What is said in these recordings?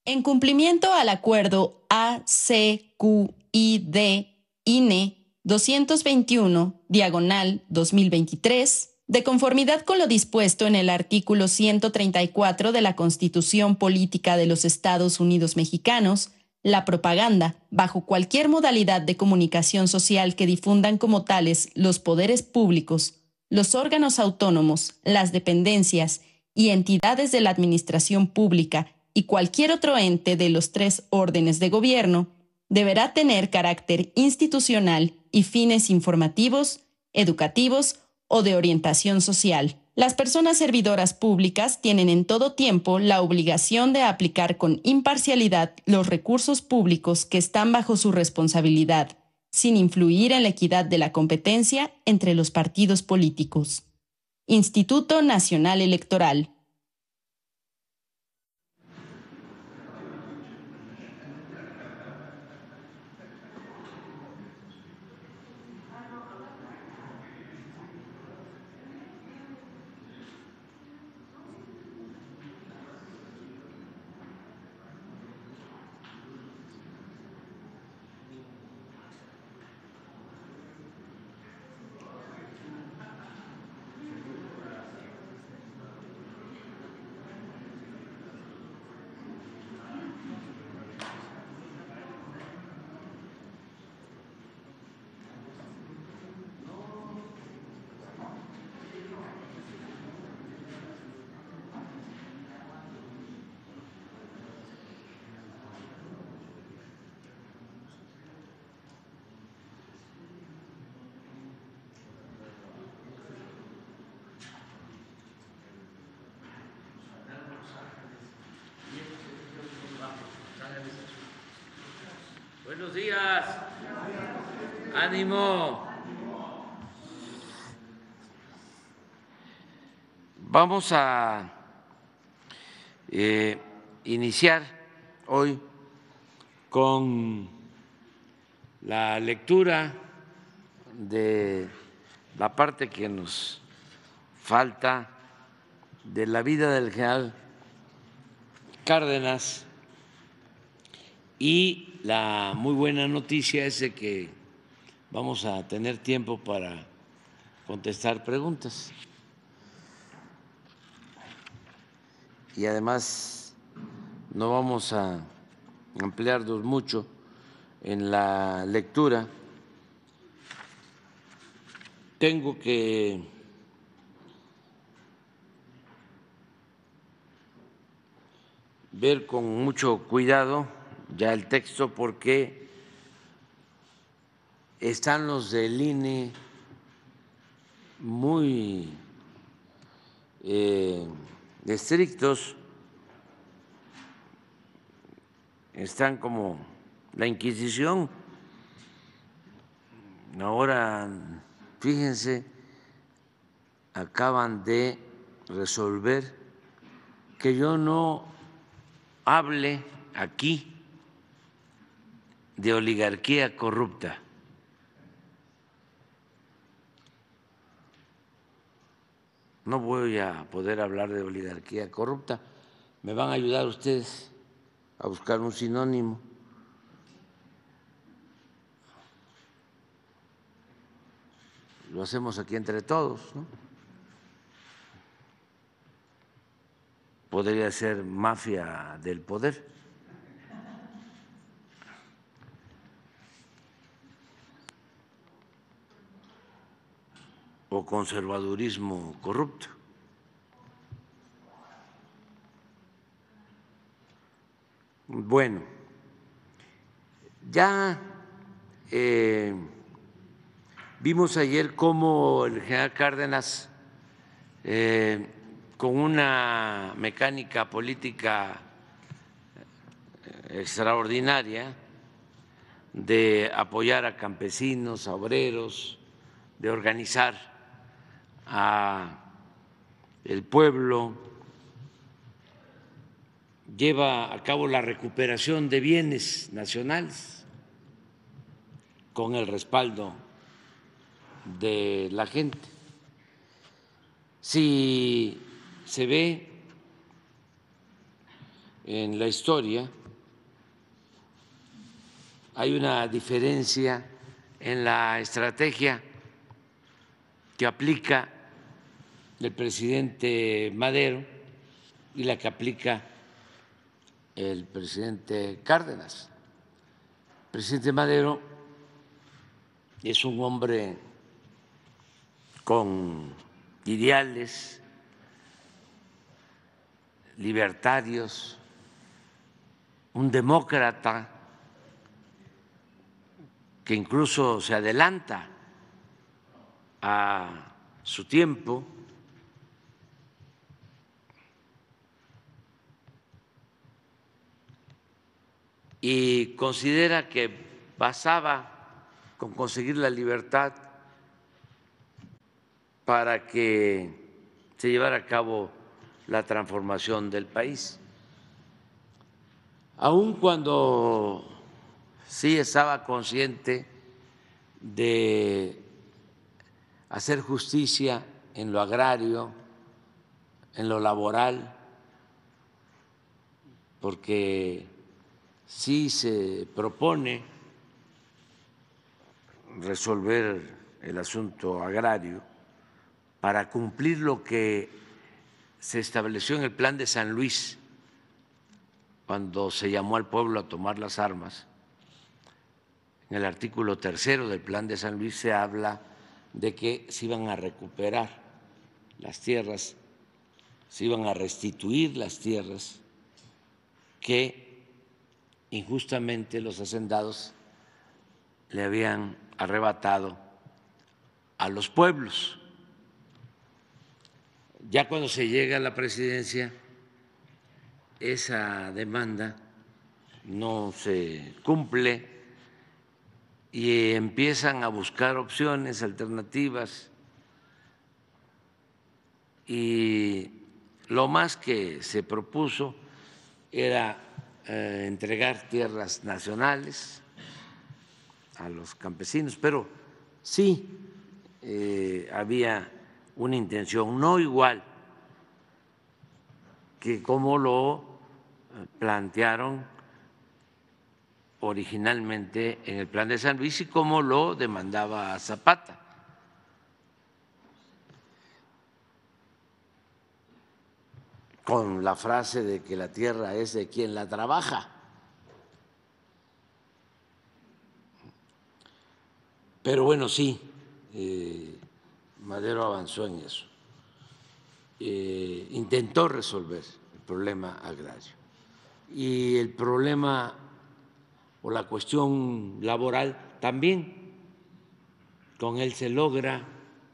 En cumplimiento al acuerdo ACQID-INE 221/2023, de conformidad con lo dispuesto en el artículo 134 de la Constitución Política de los Estados Unidos Mexicanos, la propaganda, bajo cualquier modalidad de comunicación social que difundan como tales los poderes públicos, los órganos autónomos, las dependencias y entidades de la administración pública y cualquier otro ente de los tres órdenes de gobierno, deberá tener carácter institucional y fines informativos, educativos o de orientación social. Las personas servidoras públicas tienen en todo tiempo la obligación de aplicar con imparcialidad los recursos públicos que están bajo su responsabilidad, sin influir en la equidad de la competencia entre los partidos políticos. Instituto Nacional Electoral. Buenos días. Ánimo. Vamos a iniciar hoy con la lectura de la parte que nos falta de la vida del general Cárdenas. Y la muy buena noticia es de que vamos a tener tiempo para contestar preguntas. Y además no vamos a ampliarnos mucho en la lectura. Tengo que ver con mucho cuidado ya el texto porque están los del INE muy estrictos, están como la Inquisición. Ahora, fíjense, acaban de resolver que yo no hable aquí de oligarquía corrupta. No voy a poder hablar de oligarquía corrupta. ¿Me van a ayudar ustedes a buscar un sinónimo? Lo hacemos aquí entre todos, ¿no? Podría ser mafia del poder. O conservadurismo corrupto. Bueno, ya vimos ayer cómo el general Cárdenas, con una mecánica política extraordinaria de apoyar a campesinos, a obreros, de organizar a el pueblo, lleva a cabo la recuperación de bienes nacionales con el respaldo de la gente. Si se ve en la historia. Hay una diferencia en la estrategia que aplica el presidente Madero y la que aplica el presidente Cárdenas. El presidente Madero es un hombre con ideales libertarios, un demócrata que incluso se adelanta a su tiempo. Y considera que basaba con conseguir la libertad para que se llevara a cabo la transformación del país. Aun cuando sí estaba consciente de hacer justicia en lo agrario, en lo laboral, porque sí se propone resolver el asunto agrario para cumplir lo que se estableció en el Plan de San Luis, cuando se llamó al pueblo a tomar las armas. En el artículo 3 del Plan de San Luis se habla de que se iban a recuperar las tierras, se iban a restituir las tierras que injustamente los hacendados le habían arrebatado a los pueblos. Ya cuando se llega a la presidencia, esa demanda no se cumple y empiezan a buscar opciones alternativas, y lo más que se propuso era entregar tierras nacionales a los campesinos, pero sí había una intención, no igual que como lo plantearon originalmente en el Plan de San Luis y como lo demandaba Zapata. Con la frase de que la tierra es de quien la trabaja. Pero bueno, sí, Madero avanzó en eso. Intentó resolver el problema agrario. Y el problema o la cuestión laboral también. Con él se logra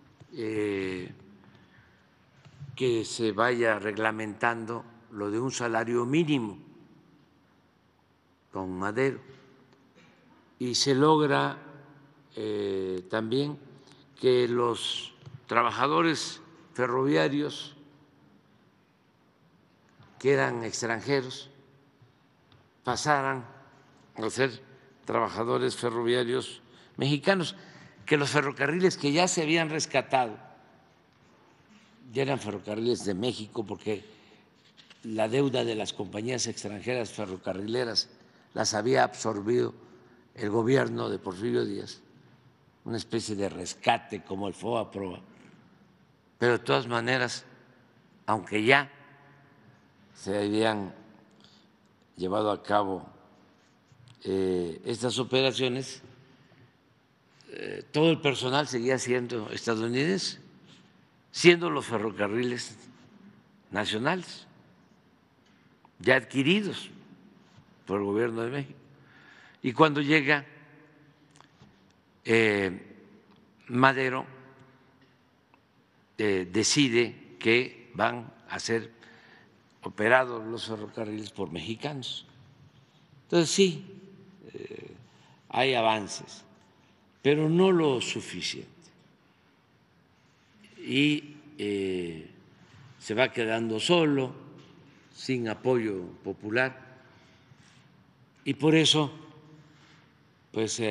que se vaya reglamentando lo de un salario mínimo con Madero, y se logra también que los trabajadores ferroviarios que eran extranjeros pasaran a ser trabajadores ferroviarios mexicanos, que los ferrocarriles que ya se habían rescatado ya eran ferrocarriles de México, porque la deuda de las compañías extranjeras ferrocarrileras las había absorbido el gobierno de Porfirio Díaz, una especie de rescate como el FOA-PROA. Pero de todas maneras, aunque ya se habían llevado a cabo estas operaciones, todo el personal seguía siendo estadounidense, siendo los ferrocarriles nacionales ya adquiridos por el gobierno de México. Y cuando llega Madero, decide que van a ser operados los ferrocarriles por mexicanos. Entonces sí, hay avances, pero no lo suficiente. Y se va quedando solo, sin apoyo popular, y por eso pues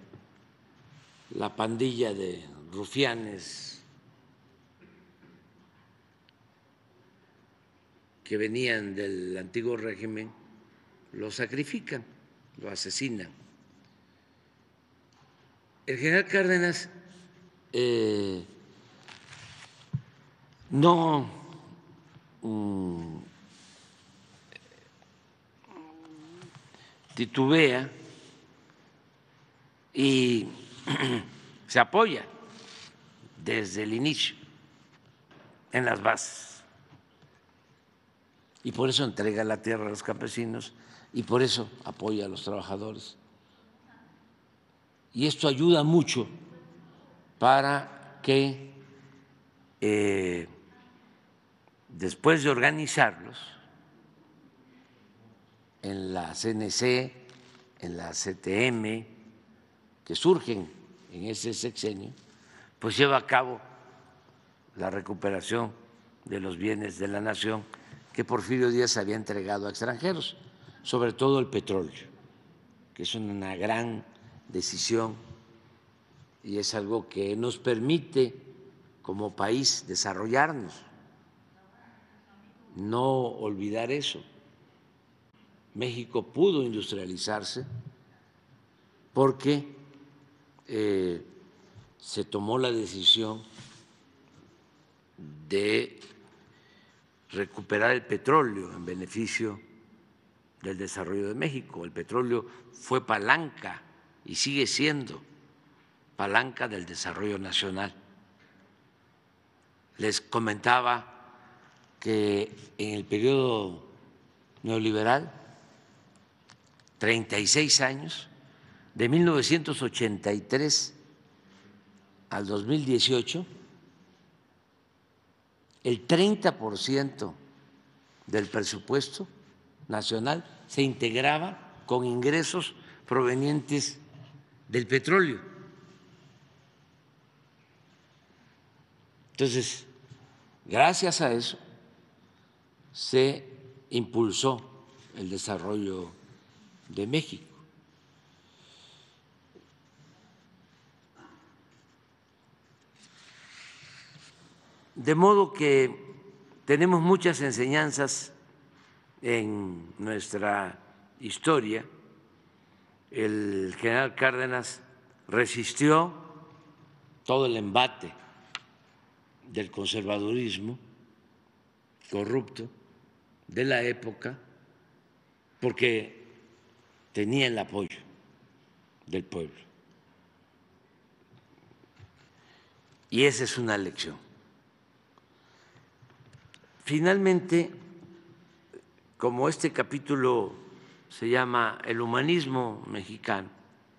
la pandilla de rufianes que venían del antiguo régimen lo sacrifican, lo asesinan. El general Cárdenas no titubea y se apoya desde el inicio en las bases. Y por eso entrega la tierra a los campesinos y por eso apoya a los trabajadores. Y esto ayuda mucho para que después de organizarlos en la CNC, en la CTM, que surgen en ese sexenio, pues lleva a cabo la recuperación de los bienes de la nación que Porfirio Díaz había entregado a extranjeros, sobre todo el petróleo, que es una gran decisión y es algo que nos permite como país desarrollarnos. No olvidar eso. México pudo industrializarse porque se tomó la decisión de recuperar el petróleo en beneficio del desarrollo de México. El petróleo fue palanca y sigue siendo palanca del desarrollo nacional. Les comentaba que en el periodo neoliberal, 36 años, de 1983 al 2018, el 30% del presupuesto nacional se integraba con ingresos provenientes del petróleo. Entonces, gracias a eso se impulsó el desarrollo de México. De modo que tenemos muchas enseñanzas en nuestra historia. El general Cárdenas resistió todo el embate del conservadurismo corrupto de la época porque tenía el apoyo del pueblo. Y esa es una lección. Finalmente, como este capítulo se llama El humanismo mexicano,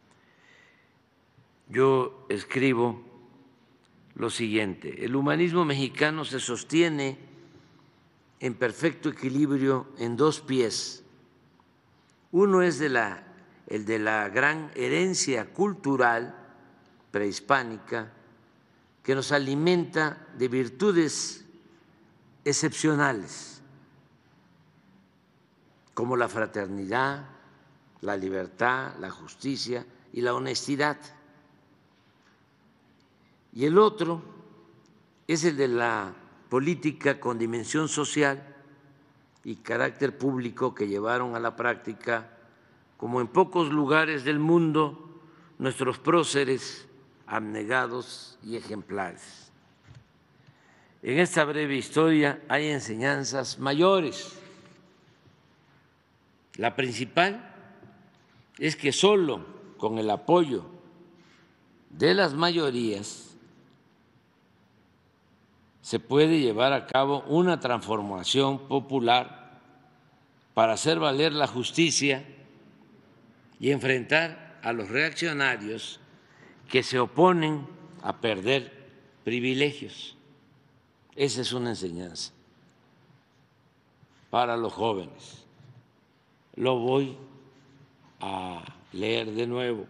yo escribo lo siguiente: el humanismo mexicano se sostiene en perfecto equilibrio en dos pies. Uno es el de la gran herencia cultural prehispánica que nos alimenta de virtudes excepcionales como la fraternidad, la libertad, la justicia y la honestidad. Y el otro es el de la política con dimensión social y carácter público que llevaron a la práctica, como en pocos lugares del mundo, nuestros próceres abnegados y ejemplares. En esta breve historia hay enseñanzas mayores. La principal es que solo con el apoyo de las mayorías se puede llevar a cabo una transformación popular para hacer valer la justicia y enfrentar a los reaccionarios que se oponen a perder privilegios. Esa es una enseñanza para los jóvenes. Lo voy a leer de nuevo.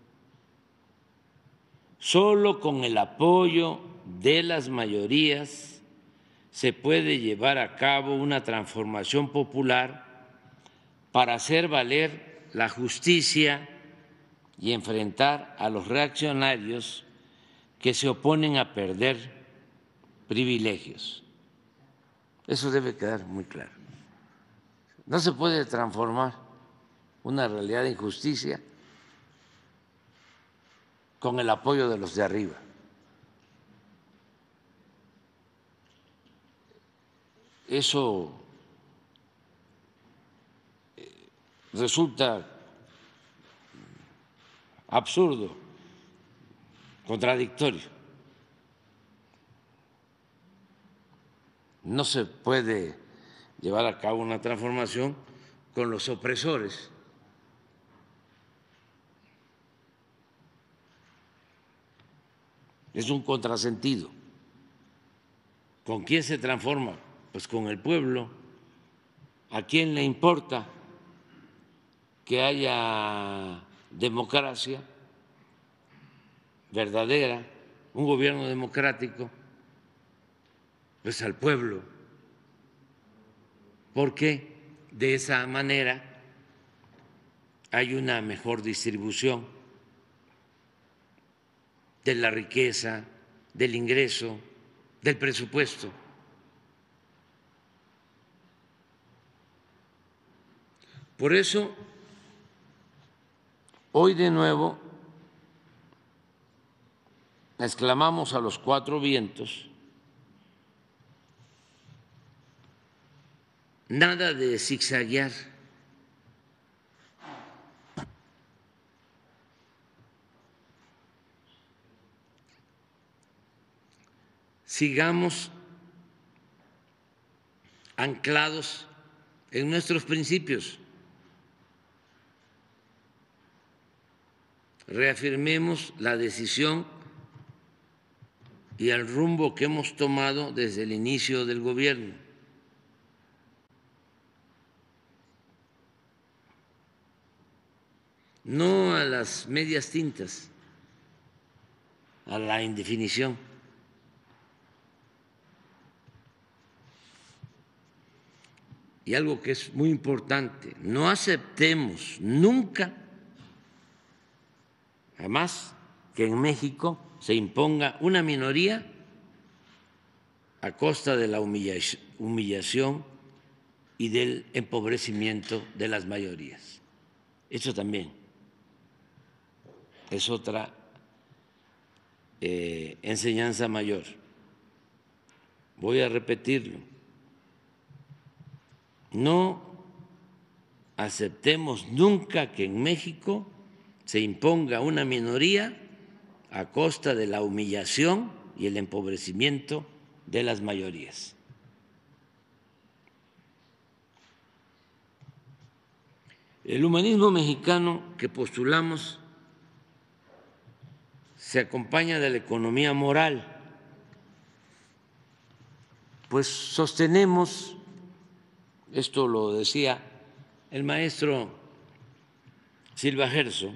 Solo con el apoyo de las mayorías se puede llevar a cabo una transformación popular para hacer valer la justicia y enfrentar a los reaccionarios que se oponen a perder privilegios. Eso debe quedar muy claro. No se puede transformar una realidad de injusticia con el apoyo de los de arriba. Eso resulta absurdo, contradictorio. No se puede llevar a cabo una transformación con los opresores. Es un contrasentido. ¿Con quién se transforma? Pues con el pueblo. ¿A quién le importa que haya democracia verdadera, un gobierno democrático? Pues al pueblo, porque de esa manera hay una mejor distribución de la riqueza, del ingreso, del presupuesto. Por eso, hoy de nuevo exclamamos a los cuatro vientos: nada de zigzaguear. Sigamos anclados en nuestros principios. Reafirmemos la decisión y el rumbo que hemos tomado desde el inicio del gobierno. No a las medias tintas, a la indefinición. Y algo que es muy importante: no aceptemos nunca, jamás, que en México se imponga una minoría a costa de la humillación y del empobrecimiento de las mayorías. Eso también es otra enseñanza mayor. Voy a repetirlo: no aceptemos nunca que en México se imponga una minoría a costa de la humillación y el empobrecimiento de las mayorías. El humanismo mexicano que postulamos se acompaña de la economía moral, pues sostenemos, esto lo decía el maestro Silva Gerso,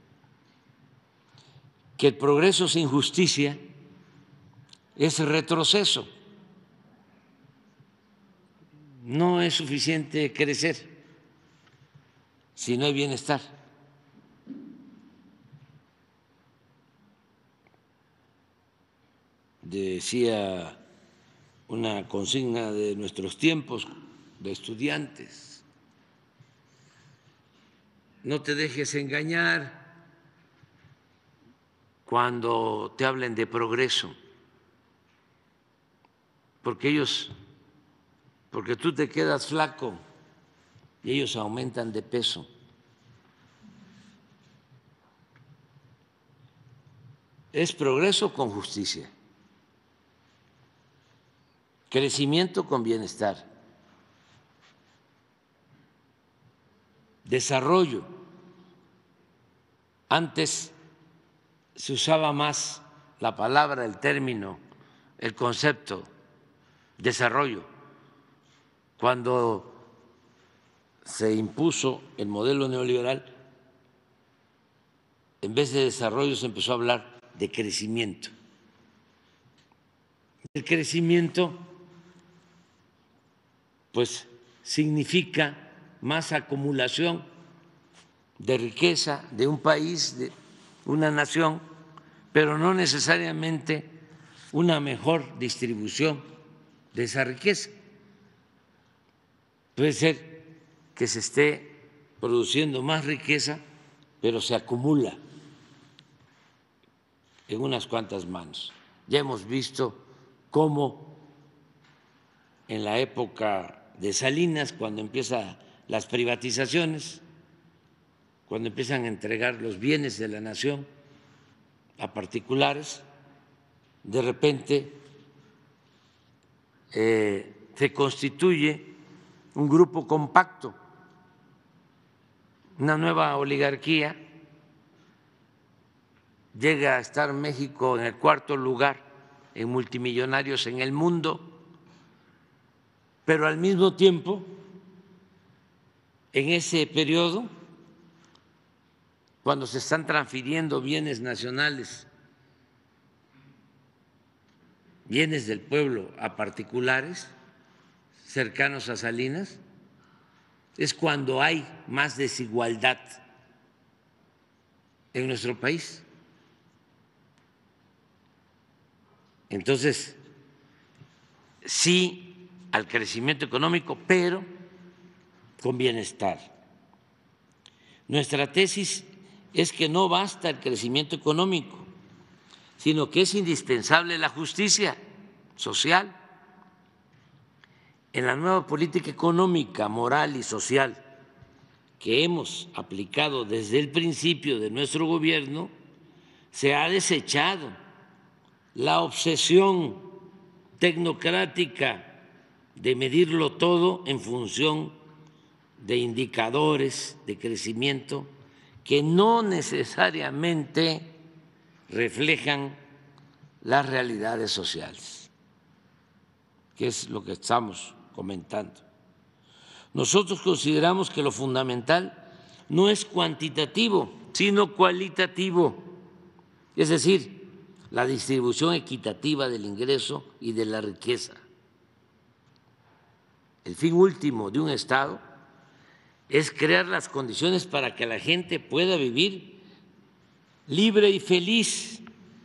que el progreso sin justicia es retroceso. No es suficiente crecer si no hay bienestar. Decía una consigna de nuestros tiempos de estudiantes: no te dejes engañar cuando te hablen de progreso, porque tú te quedas flaco y ellos aumentan de peso. Es progreso con justicia, crecimiento con bienestar, desarrollo. Antes se usaba más la palabra, el término, el concepto desarrollo. Cuando se impuso el modelo neoliberal, en vez de desarrollo se empezó a hablar de crecimiento. El crecimiento, pues, significa más acumulación de riqueza de un país, de una nación, pero no necesariamente una mejor distribución de esa riqueza. Puede ser que se esté produciendo más riqueza, pero se acumula en unas cuantas manos. Ya hemos visto cómo en la época de Salinas, cuando empiezan las privatizaciones, cuando empiezan a entregar los bienes de la nación a particulares, de repente se constituye un grupo compacto, una nueva oligarquía. Llega a estar México en el 4.º lugar en multimillonarios en el mundo, pero al mismo tiempo, en ese periodo, cuando se están transfiriendo bienes nacionales, bienes del pueblo a particulares cercanos a Salinas, es cuando hay más desigualdad en nuestro país. Entonces, sí al crecimiento económico, pero con bienestar. Nuestra tesis es que no basta el crecimiento económico, sino que es indispensable la justicia social. En la nueva política económica, moral y social que hemos aplicado desde el principio de nuestro gobierno, se ha desechado la obsesión tecnocrática de medirlo todo en función de indicadores de crecimiento que no necesariamente reflejan las realidades sociales, que es lo que estamos comentando. Nosotros consideramos que lo fundamental no es cuantitativo, sino cualitativo, es decir, la distribución equitativa del ingreso y de la riqueza. El fin último de un Estado es crear las condiciones para que la gente pueda vivir libre y feliz,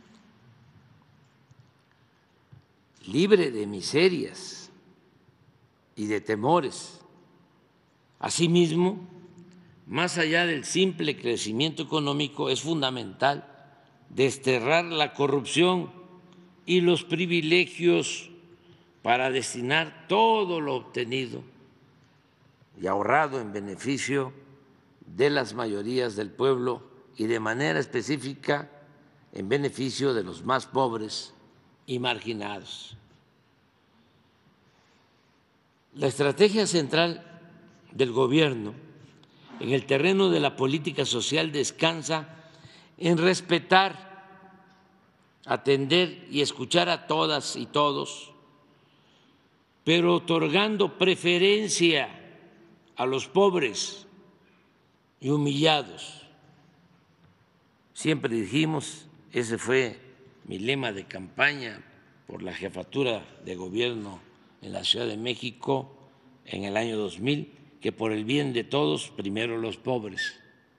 libre de miserias y de temores. Asimismo, más allá del simple crecimiento económico, es fundamental desterrar la corrupción y los privilegios para destinar todo lo obtenido y ahorrado en beneficio de las mayorías del pueblo y de manera específica en beneficio de los más pobres y marginados. La estrategia central del Gobierno en el terreno de la política social descansa en respetar, atender y escuchar a todas y todos, pero otorgando preferencia a los pobres y humillados. Siempre dijimos, ese fue mi lema de campaña por la jefatura de gobierno en la Ciudad de México en el año 2000, que por el bien de todos, primero los pobres.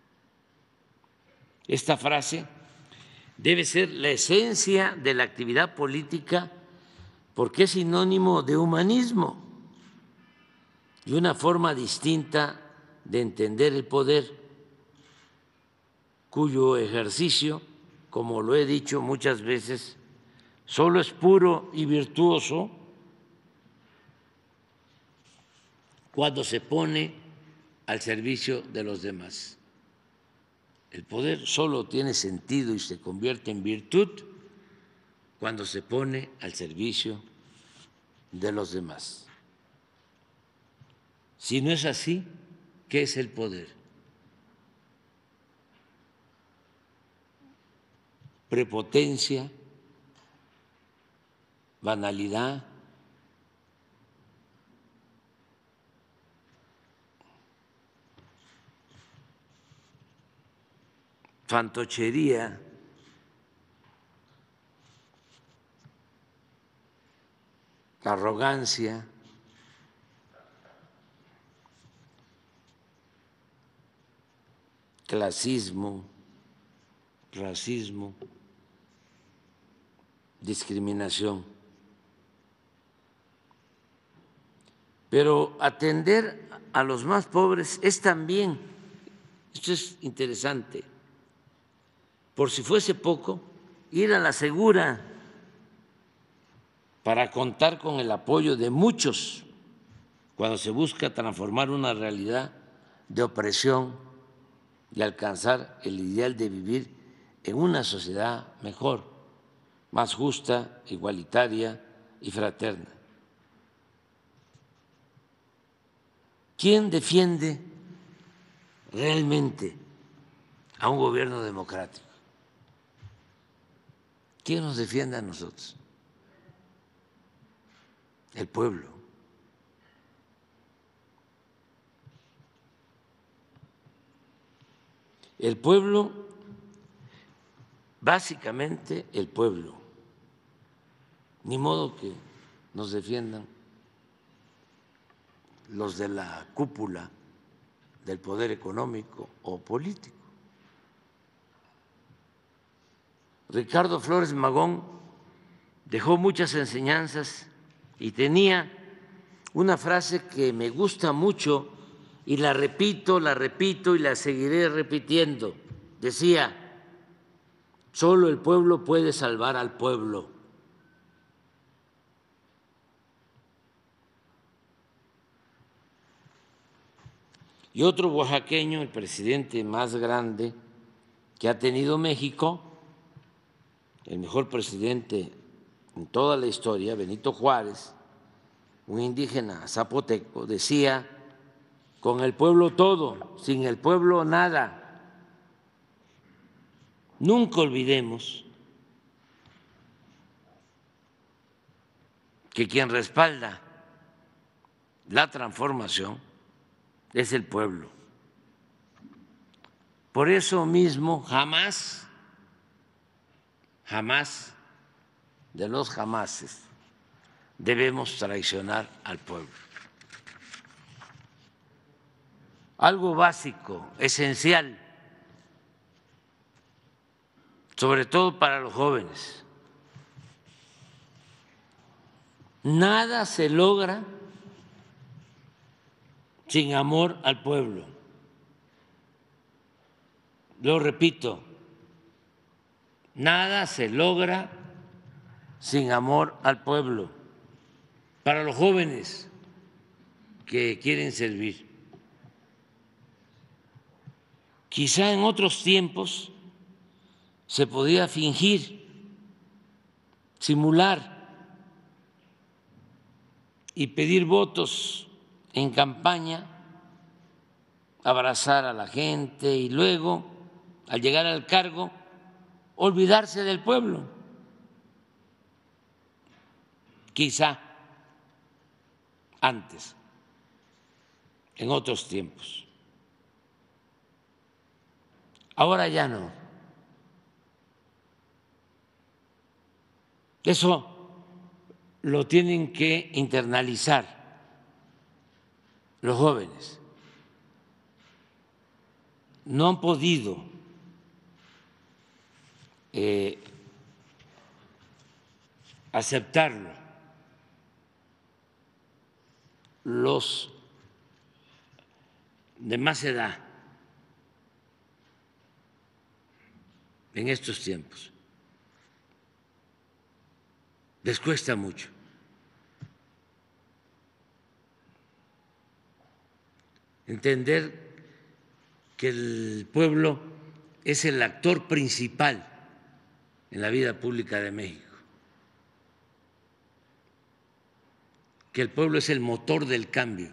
Esta frase debe ser la esencia de la actividad política porque es sinónimo de humanismo y una forma distinta de entender el poder, cuyo ejercicio, como lo he dicho muchas veces, solo es puro y virtuoso cuando se pone al servicio de los demás. El poder solo tiene sentido y se convierte en virtud cuando se pone al servicio de los demás. Si no es así, ¿qué es el poder? Prepotencia, banalidad, fantochería, arrogancia, clasismo, racismo, discriminación. Pero atender a los más pobres es también, esto es interesante, por si fuese poco, ir a la segura para contar con el apoyo de muchos cuando se busca transformar una realidad de opresión y alcanzar el ideal de vivir en una sociedad mejor, más justa, igualitaria y fraterna. ¿Quién defiende realmente a un gobierno democrático? ¿Quién nos defiende a nosotros? El pueblo. El pueblo, básicamente el pueblo. Ni modo que nos defiendan los de la cúpula del poder económico o político. Ricardo Flores Magón dejó muchas enseñanzas y tenía una frase que me gusta mucho y la repito y la seguiré repitiendo. Decía: solo el pueblo puede salvar al pueblo. Y otro oaxaqueño, el presidente más grande que ha tenido México, el mejor presidente en toda la historia, Benito Juárez, un indígena zapoteco, decía: con el pueblo todo, sin el pueblo nada. Nunca olvidemos que quien respalda la transformación es el pueblo. Por eso mismo jamás de los jamases debemos traicionar al pueblo. Algo básico, esencial, sobre todo para los jóvenes. Nada se logra sin amor al pueblo. Lo repito, nada se logra sin amor al pueblo. Para los jóvenes que quieren servir. Quizá en otros tiempos se podía fingir, simular y pedir votos en campaña, abrazar a la gente y luego, al llegar al cargo, olvidarse del pueblo. Quizá antes, en otros tiempos. Ahora ya no. Eso lo tienen que internalizar los jóvenes. No han podido aceptarlo los de más edad en estos tiempos. Les cuesta mucho. Entender que el pueblo es el actor principal en la vida pública de México, que el pueblo es el motor del cambio.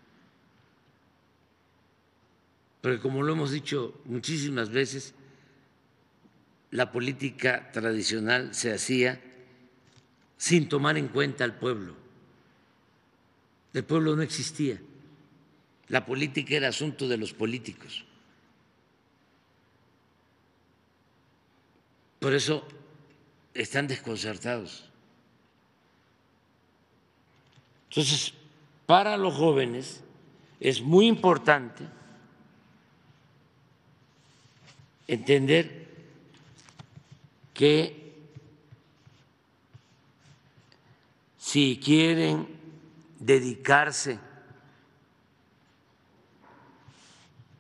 Porque como lo hemos dicho muchísimas veces, la política tradicional se hacía sin tomar en cuenta al pueblo. El pueblo no existía. La política era asunto de los políticos. Por eso están desconcertados. Entonces, para los jóvenes es muy importante entender que si quieren dedicarse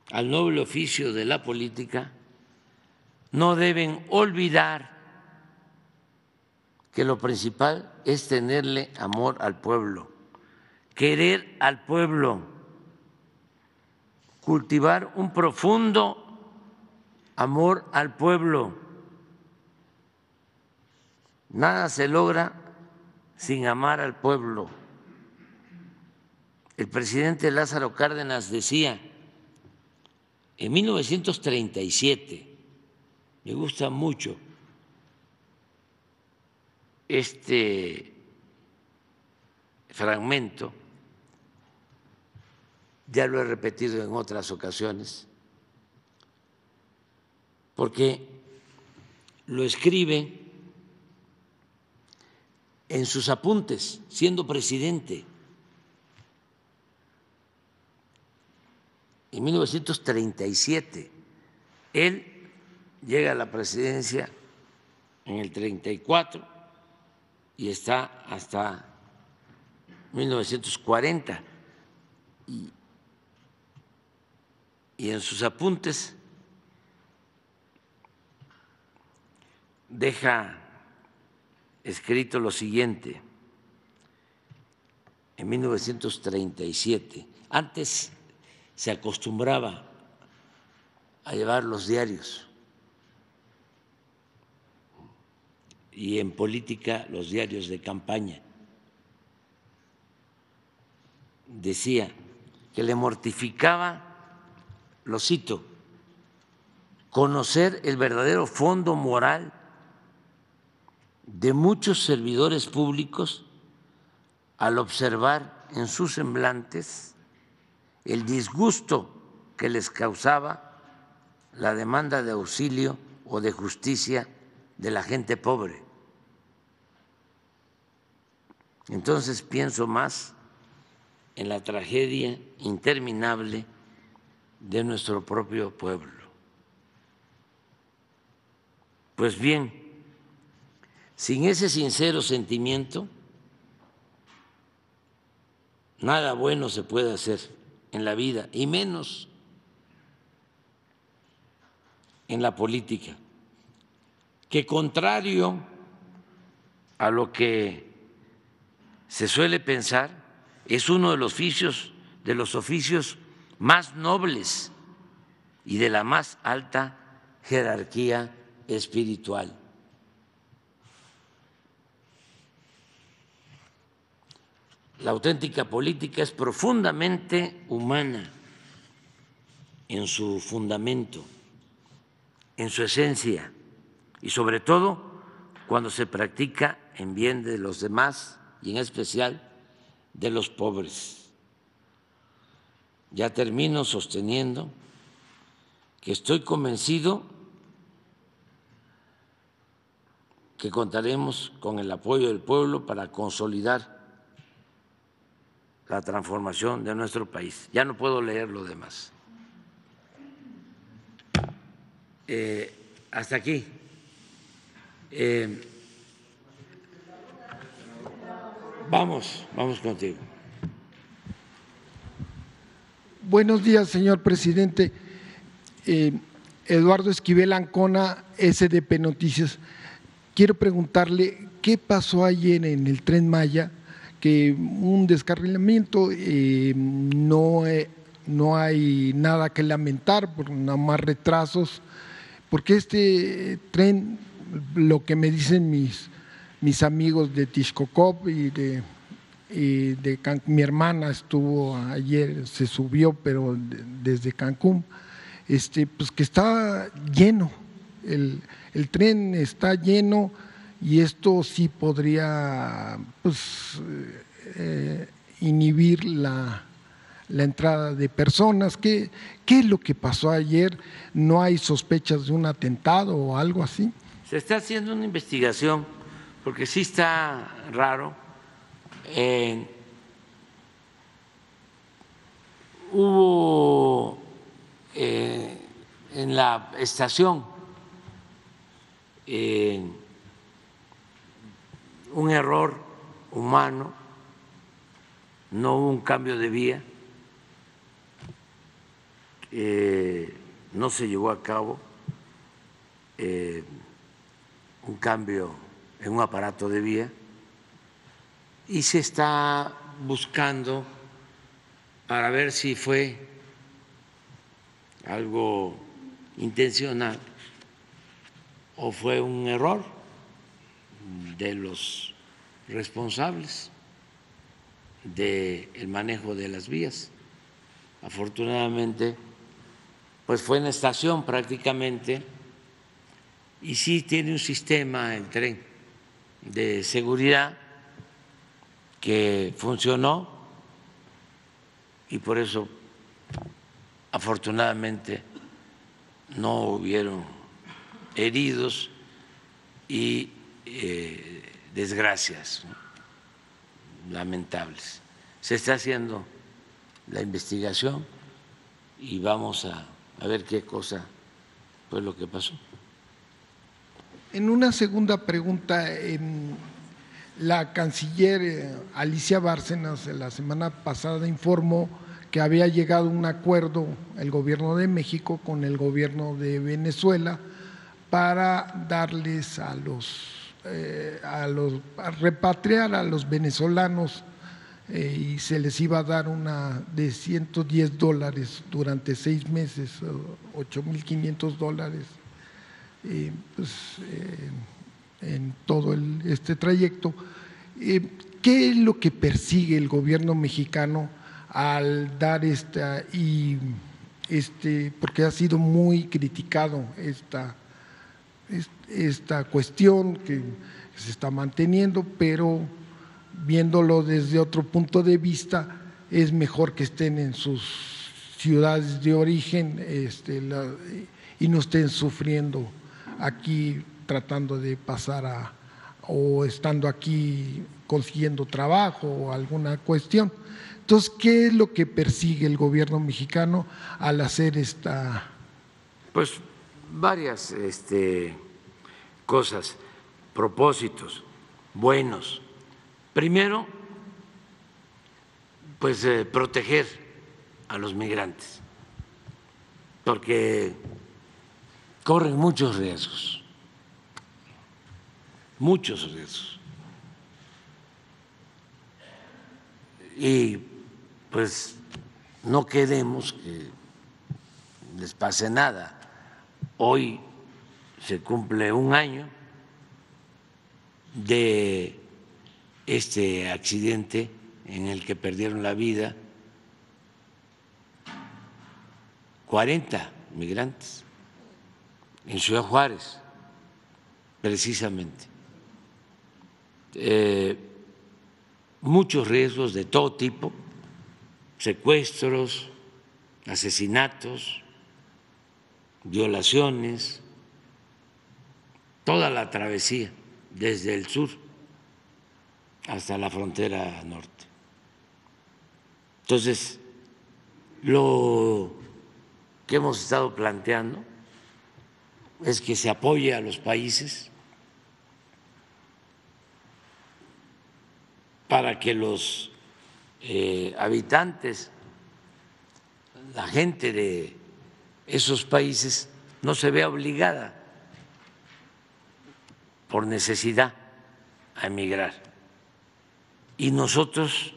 al noble oficio de la política no deben olvidar que lo principal es tenerle amor al pueblo, querer al pueblo, cultivar un profundo amor al pueblo. Nada se logra sin amar al pueblo. El presidente Lázaro Cárdenas decía en 1937, me gusta mucho este fragmento, ya lo he repetido en otras ocasiones, porque lo escribe en sus apuntes, siendo presidente. En 1937, él llega a la presidencia en el 34 y está hasta 1940. Y en sus apuntes deja escrito lo siguiente, en 1937, antes se acostumbraba a llevar los diarios y en política los diarios de campaña. Decía que le mortificaba, lo cito, conocer el verdadero fondo moral de muchos servidores públicos al observar en sus semblantes el disgusto que les causaba la demanda de auxilio o de justicia de la gente pobre. Entonces pienso más en la tragedia interminable de nuestro propio pueblo. Pues bien, sin ese sincero sentimiento, nada bueno se puede hacer en la vida, y menos en la política, que contrario a lo que se suele pensar, es uno de los oficios más nobles y de la más alta jerarquía espiritual. La auténtica política es profundamente humana en su fundamento, en su esencia y sobre todo cuando se practica en bien de los demás y en especial de los pobres. Ya termino sosteniendo que estoy convencido que contaremos con el apoyo del pueblo para consolidar la transformación de nuestro país. Ya no puedo leer lo demás. Hasta aquí. Vamos contigo. Buenos días, señor presidente. Eduardo Esquivel Ancona, SDP Noticias. Quiero preguntarle qué pasó ayer en el Tren Maya, que un descarrilamiento, no hay nada que lamentar, por nada más retrasos, porque este tren, lo que me dicen mis amigos de Tixcocop y de Cancún, mi hermana estuvo ayer, se subió, pero desde Cancún, pues que está lleno, el tren está lleno y esto sí podría pues, inhibir la entrada de personas. ¿Qué es lo que pasó ayer? ¿No hay sospechas de un atentado o algo así? Se está haciendo una investigación porque sí está raro. Hubo en la estación un error humano, no hubo un cambio de vía, no se llevó a cabo un cambio en un aparato de vía y se está buscando para ver si fue algo intencional o fue un error de los responsables del manejo de las vías. Afortunadamente, pues fue en la estación prácticamente y sí tiene un sistema el tren de seguridad que funcionó y por eso afortunadamente no hubieron heridos y desgracias lamentables. Se está haciendo la investigación y vamos a ver qué cosa fue lo que pasó. En una segunda pregunta, la canciller Alicia Bárcenas la semana pasada informó que había llegado a un acuerdo el gobierno de México con el gobierno de Venezuela para darles a repatriar a los venezolanos y se les iba a dar una de $110 durante 6 meses, $8,500 en todo este trayecto. ¿Qué es lo que persigue el gobierno mexicano al dar porque ha sido muy criticado esta cuestión que se está manteniendo, pero viéndolo desde otro punto de vista, es mejor que estén en sus ciudades de origen y no estén sufriendo aquí tratando de pasar o estando aquí consiguiendo trabajo o alguna cuestión? Entonces, ¿qué es lo que persigue el gobierno mexicano al hacer esta? Pues varias cosas, propósitos buenos. Primero, pues proteger a los migrantes, porque corren muchos riesgos, y pues no queremos que les pase nada. Hoy se cumple 1 año de este accidente en el que perdieron la vida 40 migrantes en Ciudad Juárez, precisamente. Muchos riesgos de todo tipo, secuestros, asesinatos, violaciones, toda la travesía desde el sur hasta la frontera norte. Entonces, lo que hemos estado planteando es que se apoye a los países para que los habitantes, la gente de esos países no se vea obligada por necesidad a emigrar. Y nosotros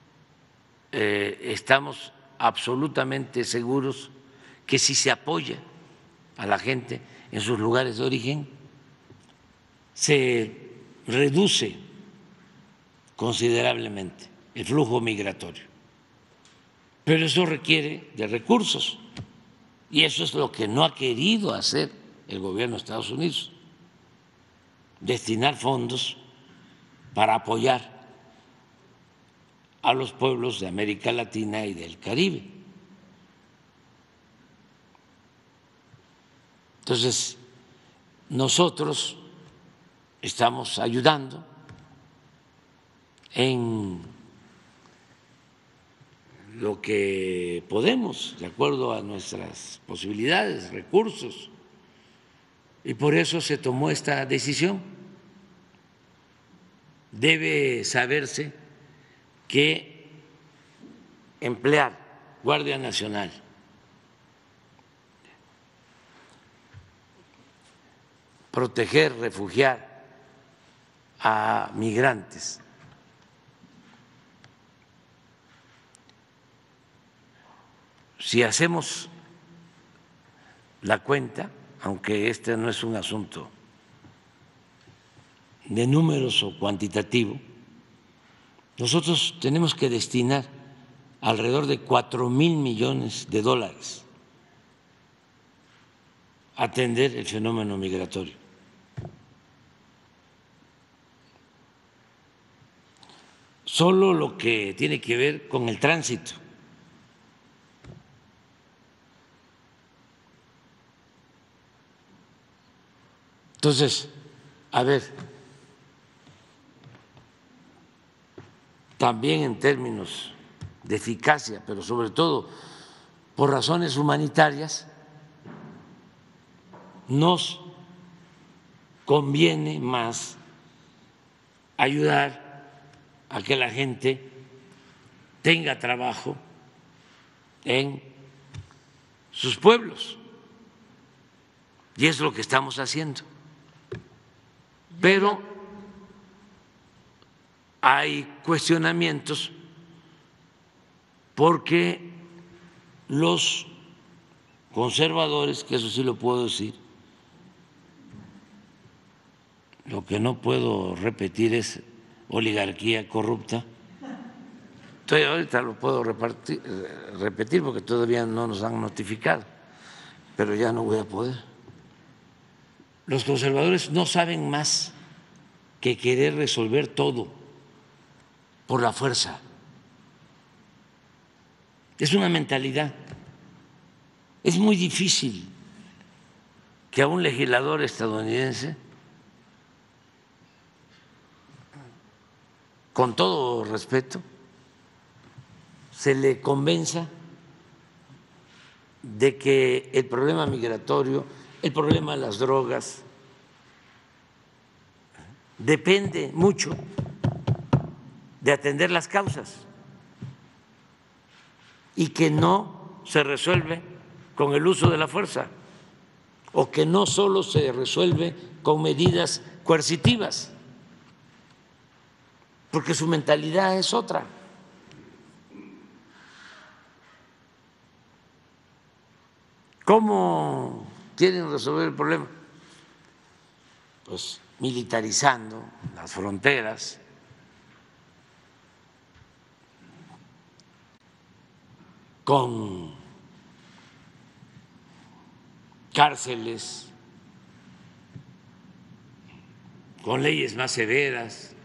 estamos absolutamente seguros que si se apoya a la gente en sus lugares de origen, se reduce considerablemente el flujo migratorio. Pero eso requiere de recursos y eso es lo que no ha querido hacer el gobierno de Estados Unidos, destinar fondos para apoyar a los pueblos de América Latina y del Caribe. Entonces, nosotros estamos ayudando en lo que podemos, de acuerdo a nuestras posibilidades, recursos, y por eso se tomó esta decisión. Debe saberse que emplear Guardia Nacional proteger, refugiar a migrantes. Si hacemos la cuenta, aunque este no es un asunto de números o cuantitativo, nosotros tenemos que destinar alrededor de 4,000 millones de dólares a atender el fenómeno migratorio. Solo lo que tiene que ver con el tránsito. Entonces, a ver, también en términos de eficacia, pero sobre todo por razones humanitarias, nos conviene más ayudar a que la gente tenga trabajo en sus pueblos. Y es lo que estamos haciendo. Pero hay cuestionamientos porque los conservadores, que eso sí lo puedo decir, lo que no puedo repetir es oligarquía corrupta. Entonces, ahorita lo puedo repetir porque todavía no nos han notificado, pero ya no voy a poder. Los conservadores no saben más que querer resolver todo por la fuerza. Es una mentalidad. Es muy difícil que a un legislador estadounidense, con todo respeto, se le convenza de que el problema migratorio, el problema de las drogas, depende mucho de atender las causas y que no se resuelve con el uso de la fuerza o que no solo se resuelve con medidas coercitivas, porque su mentalidad es otra. ¿Cómo quieren resolver el problema? Pues militarizando las fronteras, con cárceles, con leyes más severas.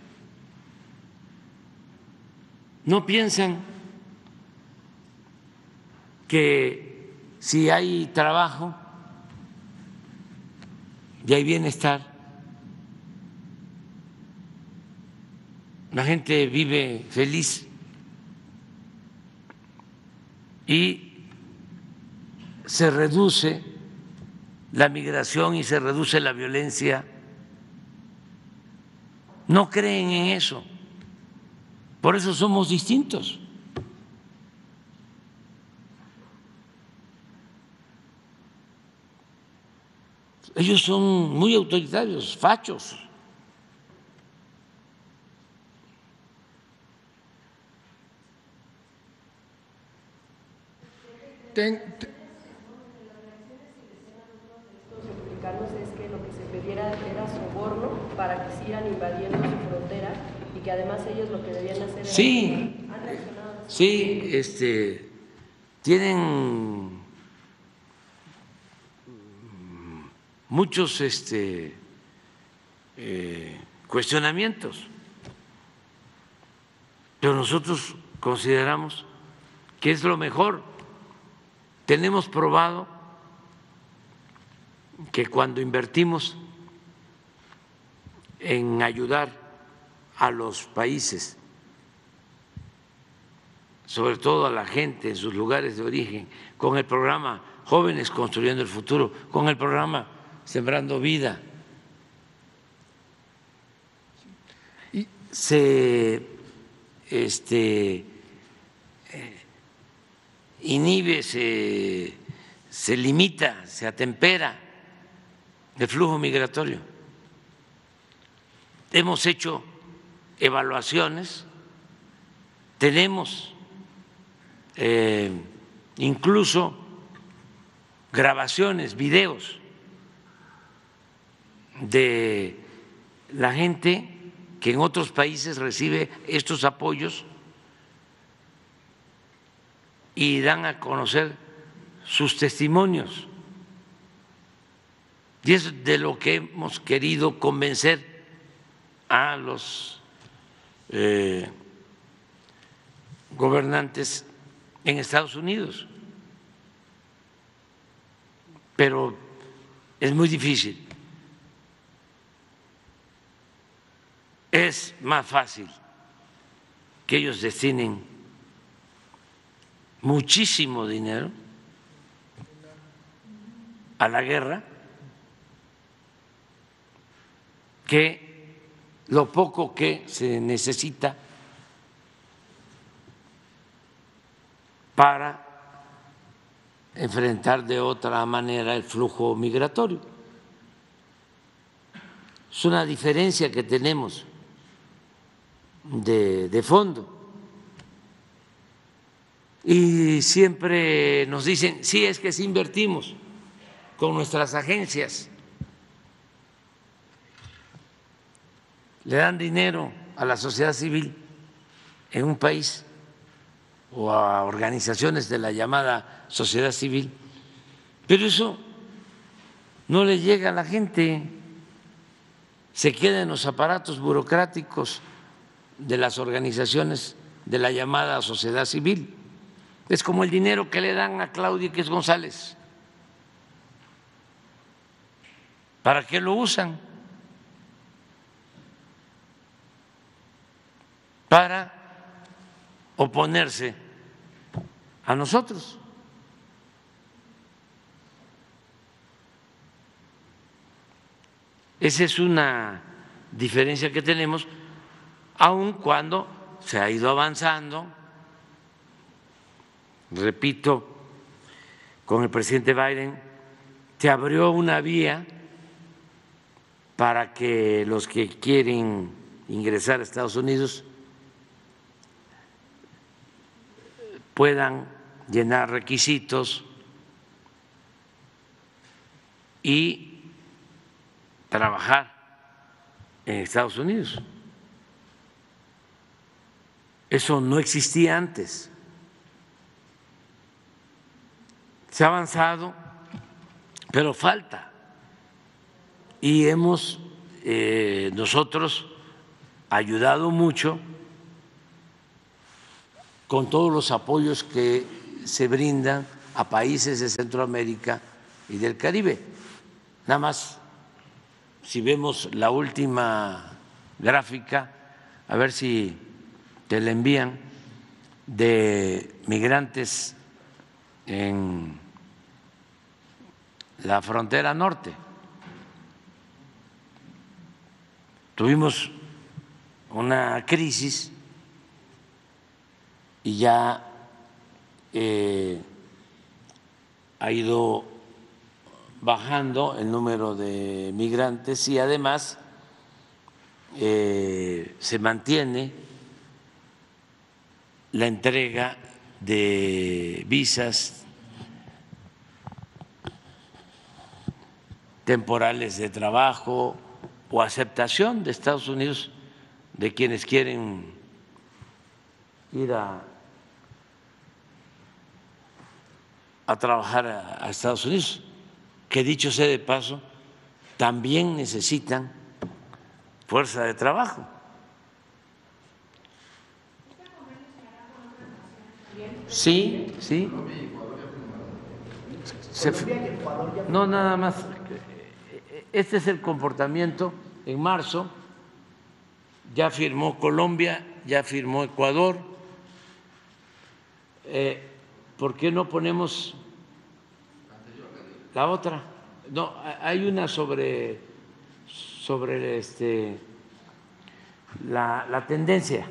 No piensan que si hay trabajo y hay bienestar, la gente vive feliz y se reduce la migración y se reduce la violencia. No creen en eso. Por eso somos distintos. Ellos son muy autoritarios, fachos. Es que lo que se pedía era soborno para que sigan invadiendo su frontera y que además ellos lo que debían hacer era... Sí, sí, tienen muchos cuestionamientos, pero nosotros consideramos que es lo mejor. Tenemos probado que cuando invertimos en ayudar a los países, sobre todo a la gente en sus lugares de origen, con el programa Jóvenes Construyendo el Futuro, con el programa Sembrando Vida, se inhibe, se limita, se atempera del flujo migratorio. Hemos hecho evaluaciones, tenemos incluso grabaciones, videos de la gente que en otros países recibe estos apoyos y dan a conocer sus testimonios. Y es de lo que hemos querido convencer a los gobernantes en Estados Unidos. Pero es muy difícil. Es más fácil que ellos destinen muchísimo dinero a la guerra que lo poco que se necesita para enfrentar de otra manera el flujo migratorio. Es una diferencia que tenemos de fondo. Y siempre nos dicen, sí, es que sí invertimos con nuestras agencias, le dan dinero a la sociedad civil en un país o a organizaciones de la llamada sociedad civil, pero eso no le llega a la gente, se queda en los aparatos burocráticos de las organizaciones de la llamada sociedad civil. Es como el dinero que le dan a Claudia X González. ¿Para qué lo usan? Para oponerse a nosotros. Esa es una diferencia que tenemos, aun cuando se ha ido avanzando. Repito, con el presidente Biden se abrió una vía para que los que quieren ingresar a Estados Unidos puedan llenar requisitos y trabajar en Estados Unidos. Eso no existía antes. Se ha avanzado, pero falta. Y hemos nosotros ayudado mucho con todos los apoyos que se brindan a países de Centroamérica y del Caribe. Nada más, si vemos la última gráfica, a ver si te la envían, de migrantes en la frontera norte. Tuvimos una crisis y ya ha ido bajando el número de migrantes y además se mantiene la entrega de visas temporales de trabajo o aceptación de Estados Unidos de quienes quieren ir a trabajar a Estados Unidos, que dicho sea de paso, también necesitan fuerza de trabajo. Sí, sí. No, nada más. Este es el comportamiento en marzo. Ya firmó Colombia, ya firmó Ecuador. ¿Por qué no ponemos la otra? No, hay una sobre la tendencia.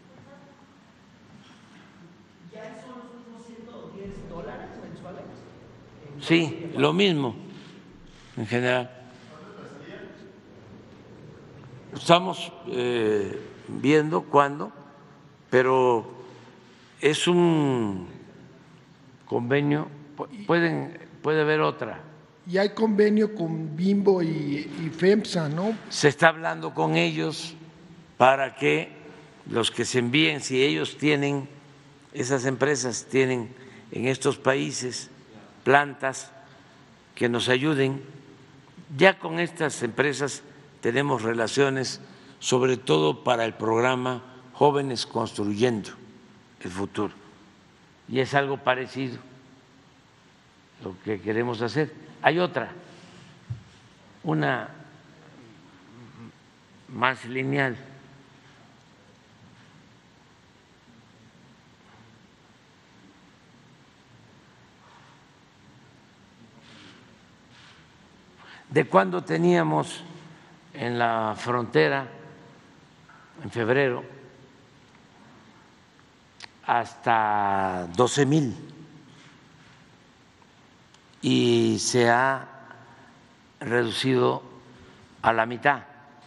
¿Ya son los mismos $110 mensuales? Sí, lo mismo en general. Estamos viendo cuándo, pero es un convenio, puede haber otra. Y hay convenio con Bimbo y FEMSA, ¿no? Se está hablando con ellos para que los que se envíen, si ellos tienen, esas empresas tienen en estos países plantas que nos ayuden. Ya con estas empresas tenemos relaciones, sobre todo para el programa Jóvenes Construyendo el Futuro. Y es algo parecido lo que queremos hacer. Hay otra, una más lineal. De cuando teníamos en la frontera, en febrero, hasta 12,000 y se ha reducido a la mitad.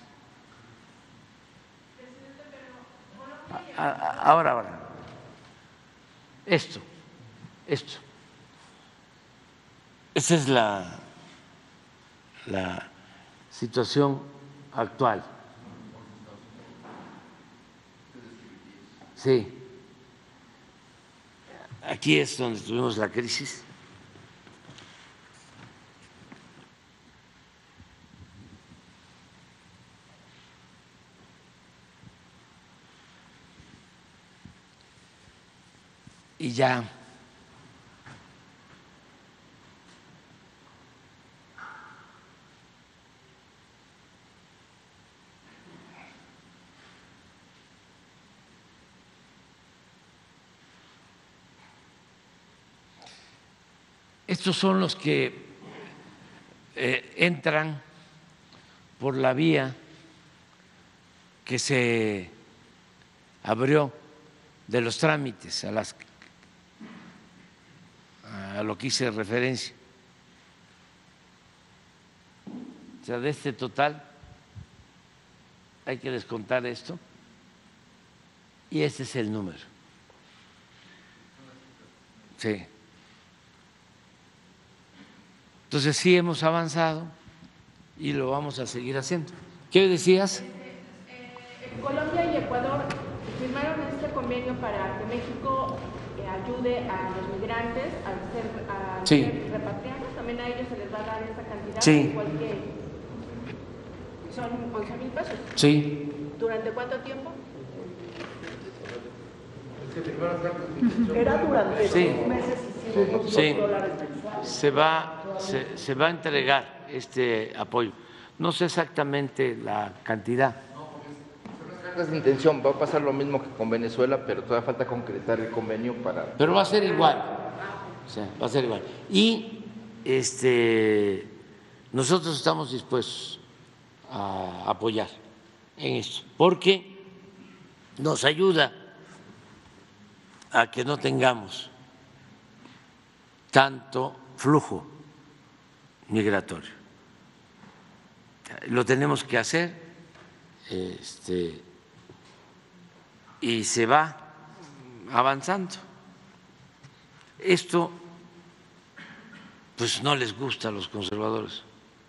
Ahora, esto, esa es la situación actual. Sí, aquí es donde tuvimos la crisis. Y ya estos son los que entran por la vía que se abrió de los trámites a lo que hice referencia. O sea, de este total hay que descontar esto y este es el número. Sí. Entonces sí hemos avanzado y lo vamos a seguir haciendo. ¿Qué decías? Colombia y Ecuador firmaron este convenio para que México ayude a los migrantes a ser repatriados. También a ellos se les va a dar esta cantidad, igual que son 11,000 pesos. Sí. ¿Durante cuánto tiempo? Era durante 6 meses y sí. $2 mensuales. Se va a entregar este apoyo. No sé exactamente la cantidad. Es la intención, va a pasar lo mismo que con Venezuela, pero todavía falta concretar el convenio para… Pero va a ser igual, o sea, va a ser igual. Y nosotros estamos dispuestos a apoyar en esto, porque nos ayuda a que no tengamos tanto flujo migratorio. Lo tenemos que hacer, y se va avanzando. Esto pues no les gusta a los conservadores.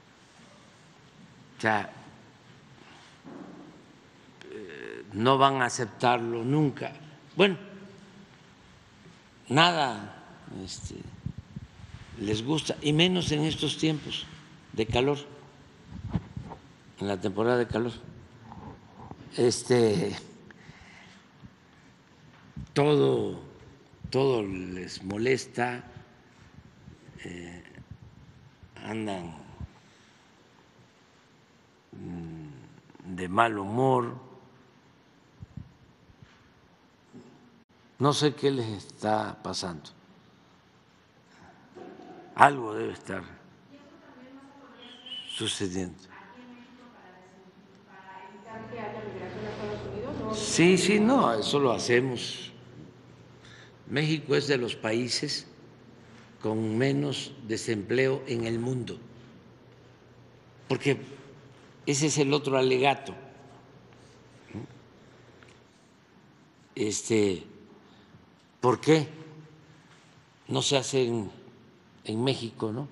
O sea, no van a aceptarlo nunca. Bueno, nada les gusta, y menos en estos tiempos de calor, en la temporada de calor. Todo les molesta, andan de mal humor, no sé qué les está pasando, algo debe estar sucediendo. Sí, no, eso lo hacemos. México es de los países con menos desempleo en el mundo, porque ese es el otro alegato ¿por qué no se hace en México, no?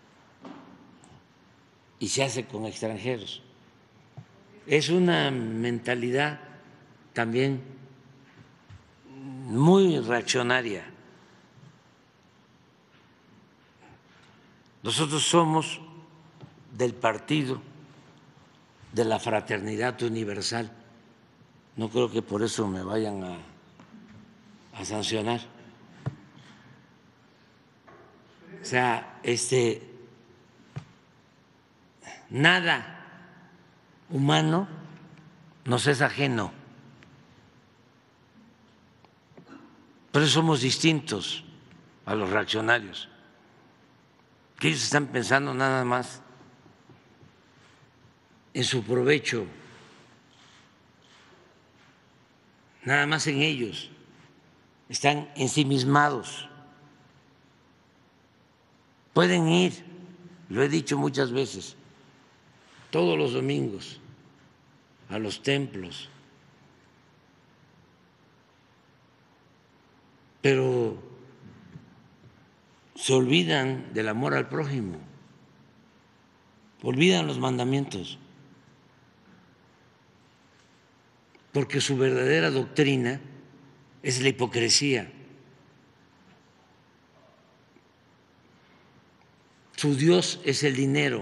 Y se hace con extranjeros. Es una mentalidad también muy reaccionaria. Nosotros somos del partido de la Fraternidad Universal. No creo que por eso me vayan a sancionar. O sea, nada humano nos es ajeno. Por eso somos distintos a los reaccionarios, que ellos están pensando nada más en su provecho, nada más en ellos, están ensimismados. Pueden ir, lo he dicho muchas veces, todos los domingos a los templos, pero se olvidan del amor al prójimo, olvidan los mandamientos, porque su verdadera doctrina es la hipocresía. Su Dios es el dinero.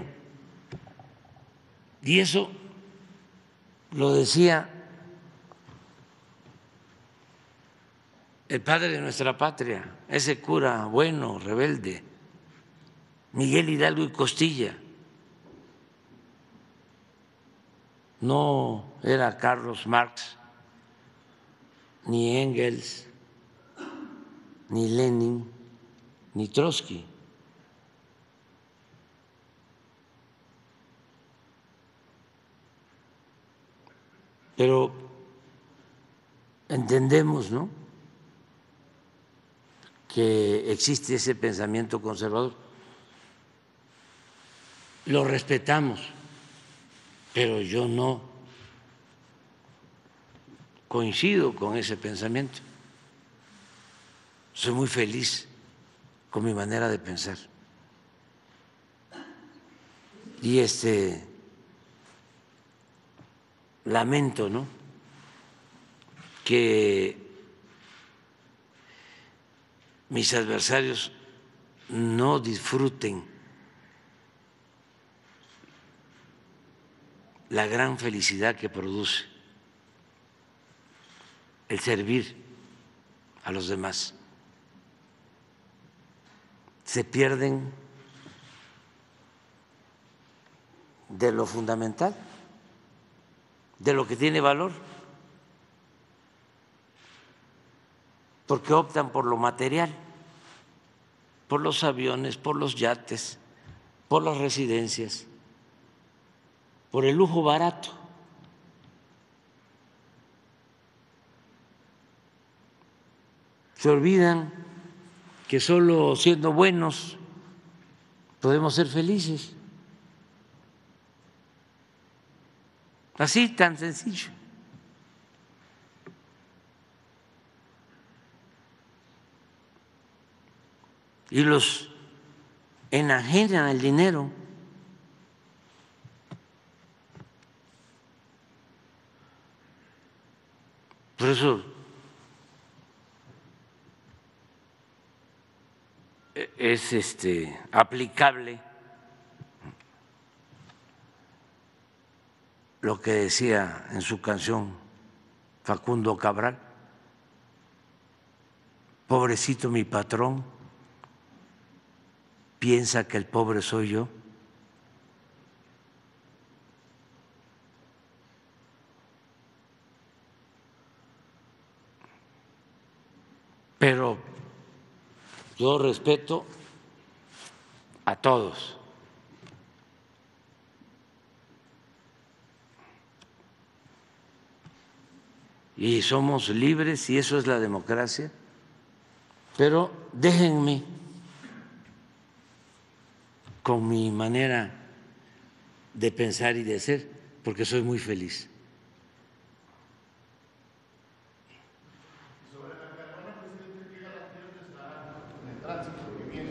Y eso lo decía el padre de nuestra patria, ese cura bueno, rebelde, Miguel Hidalgo y Costilla. No era Carlos Marx, ni Engels, ni Lenin, ni Trotsky. Pero entendemos, ¿no?, que existe ese pensamiento conservador. Lo respetamos, pero yo no coincido con ese pensamiento. Soy muy feliz con mi manera de pensar. Y lamento, ¿no?, que mis adversarios no disfruten la gran felicidad que produce el servir a los demás. Se pierden de lo fundamental, de lo que tiene valor, porque optan por lo material, por los aviones, por los yates, por las residencias, por el lujo barato. Se olvidan que solo siendo buenos podemos ser felices. Así, tan sencillo. Y los enajenan el dinero. Por eso es aplicable lo que decía en su canción Facundo Cabral: pobrecito mi patrón, piensa que el pobre soy yo. Pero yo respeto a todos. Y somos libres y eso es la democracia. Pero déjenme con mi manera de pensar y de ser, porque soy muy feliz.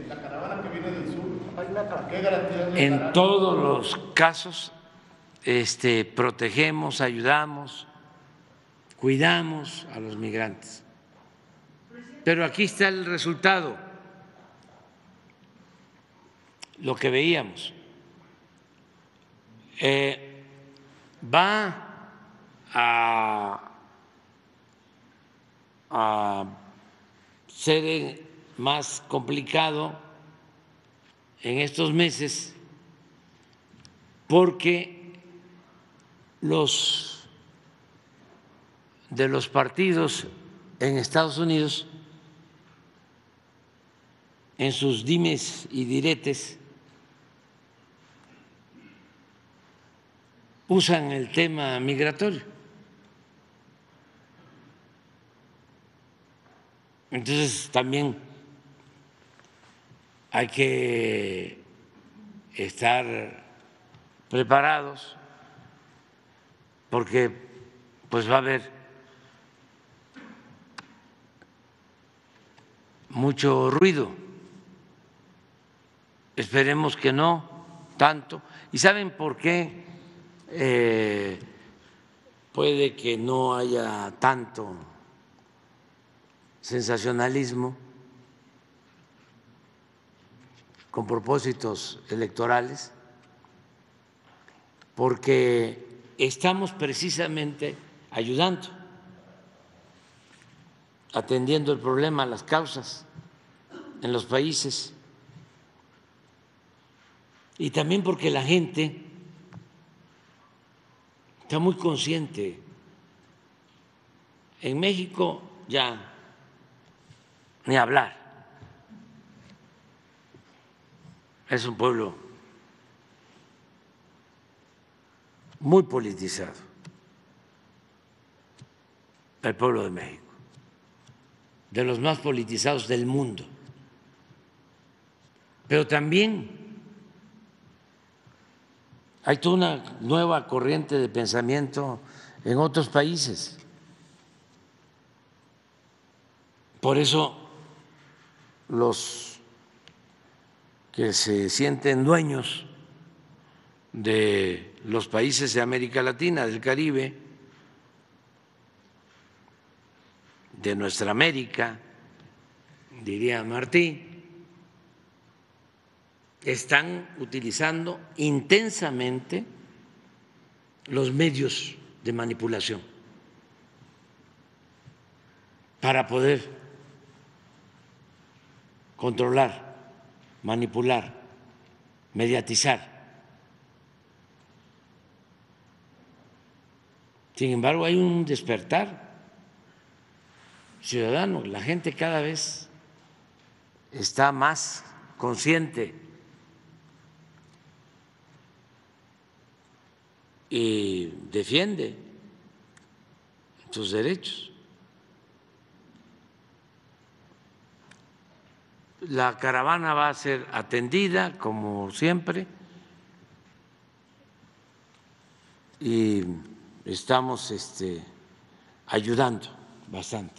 la caravana que viene del sur, ¿qué garantías les En darán? todos los casos protegemos, ayudamos, cuidamos a los migrantes. Pero aquí está el resultado, lo que veíamos. Va a ser más complicado en estos meses porque los de los partidos en Estados Unidos, en sus dimes y diretes, usan el tema migratorio. Entonces también hay que estar preparados porque pues va a haber mucho ruido. Esperemos que no tanto. ¿Y saben por qué puede que no haya tanto sensacionalismo con propósitos electorales? Porque estamos precisamente ayudando, atendiendo el problema, las causas en los países, y también porque la gente está muy consciente. En México ya ni hablar, es un pueblo muy politizado, el pueblo de México, de los más politizados del mundo, pero también hay toda una nueva corriente de pensamiento en otros países. Por eso los que se sienten dueños de los países de América Latina, del Caribe, de nuestra América, diría Martí, están utilizando intensamente los medios de manipulación para poder controlar, manipular, mediatizar. Sin embargo, hay un despertar ciudadano, la gente cada vez está más consciente y defiende sus derechos. La caravana va a ser atendida como siempre y estamos ayudando bastante.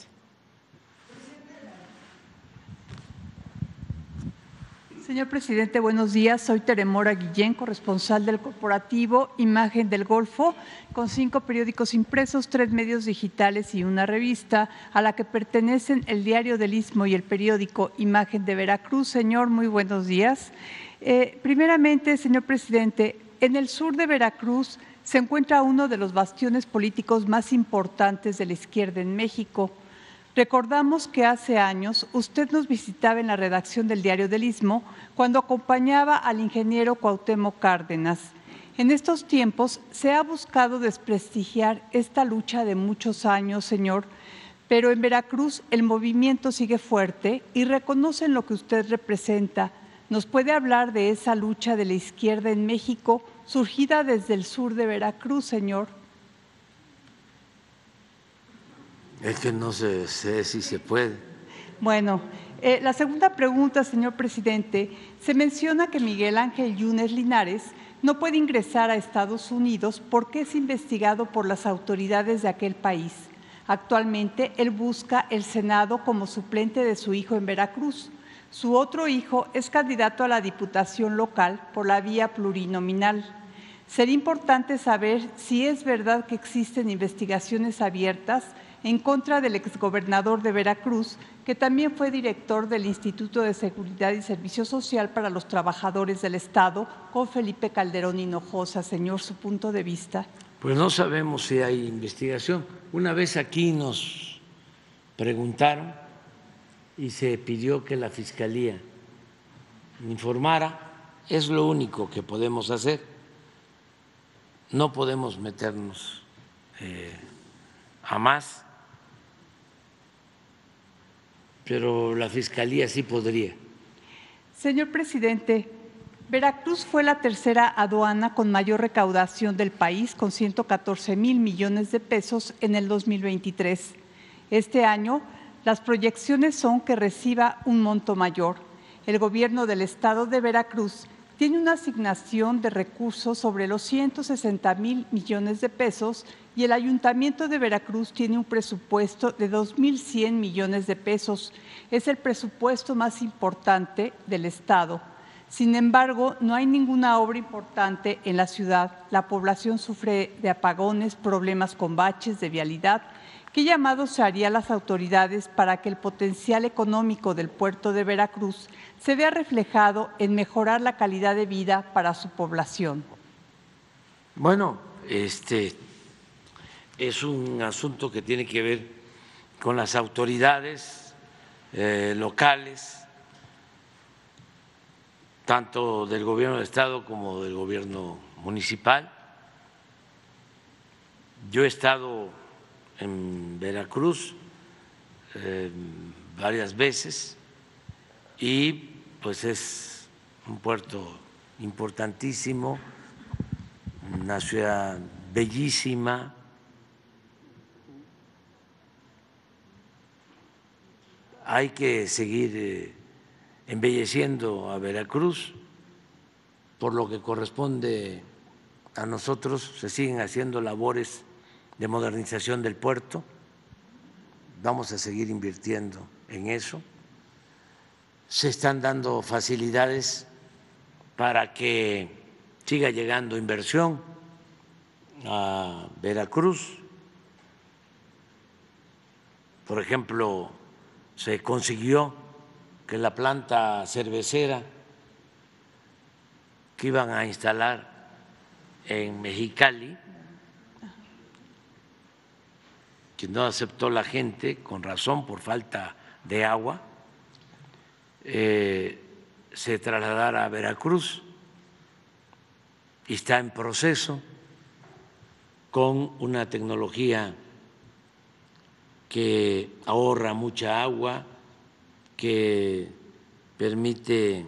Señor presidente, buenos días. Soy Teremora Guillén, corresponsal del corporativo Imagen del Golfo, con 5 periódicos impresos, 3 medios digitales y una revista, a la que pertenecen el Diario del Istmo y el periódico Imagen de Veracruz. Señor, muy buenos días. Primeramente, señor presidente, en el sur de Veracruz se encuentra uno de los bastiones políticos más importantes de la izquierda en México. Recordamos que hace años usted nos visitaba en la redacción del Diario del Istmo cuando acompañaba al ingeniero Cuauhtémoc Cárdenas. En estos tiempos se ha buscado desprestigiar esta lucha de muchos años, señor, pero en Veracruz el movimiento sigue fuerte y reconocen lo que usted representa. ¿Nos puede hablar de esa lucha de la izquierda en México surgida desde el sur de Veracruz, señor? Es que no sé si se puede. Bueno, la segunda pregunta, señor presidente, se menciona que Miguel Ángel Yunes Linares no puede ingresar a Estados Unidos porque es investigado por las autoridades de aquel país. Actualmente, él busca el Senado como suplente de su hijo en Veracruz. Su otro hijo es candidato a la diputación local por la vía plurinominal. Sería importante saber si es verdad que existen investigaciones abiertas en contra del exgobernador de Veracruz, que también fue director del Instituto de Seguridad y Servicio Social para los Trabajadores del Estado, con Felipe Calderón Hinojosa. Señor, su punto de vista. Pues no sabemos si hay investigación. Una vez aquí nos preguntaron y se pidió que la Fiscalía informara. Es lo único que podemos hacer. No podemos meternos a más, pero la Fiscalía sí podría. Señor presidente, Veracruz fue la tercera aduana con mayor recaudación del país, con 114,000 millones de pesos en el 2023. Este año, las proyecciones son que reciba un monto mayor. El gobierno del Estado de Veracruz tiene una asignación de recursos sobre los 160,000 millones de pesos y el Ayuntamiento de Veracruz tiene un presupuesto de 2,100 millones de pesos. Es el presupuesto más importante del Estado. Sin embargo, no hay ninguna obra importante en la ciudad. La población sufre de apagones, problemas con baches de vialidad. ¿Qué llamado se haría a las autoridades para que el potencial económico del puerto de Veracruz se vea reflejado en mejorar la calidad de vida para su población? Bueno, es un asunto que tiene que ver con las autoridades locales, tanto del gobierno del Estado como del gobierno municipal. Yo he estado en Veracruz varias veces y pues es un puerto importantísimo, una ciudad bellísima. Hay que seguir embelleciendo a Veracruz, por lo que corresponde a nosotros. Se siguen haciendo labores de modernización del puerto, vamos a seguir invirtiendo en eso. Se están dando facilidades para que siga llegando inversión a Veracruz. Por ejemplo, se consiguió que la planta cervecera que iban a instalar en Mexicali, que no aceptó la gente, con razón, por falta de agua, se trasladara a Veracruz y está en proceso con una tecnología que ahorra mucha agua, que permite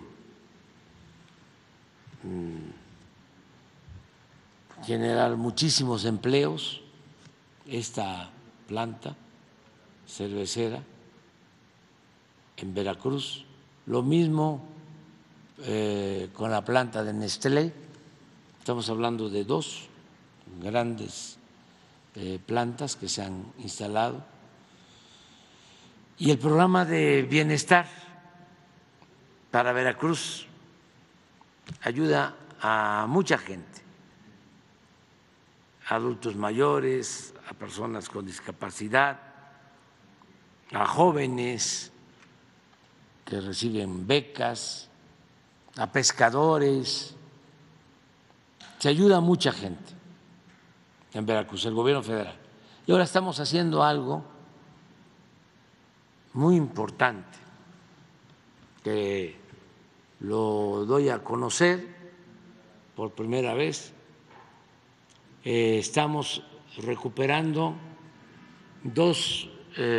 generar muchísimos empleos. Esta planta cervecera en Veracruz, lo mismo con la planta de Nestlé. Estamos hablando de dos grandes plantas que se han instalado, y el programa de bienestar para Veracruz ayuda a mucha gente, a adultos mayores, a personas con discapacidad, a jóvenes que reciben becas, a pescadores. Se ayuda a mucha gente en Veracruz, el gobierno federal. Y ahora estamos haciendo algo muy importante, que lo doy a conocer por primera vez. Estamos recuperando dos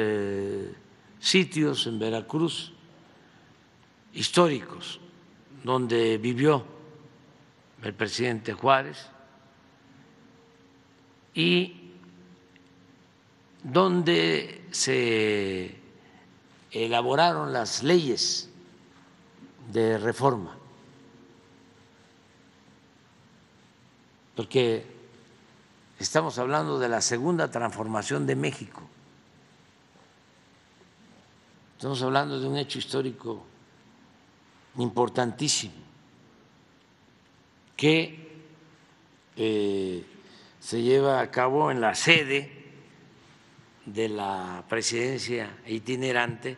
sitios en Veracruz históricos donde vivió el presidente Juárez y donde se elaboraron las leyes de reforma, porque estamos hablando de la segunda transformación de México. Estamos hablando de un hecho histórico importantísimo que se lleva a cabo en la sede de la presidencia itinerante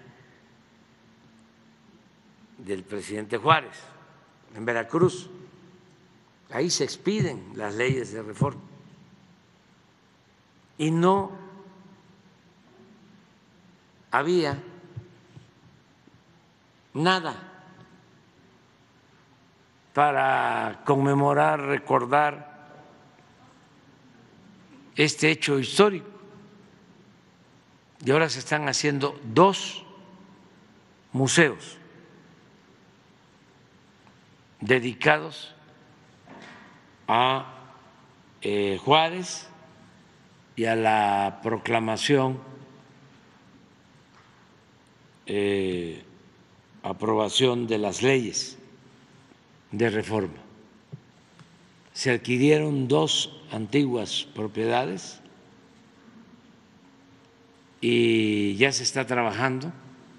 del presidente Juárez, en Veracruz. Ahí se expiden las leyes de reforma y no había nada para conmemorar, recordar este hecho histórico. Y ahora se están haciendo 2 museos dedicados a Juárez y a la proclamación, aprobación de las leyes de reforma. Se adquirieron 2 antiguas propiedades y ya se está trabajando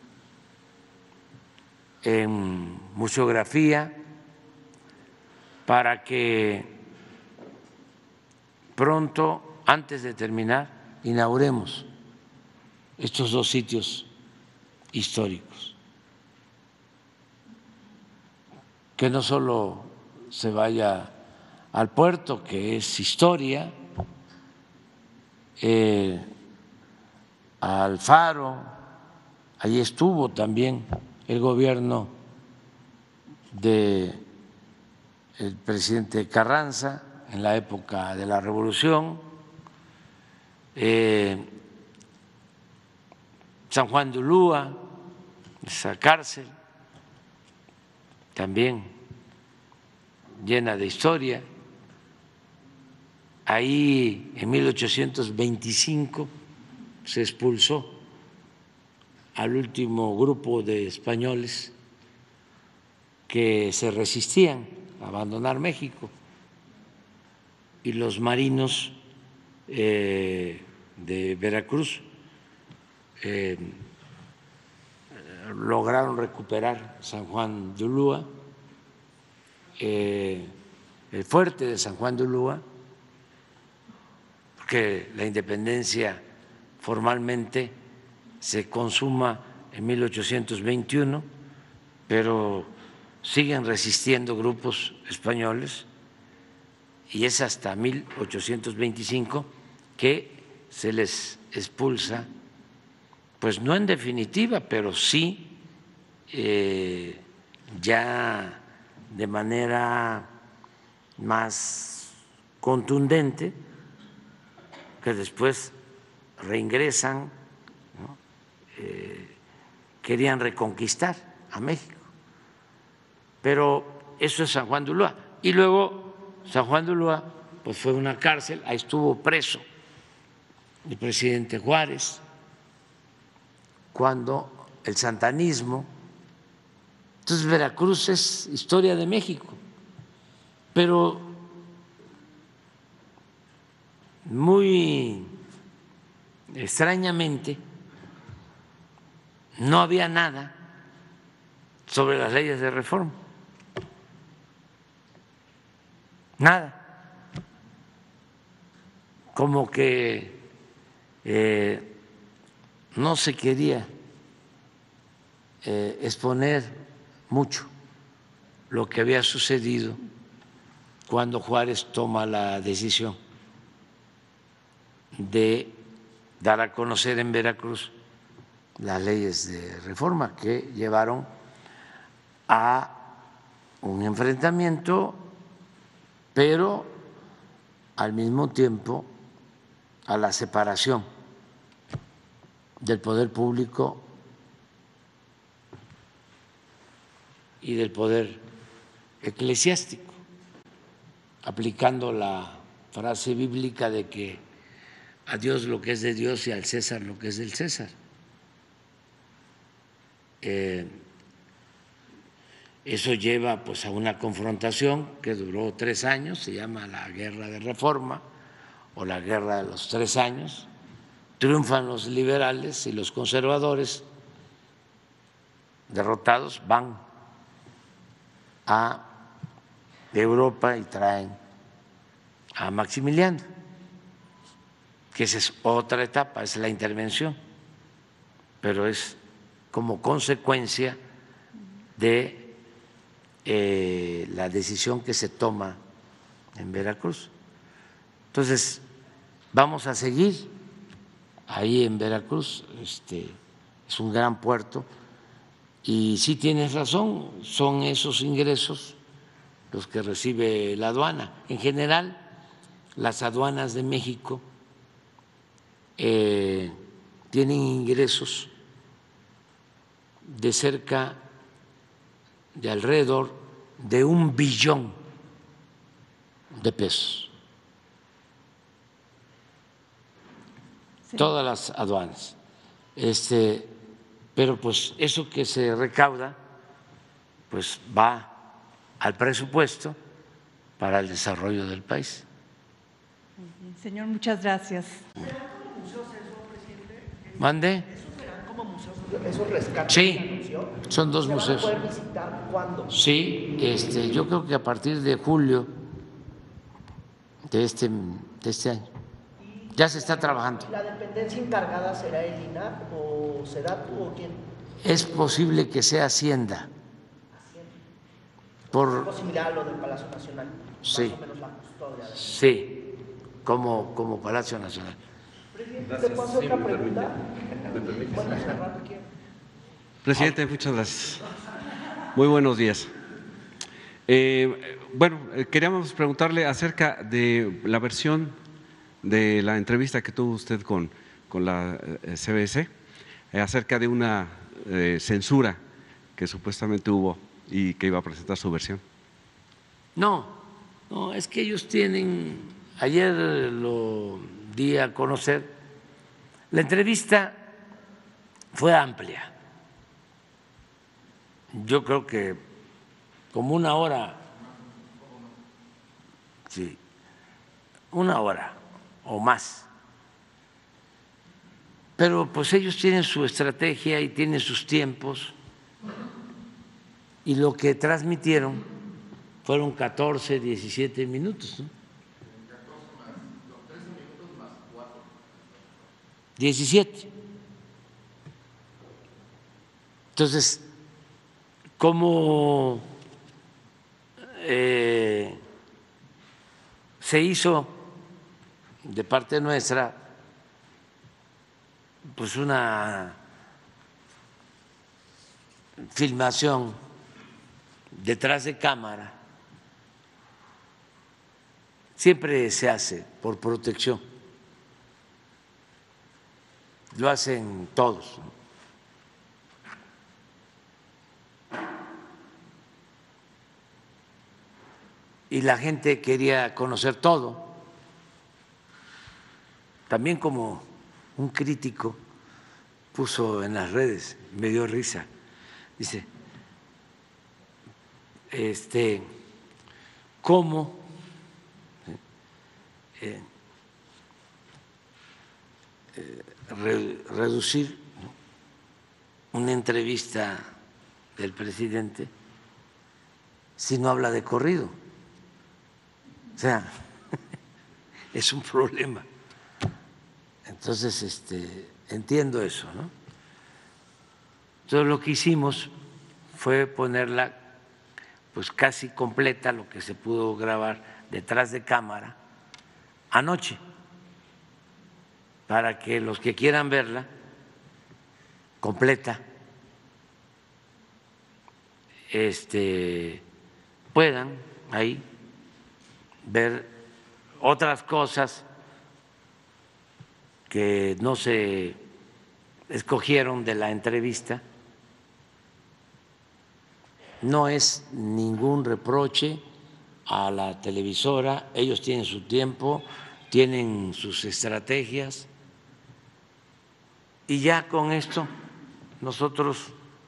en museografía para que pronto, antes de terminar, inauguremos estos 2 sitios históricos. Que no solo se vaya al puerto, que es historia, al Faro, allí estuvo también el gobierno del presidente Carranza en la época de la Revolución, San Juan de Ulúa, esa cárcel también llena de historia. Ahí en 1825 se expulsó al último grupo de españoles que se resistían a abandonar México, y los marinos de Veracruz lograron recuperar San Juan de Ulúa, el fuerte de San Juan de Ulúa, porque la independencia formalmente se consuma en 1821, pero siguen resistiendo grupos españoles, y es hasta 1825 que se les expulsa, pues no en definitiva, pero sí ya de manera más contundente, que después reingresan, ¿no? Querían reconquistar a México, pero eso es San Juan de Ulúa. Y luego San Juan de Ulúa pues fue una cárcel, ahí estuvo preso el presidente Juárez cuando el santanismo. Entonces Veracruz es historia de México, pero muy extrañamente no había nada sobre las leyes de reforma, nada, como que no se quería exponer mucho lo que había sucedido cuando Juárez toma la decisión de dar a conocer en Veracruz las leyes de reforma que llevaron a un enfrentamiento, pero al mismo tiempo a la separación del poder público y del poder eclesiástico, aplicando la frase bíblica de que a Dios lo que es de Dios y al César lo que es del César. Eso lleva pues a una confrontación que duró 3 años, se llama la Guerra de Reforma o la Guerra de los 3 años. Triunfan los liberales y los conservadores, derrotados, van a Europa y traen a Maximiliano, que esa es otra etapa, es la intervención, pero es como consecuencia de la decisión que se toma en Veracruz. Entonces, vamos a seguir ahí en Veracruz, es un gran puerto, y sí tienes razón, son esos ingresos los que recibe la aduana. En general, las aduanas de México tienen ingresos de cerca de alrededor de 1 billón de pesos. Sí. Todas las aduanas. Pero pues eso que se recauda pues va al presupuesto para el desarrollo del país. Señor, muchas gracias. ¿Mande? ¿Esos serán como museos? ¿Esos rescates? Sí, son 2 museos. ¿Se van a poder visitar cuándo? Sí, yo creo que a partir de julio de este año. Ya se está trabajando. ¿La dependencia encargada será el INAH o SEDATU o quién? Es posible que sea Hacienda. Algo similar a lo del Palacio Nacional. Sí. Más o menos la custodia. Sí, como Palacio Nacional. Presidente, ¿te puedo hacer otra pregunta? Bueno, cerrar aquí. Presidente, muchas gracias. Muy buenos días. Queríamos preguntarle acerca de la versión de la entrevista que tuvo usted con la CBS, acerca de una censura que supuestamente hubo y que iba a presentar su versión. No, es que ellos tienen, ayer lo di a conocer, la entrevista fue amplia. Yo creo que como 1 hora, sí, 1 hora o más. Pero pues ellos tienen su estrategia y tienen sus tiempos, y lo que transmitieron fueron 14, 17 minutos, ¿no? 17. Entonces, ¿cómo se hizo de parte nuestra pues una filmación detrás de cámara? Siempre se hace por protección, lo hacen todos. Y la gente quería conocer todo. También como un crítico puso en las redes, me dio risa, dice, ¿cómo reducir una entrevista del presidente si no habla de corrido? O sea, es un problema. Entonces, entiendo eso, ¿no? Entonces, lo que hicimos fue ponerla pues casi completa, lo que se pudo grabar detrás de cámara anoche, para que los que quieran verla completa puedan ahí ver otras cosas que no se escogieron de la entrevista. No es ningún reproche a la televisora, ellos tienen su tiempo, tienen sus estrategias, y ya con esto nosotros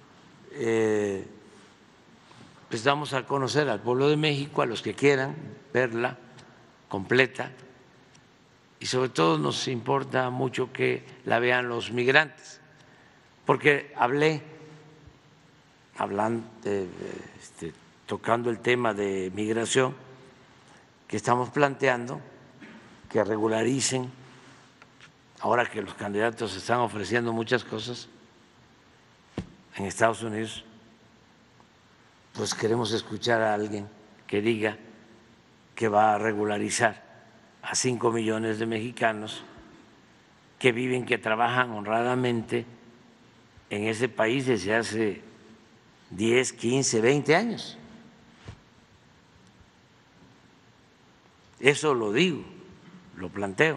pues damos a conocer al pueblo de México, a los que quieran verla completa, y sobre todo nos importa mucho que la vean los migrantes, porque hablando tocando el tema de migración, que estamos planteando que regularicen, ahora que los candidatos están ofreciendo muchas cosas en Estados Unidos, pues queremos escuchar a alguien que diga que va a regularizar a 5 millones de mexicanos que viven, que trabajan honradamente en ese país desde hace 10, 15, 20 años. Eso lo digo, lo planteo.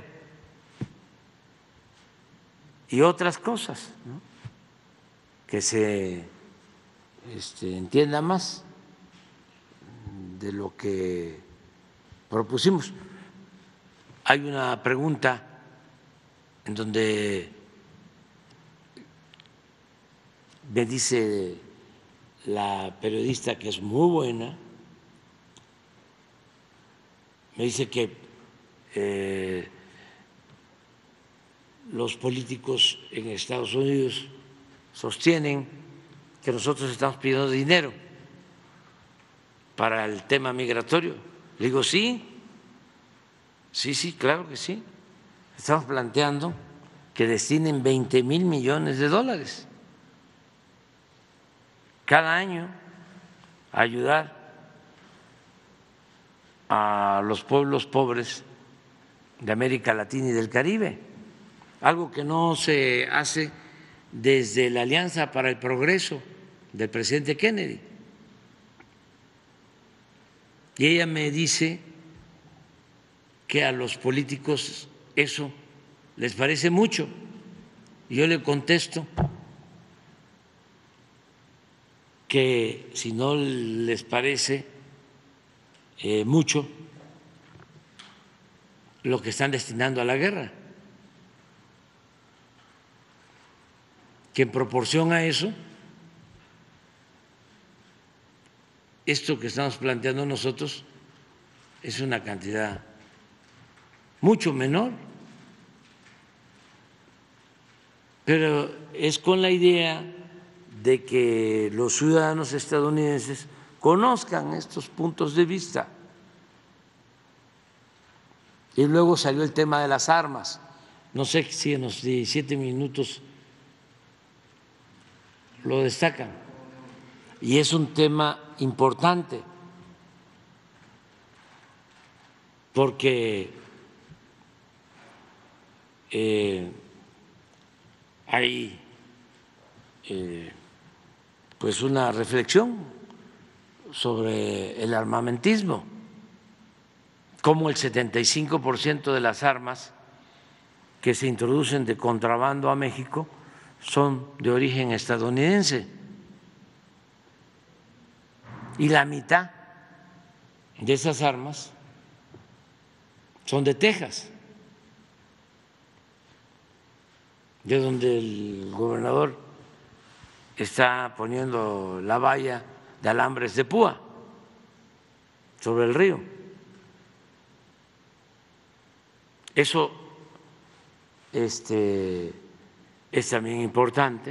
Y otras cosas, ¿no? Que se entienda más de lo que propusimos. Hay una pregunta en donde me dice la periodista, que es muy buena, me dice que los políticos en Estados Unidos sostienen que nosotros estamos pidiendo dinero para el tema migratorio. Le digo, sí, claro que sí. Estamos planteando que destinen 20,000 millones de dólares cada año a ayudar a los pueblos pobres de América Latina y del Caribe, algo que no se hace desde la Alianza para el Progreso del presidente Kennedy. Y ella me dice que a los políticos eso les parece mucho. Y yo le contesto que si no les parece mucho lo que están destinando a la guerra, que en proporción a eso, esto que estamos planteando nosotros es una cantidad mucho menor, pero es con la idea de que los ciudadanos estadounidenses conozcan estos puntos de vista. Y luego salió el tema de las armas. No sé si en los 17 minutos lo destacan. Y es un tema importante, porque hay pues una reflexión sobre el armamentismo, como el 75% de las armas que se introducen de contrabando a México son de origen estadounidense y la mitad de esas armas son de Texas, de donde el gobernador está poniendo la valla de alambres de púa sobre el río. Eso es también importante.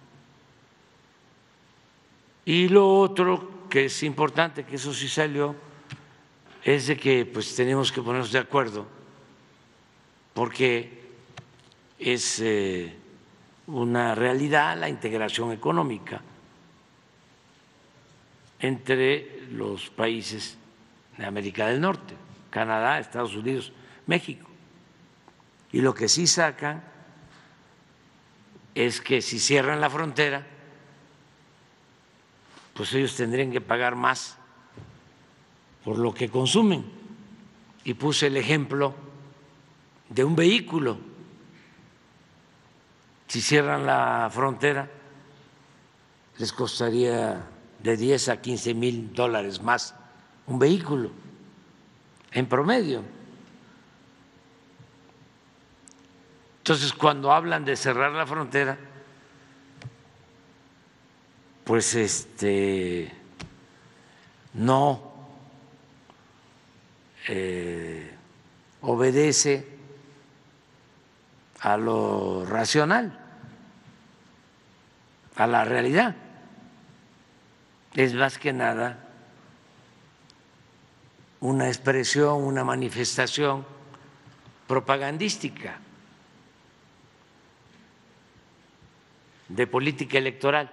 Y lo otro que es importante, que eso sí salió, es de que pues tenemos que ponernos de acuerdo, porque es una realidad la integración económica entre los países de América del Norte, Canadá, Estados Unidos, México. Y lo que sí sacan es que si cierran la frontera, pues ellos tendrían que pagar más por lo que consumen. Y puse el ejemplo de un vehículo. Si cierran la frontera, les costaría de 10 a 15 mil dólares más un vehículo, en promedio. Entonces, cuando hablan de cerrar la frontera, pues no obedece a lo racional, a la realidad. Es más que nada una expresión, una manifestación propagandística de política electoral.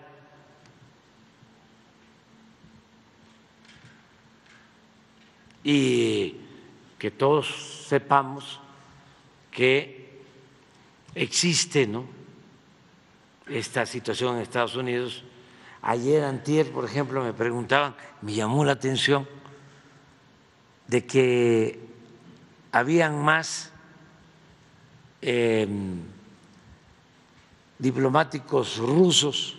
Y que todos sepamos que existe, ¿no?, esta situación en Estados Unidos. Ayer, antier, por ejemplo, me preguntaban, me llamó la atención de que habían más diplomáticos rusos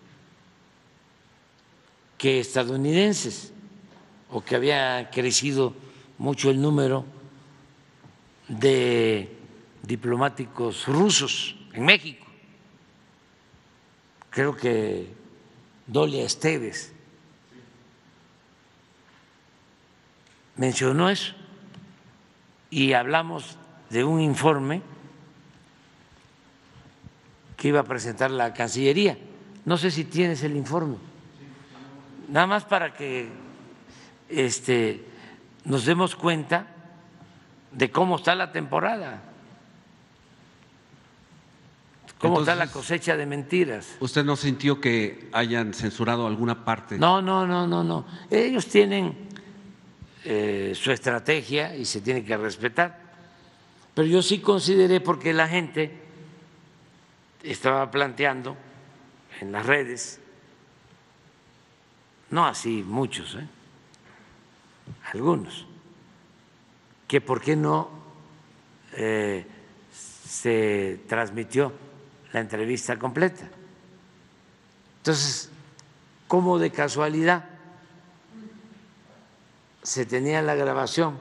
que estadounidenses, o que había crecido mucho el número de diplomáticos rusos en México. Creo que Dolia Esteves mencionó eso, y hablamos de un informe que iba a presentar la Cancillería. No sé si tienes el informe, nada más para que nos demos cuenta de cómo está la temporada, cómo está la cosecha de mentiras. ¿Usted no sintió que hayan censurado alguna parte? No. Ellos tienen su estrategia y se tiene que respetar. Pero yo sí consideré, porque la gente estaba planteando en las redes, no así muchos, algunos, que por qué no se transmitió la entrevista completa. Entonces, como de casualidad se tenía la grabación,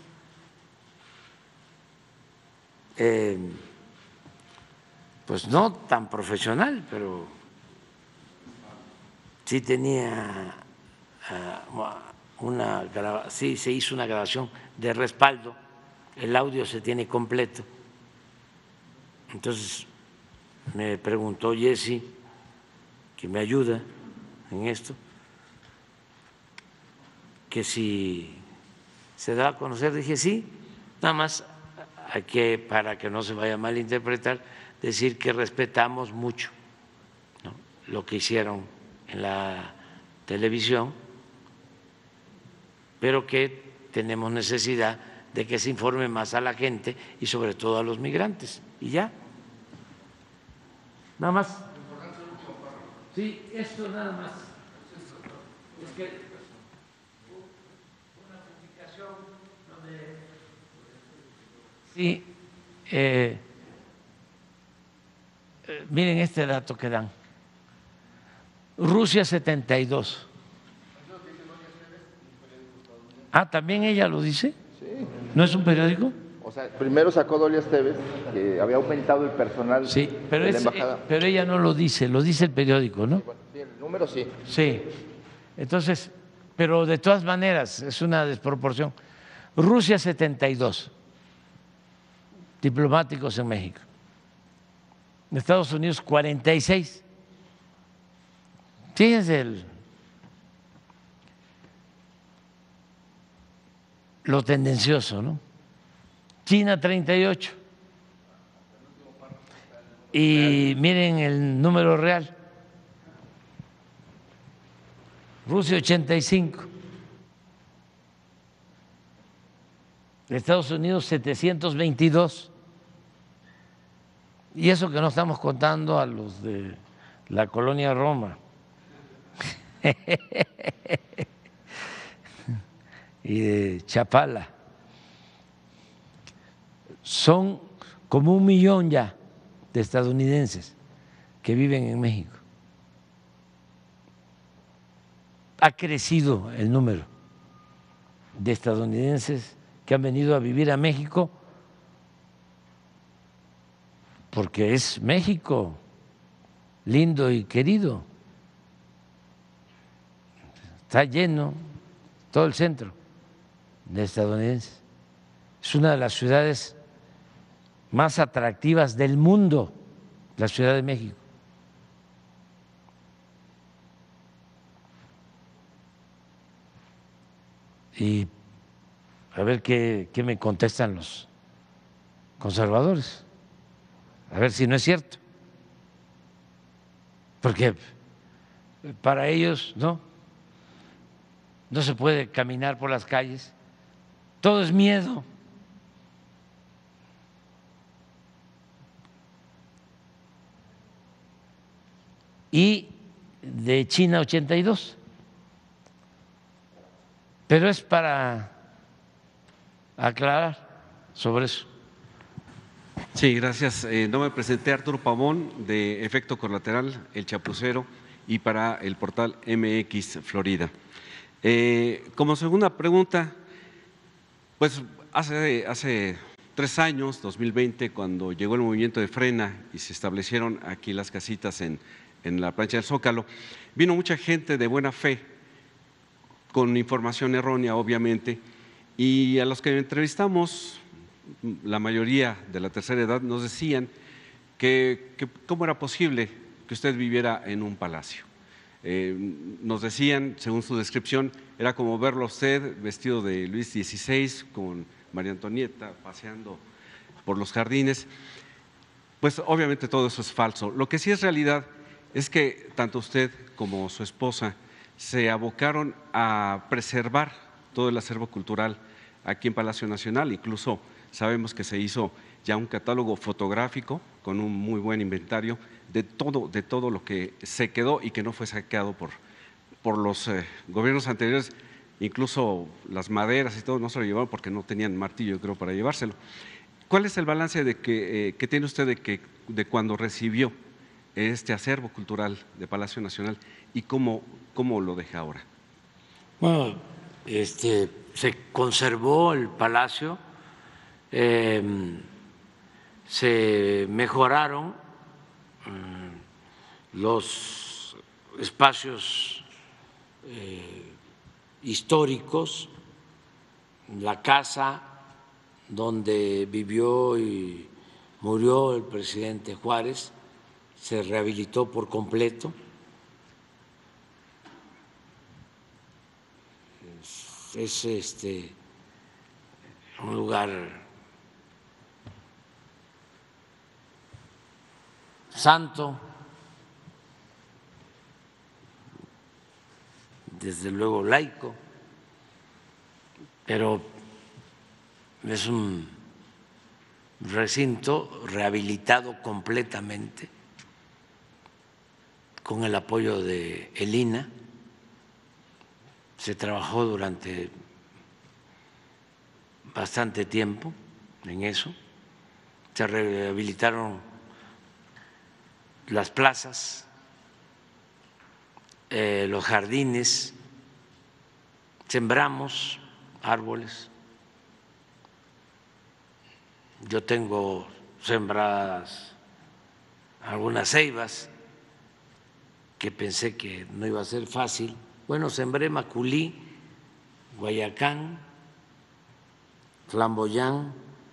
pues no tan profesional, pero sí tenía sí se hizo una grabación de respaldo, el audio se tiene completo. Entonces me preguntó Jessy, que me ayuda en esto, que si se da a conocer. Dije sí, nada más hay que, para que no se vaya a malinterpretar, decir que respetamos mucho, ¿no?, lo que hicieron en la televisión, pero que tenemos necesidad de que se informe más a la gente y sobre todo a los migrantes. Y ya, nada más. Sí, esto nada más. Es que una publicación donde sí, miren este dato que dan. Rusia 72. Ah, ¿también ella lo dice? Sí. ¿No es un periódico? O sea, primero sacó Dolia Esteves que había aumentado el personal sí, pero de la embajada. Pero ella no lo dice el periódico, ¿no? Sí, bueno, sí, el número sí. Sí, entonces, pero de todas maneras es una desproporción. Rusia 72 diplomáticos en México, Estados Unidos 46. Fíjense lo tendencioso, ¿no? China 38. Y miren el número real. Rusia 85. Estados Unidos 722. Y eso que no estamos contando a los de la colonia Roma. Y de Chapala. Son como 1 millón ya de estadounidenses que viven en México. Ha crecido el número de estadounidenses que han venido a vivir a México porque es México lindo y querido. Está lleno todo el centro de estadounidenses. Es una de las ciudades más atractivas del mundo, la Ciudad de México. Y a ver qué me contestan los conservadores, a ver si no es cierto, porque para ellos no se puede caminar por las calles, todo es miedo. Y de China 82, pero es para aclarar sobre eso. Sí, gracias. No me presenté, Arturo Pavón, de Efecto Colateral, El Chapucero, y para el portal MX Florida. Como segunda pregunta, pues hace 3 años, 2020, cuando llegó el movimiento de Frena y se establecieron aquí las casitas en la plancha del Zócalo, vino mucha gente de buena fe, con información errónea, obviamente, y a los que entrevistamos, la mayoría de la tercera edad, nos decían que cómo era posible que usted viviera en un palacio. Nos decían, según su descripción, era como verlo a usted vestido de Luis XVI, con María Antonieta, paseando por los jardines. Pues obviamente todo eso es falso. Lo que sí es realidad es que tanto usted como su esposa se abocaron a preservar todo el acervo cultural aquí en Palacio Nacional. Incluso sabemos que se hizo ya un catálogo fotográfico con un muy buen inventario de todo lo que se quedó y que no fue saqueado por los gobiernos anteriores. Incluso las maderas y todo no se lo llevaron porque no tenían martillo, creo, para llevárselo. ¿Cuál es el balance que tiene usted de cuando recibió este acervo cultural de Palacio Nacional y cómo lo deja ahora? Bueno, se conservó el palacio, se mejoraron los espacios históricos, la casa donde vivió y murió el presidente Juárez se rehabilitó por completo. Es un lugar santo, desde luego laico, pero es un recinto rehabilitado completamente con el apoyo de el INAH. Se trabajó durante bastante tiempo en eso, se rehabilitaron las plazas, los jardines, sembramos árboles. Yo tengo sembradas algunas ceibas que pensé que no iba a ser fácil. Bueno, sembré maculí, guayacán, flamboyán,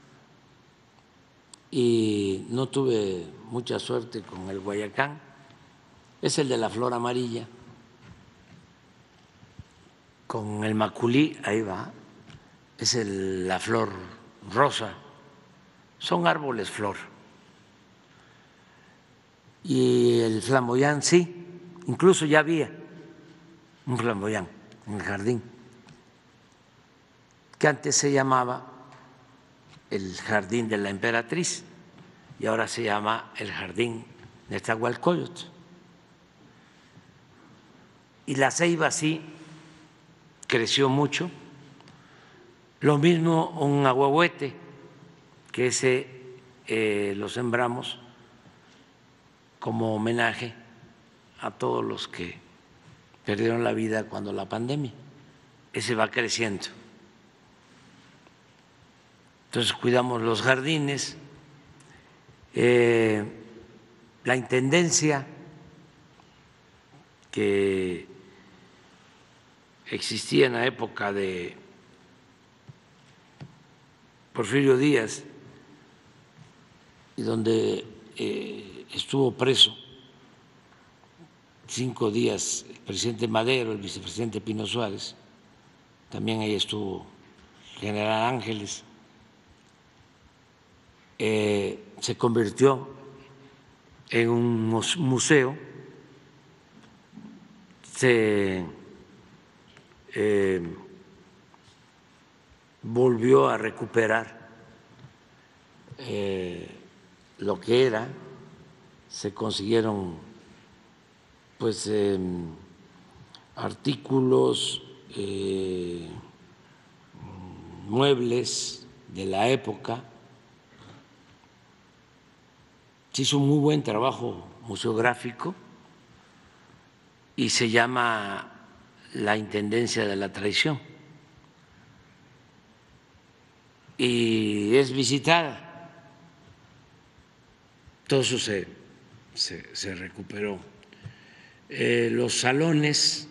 y no tuve mucha suerte con el guayacán. Es el de la flor amarilla. Con el maculí, ahí va, es la flor rosa. Son árboles flor. Y el flamboyán sí, incluso ya había un flamboyán en el jardín, que antes se llamaba el Jardín de la Emperatriz y ahora se llama el Jardín de Nezahualcóyotl. Y la ceiba sí creció mucho, lo mismo un ahuehuete, que ese lo sembramos como homenaje a todos los que perdieron la vida cuando la pandemia. Ese va creciendo. Entonces cuidamos los jardines. La intendencia que existía en la época de Porfirio Díaz y donde estuvo preso 5 días el presidente Madero, el vicepresidente Pino Suárez, también ahí estuvo General Ángeles, se convirtió en un museo, se volvió a recuperar lo que era, se consiguieron pues artículos, muebles de la época. Se hizo un muy buen trabajo museográfico y se llama la Intendencia de la Traición. Y es visitada. Todo eso se recuperó. Los salones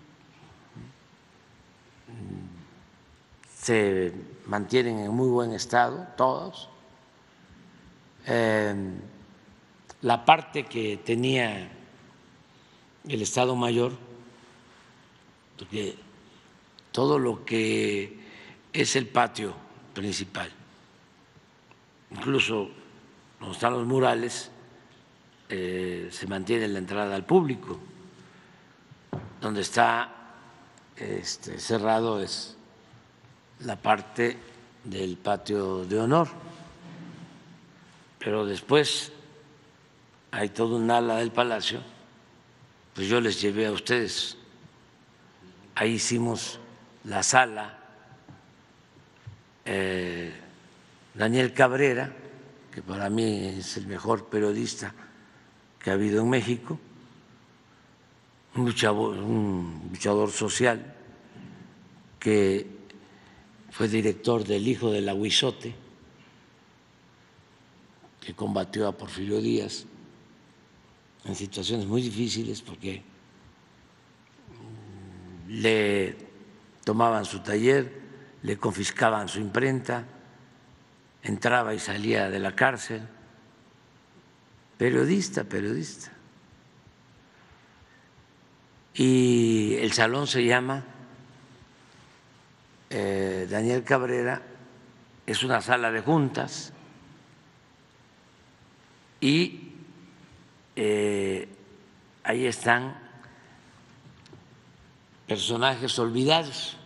se mantienen en muy buen estado, todos. La parte que tenía el Estado Mayor, porque todo lo que es el patio principal, incluso donde están los murales, se mantiene la entrada al público. Donde está cerrado es la parte del patio de honor, pero después hay todo un ala del palacio, pues yo les llevé a ustedes, ahí hicimos la sala. Daniel Cabrera, que para mí es el mejor periodista que ha habido en México, un luchador social que fue director del Hijo del Ahuizote, que combatió a Porfirio Díaz en situaciones muy difíciles porque le tomaban su taller, le confiscaban su imprenta, entraba y salía de la cárcel. Periodista. Y el salón se llama Daniel Cabrera, es una sala de juntas y ahí están personajes olvidados.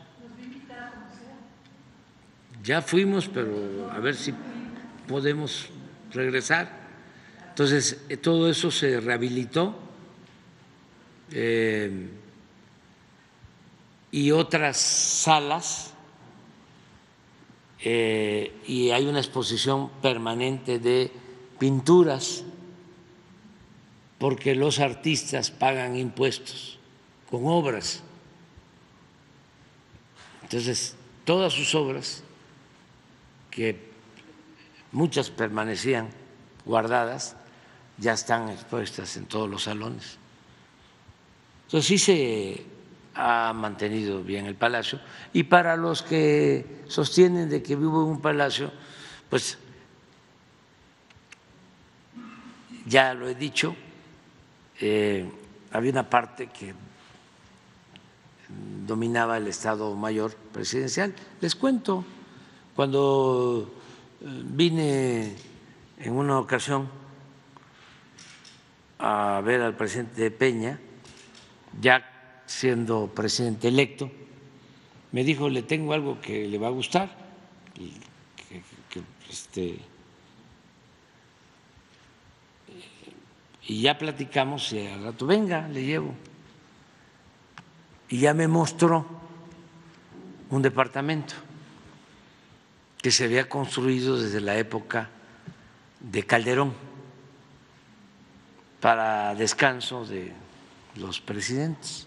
Ya fuimos, pero a ver si podemos regresar. Entonces, todo eso se rehabilitó. Y otras salas, y hay una exposición permanente de pinturas, porque los artistas pagan impuestos con obras. Entonces, todas sus obras, que muchas permanecían guardadas, ya están expuestas en todos los salones. Entonces sí se ha mantenido bien el palacio, y para los que sostienen de que vivo en un palacio, pues ya lo he dicho, había una parte que dominaba el Estado Mayor presidencial. Les cuento, cuando vine en una ocasión a ver al presidente Peña, ya siendo presidente electo, me dijo: le tengo algo que le va a gustar, y ya platicamos, y al rato, venga, le llevo. Y ya me mostró un departamento que se había construido desde la época de Calderón para descanso de los presidentes.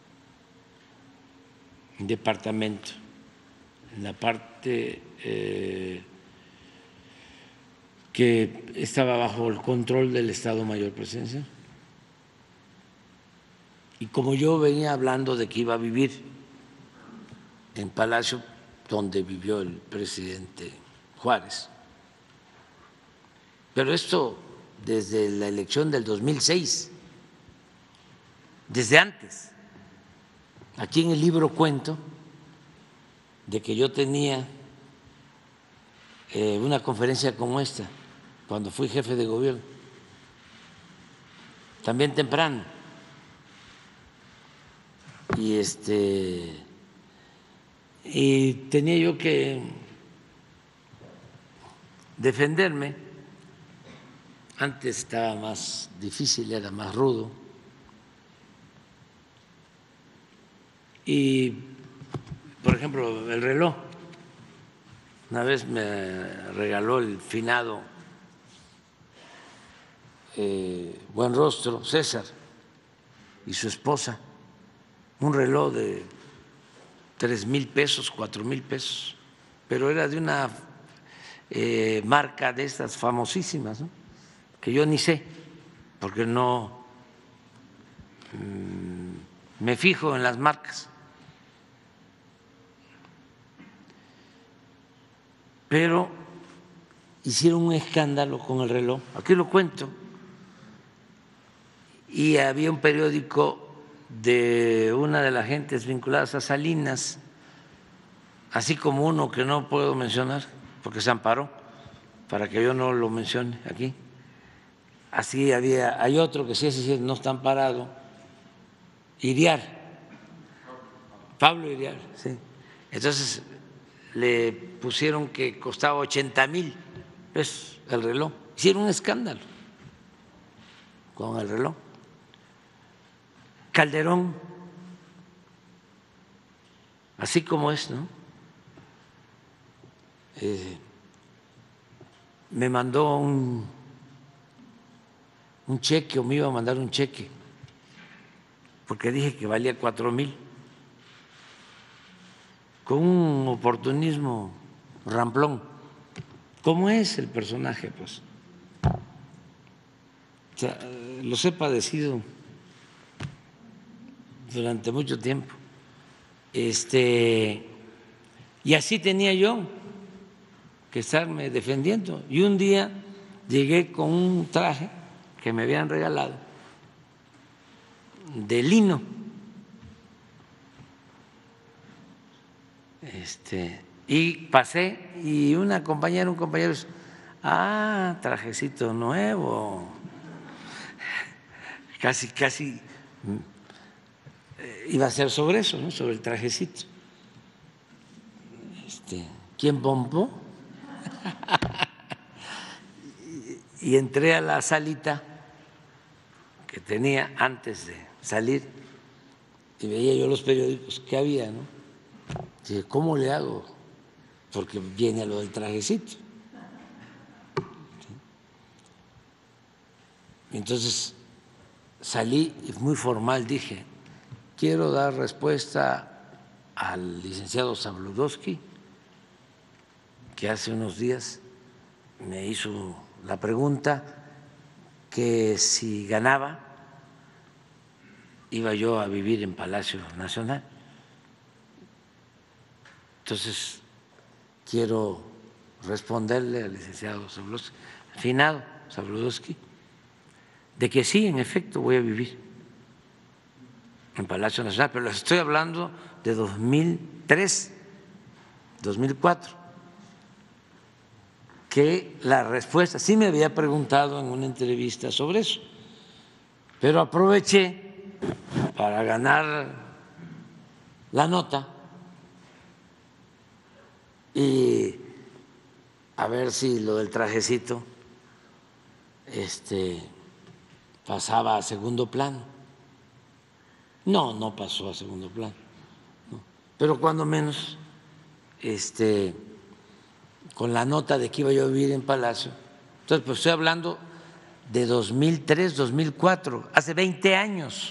Un departamento en la parte que estaba bajo el control del Estado Mayor Presidencial. Y como yo venía hablando de que iba a vivir en Palacio, donde vivió el presidente Juárez, pero esto desde la elección del 2006, desde antes. Aquí en el libro cuento de que yo tenía una conferencia como esta, cuando fui jefe de gobierno, también temprano. Y tenía yo que defenderme. Antes estaba más difícil, era más rudo. Y, por ejemplo, el reloj. Una vez me regaló el finado Buenrostro, César, y su esposa, un reloj de 3,000 pesos, 4,000 pesos, pero era de una marca de estas famosísimas, ¿no? Que yo ni sé, porque no me fijo en las marcas. Pero hicieron un escándalo con el reloj, aquí lo cuento, y había un periódico de una de las gentes vinculadas a Salinas, así como uno que no puedo mencionar porque se amparó para que yo no lo mencione aquí. Así hay otro que sí no está amparado, Iriar, Pablo Iriar, sí. Entonces le pusieron que costaba 80,000 pesos el reloj. Hicieron un escándalo con el reloj. Calderón, así como es, ¿no? Me mandó un cheque, o me iba a mandar un cheque, porque dije que valía 4,000, con un oportunismo ramplón. ¿Cómo es el personaje? Pues, o sea, los he padecido durante mucho tiempo. Y así tenía yo que estarme defendiendo. Y un día llegué con un traje que me habían regalado de lino. Y pasé y una compañera, un compañero, trajecito nuevo. Casi iba a ser sobre eso, ¿no? Sobre el trajecito. ¿Quién bombó? Y entré a la salita que tenía antes de salir y veía yo los periódicos que había, ¿no? Dije, ¿cómo le hago? Porque viene lo del trajecito. Entonces salí y muy formal dije, quiero dar respuesta al licenciado Zabludovsky, que hace unos días me hizo la pregunta que si ganaba iba yo a vivir en Palacio Nacional. Entonces quiero responderle al licenciado Zabludovsky, finado Zabludovsky, de que sí, en efecto, voy a vivir en Palacio Nacional, pero les estoy hablando de 2003, 2004, que la respuesta, sí me había preguntado en una entrevista sobre eso, pero aproveché para ganar la nota y a ver si lo del trajecito pasaba a segundo plano. No pasó a segundo plano, no. Pero cuando menos con la nota de que iba yo a vivir en Palacio. Entonces, pues estoy hablando de 2003, 2004, hace 20 años.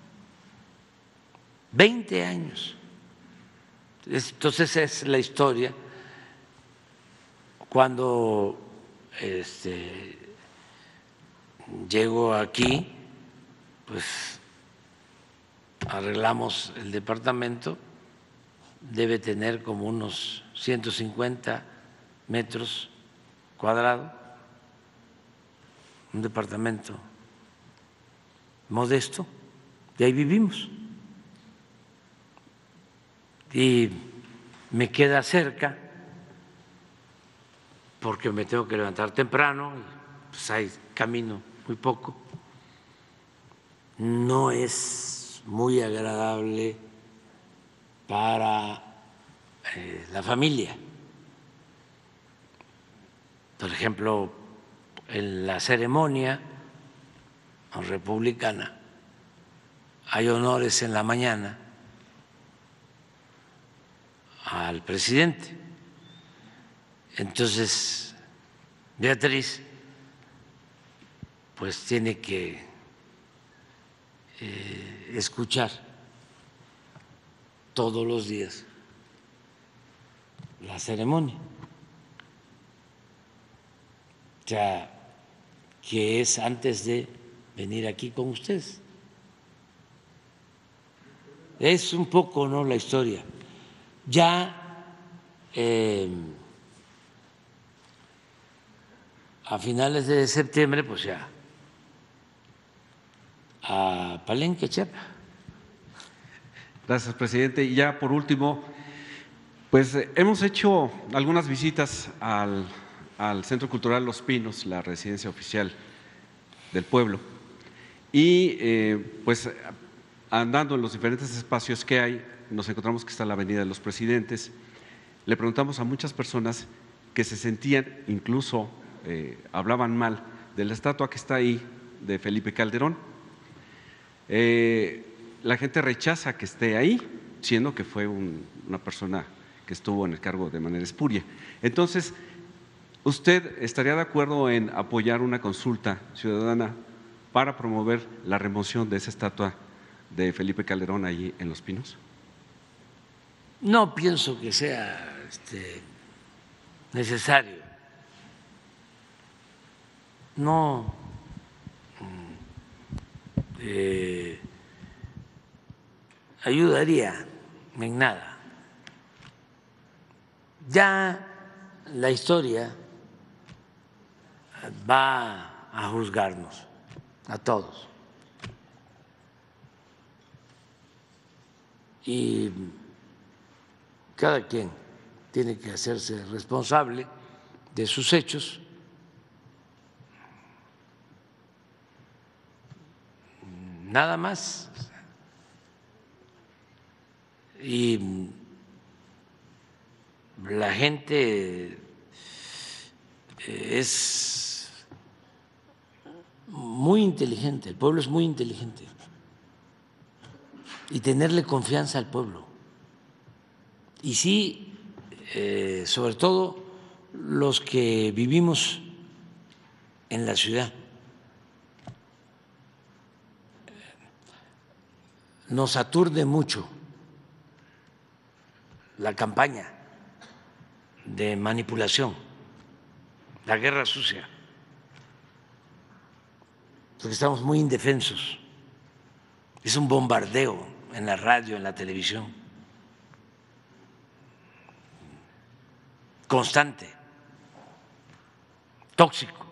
20 años. Entonces es la historia. Cuando llego aquí, pues arreglamos el departamento, debe tener como unos 150 metros cuadrados, un departamento modesto, y ahí vivimos. Y me queda cerca porque me tengo que levantar temprano, pues hay camino muy poco. No es muy agradable para la familia. Por ejemplo, en la ceremonia republicana hay honores en la mañana al presidente. Entonces, Beatriz pues tiene que escuchar todos los días la ceremonia, o sea, que es antes de venir aquí con ustedes. Es un poco, ¿no?, la historia. Ya a finales de septiembre, pues ya a Palenque, Chiapas. Gracias, presidente. Y ya por último, pues hemos hecho algunas visitas al Centro Cultural Los Pinos, la residencia oficial del pueblo, y pues andando en los diferentes espacios que hay, nos encontramos que está la Avenida de los Presidentes. Le preguntamos a muchas personas que se sentían, incluso hablaban mal de la estatua que está ahí de Felipe Calderón. La gente rechaza que esté ahí, siendo que fue una persona que estuvo en el cargo de manera espuria. Entonces, ¿usted estaría de acuerdo en apoyar una consulta ciudadana para promover la remoción de esa estatua de Felipe Calderón allí en Los Pinos? No pienso que sea necesario. No ayudaría en nada. Ya la historia va a juzgarnos a todos. Y cada quien tiene que hacerse responsable de sus hechos. Nada más. Y la gente es muy inteligente, el pueblo es muy inteligente, y tenerle confianza al pueblo. Y sí, sobre todo los que vivimos en la ciudad, nos aturde mucho la campaña de manipulación, la guerra sucia, porque estamos muy indefensos. Es un bombardeo en la radio, en la televisión, constante, tóxico.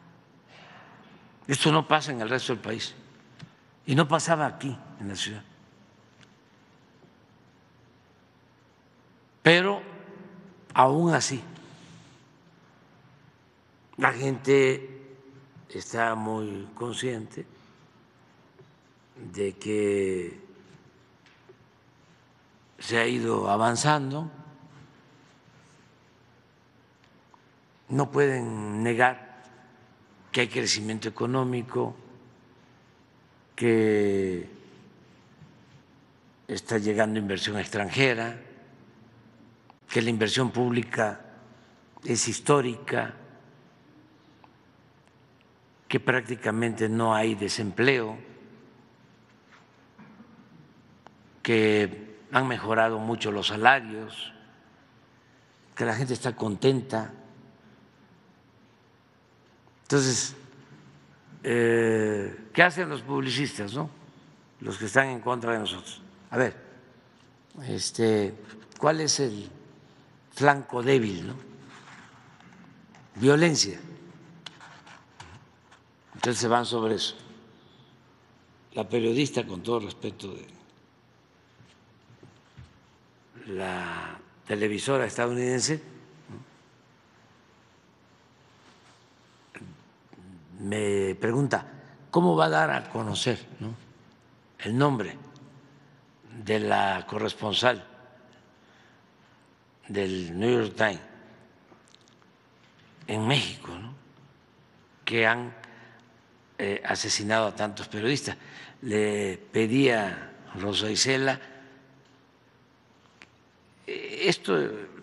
Esto no pasa en el resto del país y no pasaba aquí en la ciudad. Pero aún así, la gente está muy consciente de que se ha ido avanzando. No pueden negar que hay crecimiento económico, que está llegando inversión extranjera, que la inversión pública es histórica, que prácticamente no hay desempleo, que han mejorado mucho los salarios, que la gente está contenta. Entonces, ¿qué hacen los publicistas, no? Los que están en contra de nosotros. A ver, ¿cuál es el flanco débil, no? Violencia. Entonces se van sobre eso. La periodista, con todo respeto de la televisora estadounidense, pregunta, ¿cómo va a dar a conocer, ¿no?, el nombre de la corresponsal del New York Times en México, ¿no?, que han asesinado a tantos periodistas? Le pedí a Rosa Isela, esto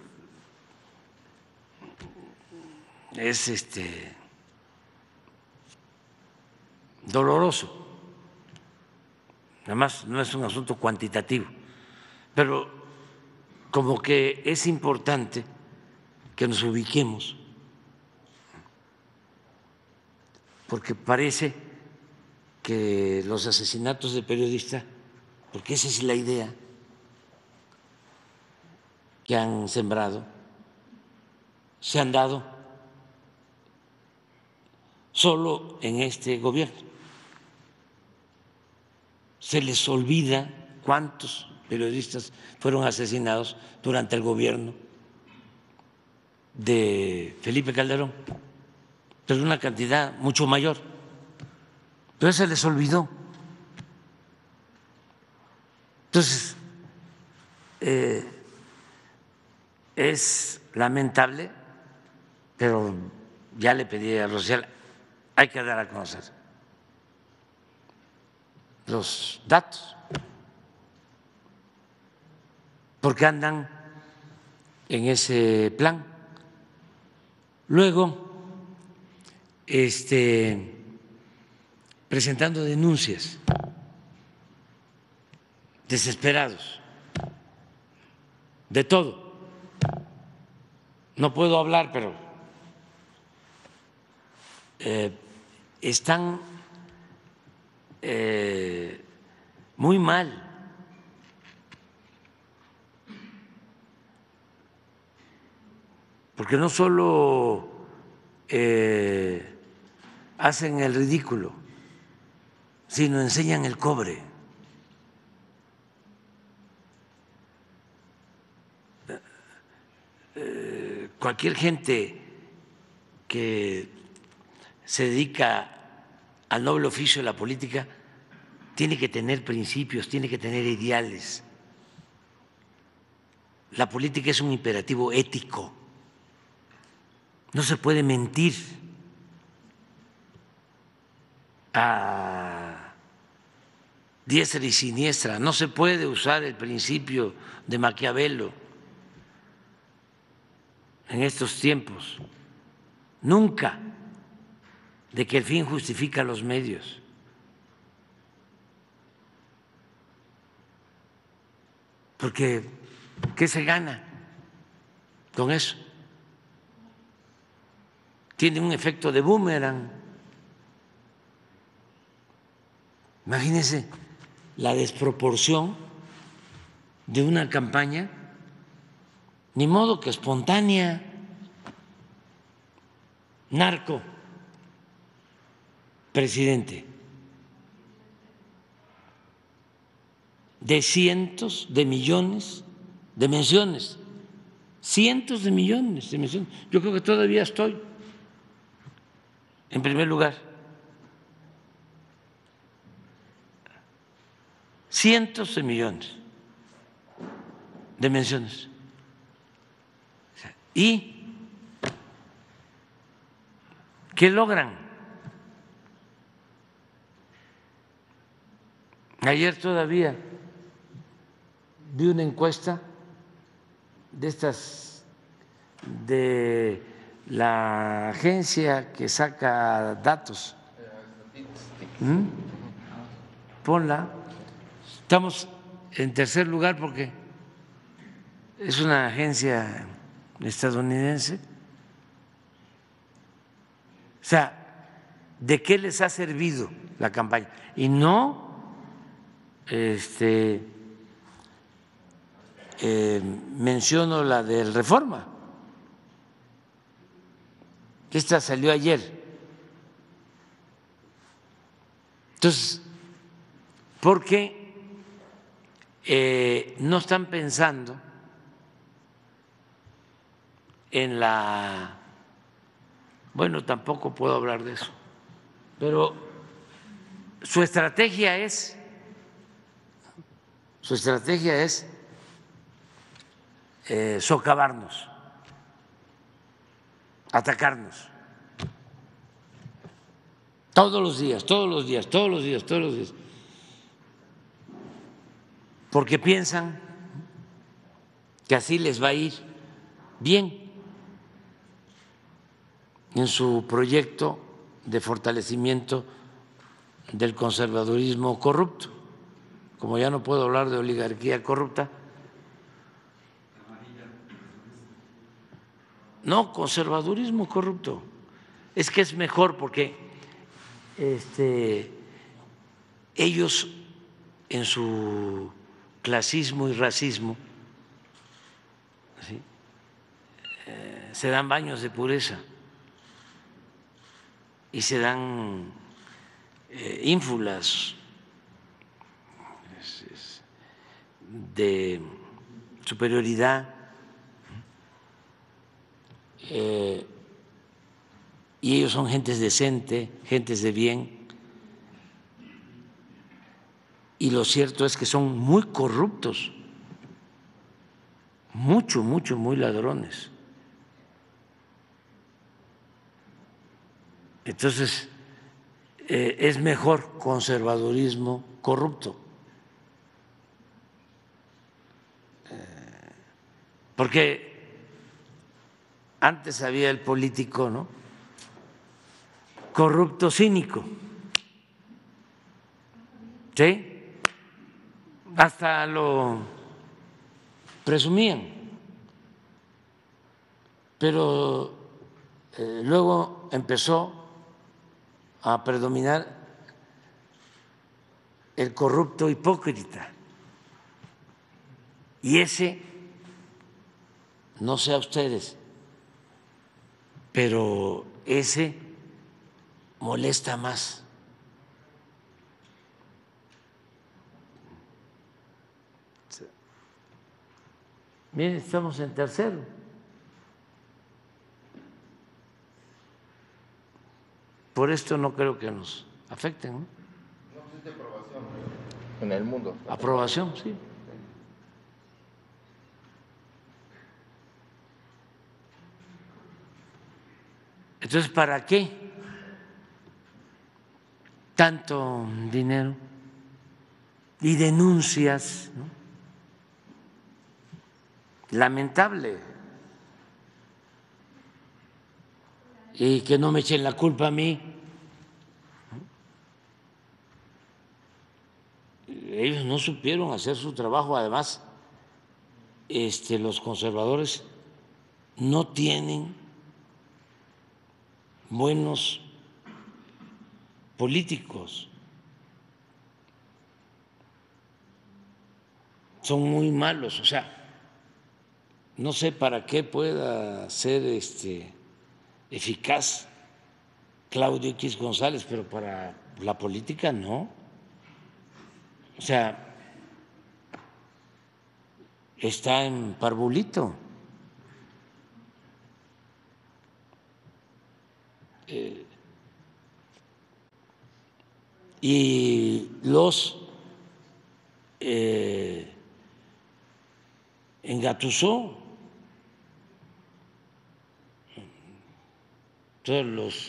es doloroso, además no es un asunto cuantitativo, pero como que es importante que nos ubiquemos, porque parece que los asesinatos de periodistas, porque esa es la idea que han sembrado, se han dado solo en este gobierno. Se les olvida cuántos periodistas fueron asesinados durante el gobierno de Felipe Calderón, pero una cantidad mucho mayor. Pero se les olvidó. Entonces, es lamentable, pero ya le pedí a Rosel, hay que dar a conocer los datos, porque andan en ese plan. Luego, presentando denuncias, desesperados, de todo. No puedo hablar, pero están muy mal. Porque no solo hacen el ridículo, sino enseñan el cobre. Cualquier gente que se dedica al noble oficio de la política tiene que tener principios, tiene que tener ideales. La política es un imperativo ético. No se puede mentir a diestra y siniestra, no se puede usar el principio de Maquiavelo en estos tiempos, nunca, de que el fin justifica los medios. Porque, ¿qué se gana con eso? Tiene un efecto de boomerang. Imagínense la desproporción de una campaña, ni modo que espontánea, narco, presidente, de cientos de millones de menciones, cientos de millones de menciones. Yo creo que todavía estoy en primer lugar. Cientos de millones de menciones. ¿Y qué logran? Ayer todavía vi una encuesta de estas de la agencia que saca datos. Ponla. Estamos en tercer lugar porque es una agencia estadounidense. O sea, ¿de qué les ha servido la campaña? Y no menciono la del Reforma, que esta salió ayer. Entonces, ¿por qué no están pensando en la... Bueno, tampoco puedo hablar de eso, Pero su estrategia es socavarnos, atacarnos. Todos los días, porque piensan que así les va a ir bien en su proyecto de fortalecimiento del conservadurismo corrupto. Como ya no puedo hablar de oligarquía corrupta, no, conservadurismo corrupto. Es que es mejor porque ellos en su clasismo y racismo, ¿sí?, se dan baños de pureza y se dan ínfulas de superioridad, y ellos son gentes decentes, gentes de bien, y lo cierto es que son muy corruptos, muy ladrones. Entonces, es mejor conservadurismo corrupto, porque antes había el político, ¿no?, corrupto cínico, ¿sí? Hasta lo presumían, pero luego empezó a predominar el corrupto hipócrita, y ese, no sé a ustedes, pero ese molesta más. Miren, estamos en tercero. Por esto no creo que nos afecten, ¿no? No existe aprobación en el mundo. Aprobación, sí. Entonces, ¿para qué tanto dinero y denuncias, ¿no? Lamentable. Y que no me echen la culpa a mí. Ellos no supieron hacer su trabajo. Además, los conservadores no tienen buenos políticos, son muy malos. O sea, no sé para qué pueda ser eficaz Claudio X González, pero para la política no. O sea, está en parvulito. Y los engatusó. Todos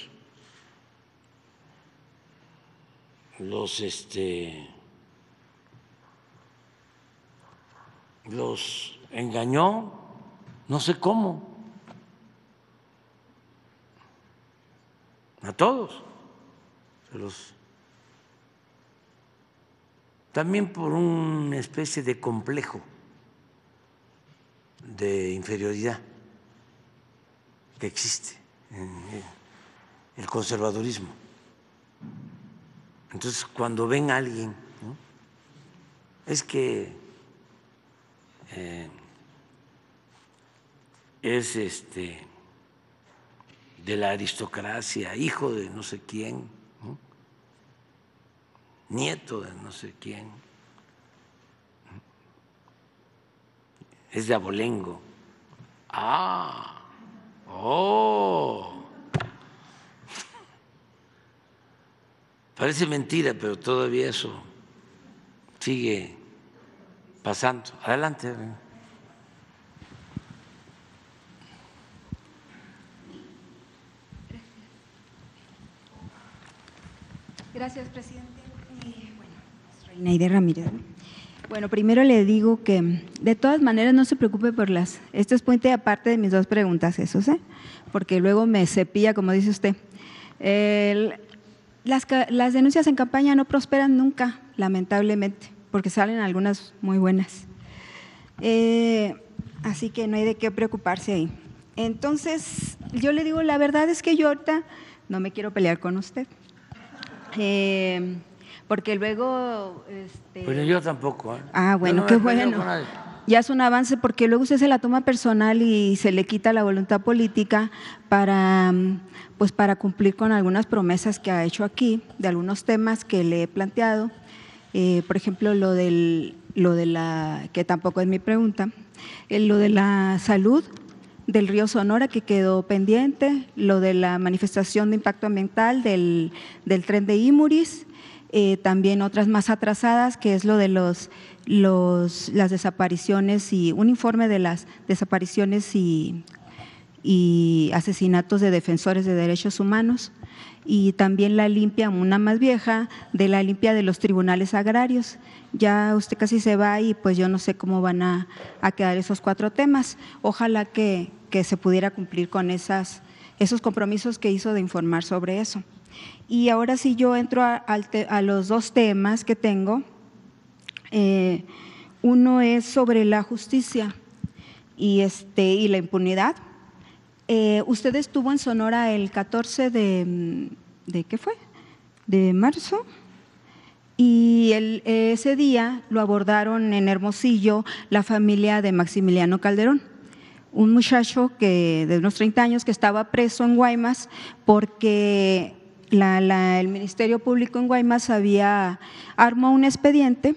los engañó, no sé cómo, a todos. También por una especie de complejo de inferioridad que existe en el conservadurismo. Entonces, cuando ven a alguien, ¿no?, es que es de la aristocracia, hijo de no sé quién, ¿no?, nieto de no sé quién, es de abolengo. Parece mentira, pero todavía eso sigue pasando. Adelante. Gracias, presidente. Soy Naide Ramírez. Bueno, primero le digo que de todas maneras no se preocupe por esto es puente aparte de mis dos preguntas, porque luego me cepilla, como dice usted. Las denuncias en campaña no prosperan nunca, lamentablemente, porque salen algunas muy buenas. Así que no hay de qué preocuparse ahí. Entonces, yo le digo, la verdad es que yo ahorita no me quiero pelear con usted. Porque luego… Bueno, yo tampoco. Bueno, qué bueno. Ya es un avance porque luego usted se la toma personal y se le quita la voluntad política para cumplir con algunas promesas que ha hecho aquí, de algunos temas que le he planteado. Por ejemplo, lo de la, que tampoco es mi pregunta, lo de la salud del río Sonora que quedó pendiente, lo de la manifestación de impacto ambiental del tren de Imuris, también otras más atrasadas, que es lo de las desapariciones y un informe de las desapariciones y asesinatos de defensores de derechos humanos, y también la limpia, una más vieja, de la limpia de los tribunales agrarios. Ya usted casi se va y pues yo no sé cómo van a quedar esos 4 temas. Ojalá que se pudiera cumplir con esos compromisos que hizo de informar sobre eso. Y ahora sí yo entro a los 2 temas que tengo. Uno es sobre la justicia y la impunidad. Usted estuvo en Sonora el 14 de ¿qué fue? De marzo, y ese día lo abordaron en Hermosillo la familia de Maximiliano Calderón, un muchacho de unos 30 años que estaba preso en Guaymas porque el Ministerio Público en Guaymas armó un expediente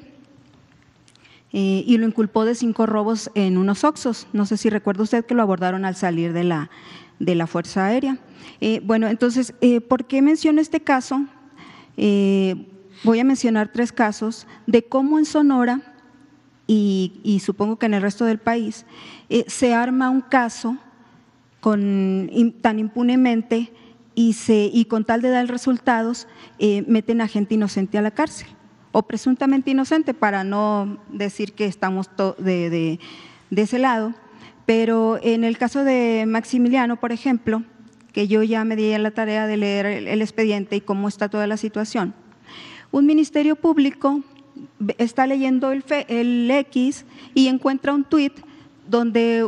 y lo inculpó de 5 robos en unos Oxxos. No sé si recuerda usted que lo abordaron al salir de la Fuerza Aérea. Bueno, entonces, ¿por qué menciono este caso? Voy a mencionar 3 casos de cómo en Sonora y supongo que en el resto del país se arma un caso tan impunemente y con tal de dar resultados meten a gente inocente a la cárcel, o presuntamente inocente, para no decir que estamos de ese lado. Pero en el caso de Maximiliano, por ejemplo, que yo ya me di a la tarea de leer el expediente y cómo está toda la situación, un ministerio público está leyendo el X y encuentra un tuit donde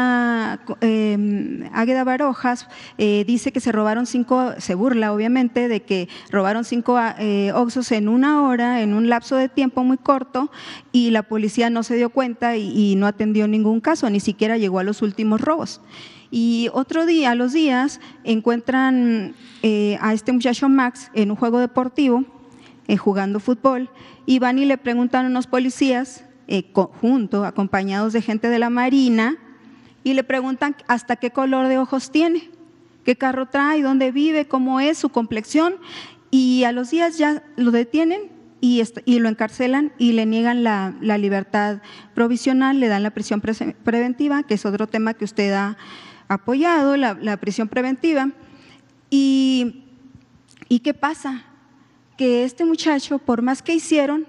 Águeda Barojas dice que se robaron 5, se burla obviamente de que robaron 5 Oxxos en 1 hora, en un lapso de tiempo muy corto, y la policía no se dio cuenta y no atendió ningún caso, ni siquiera llegó a los últimos robos. Y a los días, encuentran a este muchacho Max en un juego deportivo, jugando fútbol, y van y le preguntan a unos policías, acompañados de gente de la Marina, y le preguntan hasta qué color de ojos tiene, qué carro trae, dónde vive, cómo es su complexión, y a los días ya lo detienen y lo encarcelan y le niegan la libertad provisional, le dan la prisión preventiva, que es otro tema que usted ha apoyado, la prisión preventiva. ¿Y qué pasa? Que este muchacho, por más que hicieron,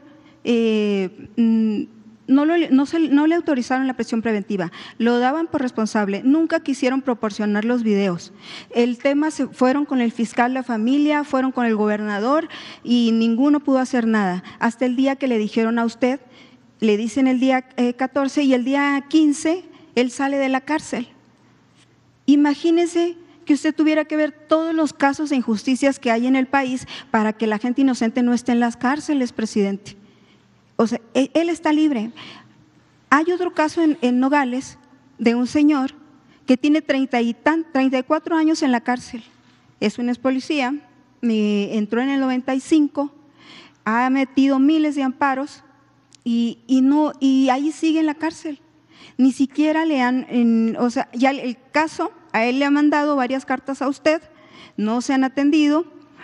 no le autorizaron la prisión preventiva, lo daban por responsable, nunca quisieron proporcionar los videos. El tema fueron con el fiscal, la familia, fueron con el gobernador y ninguno pudo hacer nada. Hasta el día que le dijeron a usted, le dicen el día 14 y el día 15 él sale de la cárcel. Imagínese que usted tuviera que ver todos los casos de injusticias que hay en el país para que la gente inocente no esté en las cárceles, presidente. O sea, él está libre. Hay otro caso en Nogales de un señor que tiene 34 años en la cárcel. Es un ex policía, entró en el 95, ha metido miles de amparos y ahí sigue en la cárcel. Ni siquiera le han, o sea, ya el caso, a él le han mandado varias cartas a usted, no se han atendido,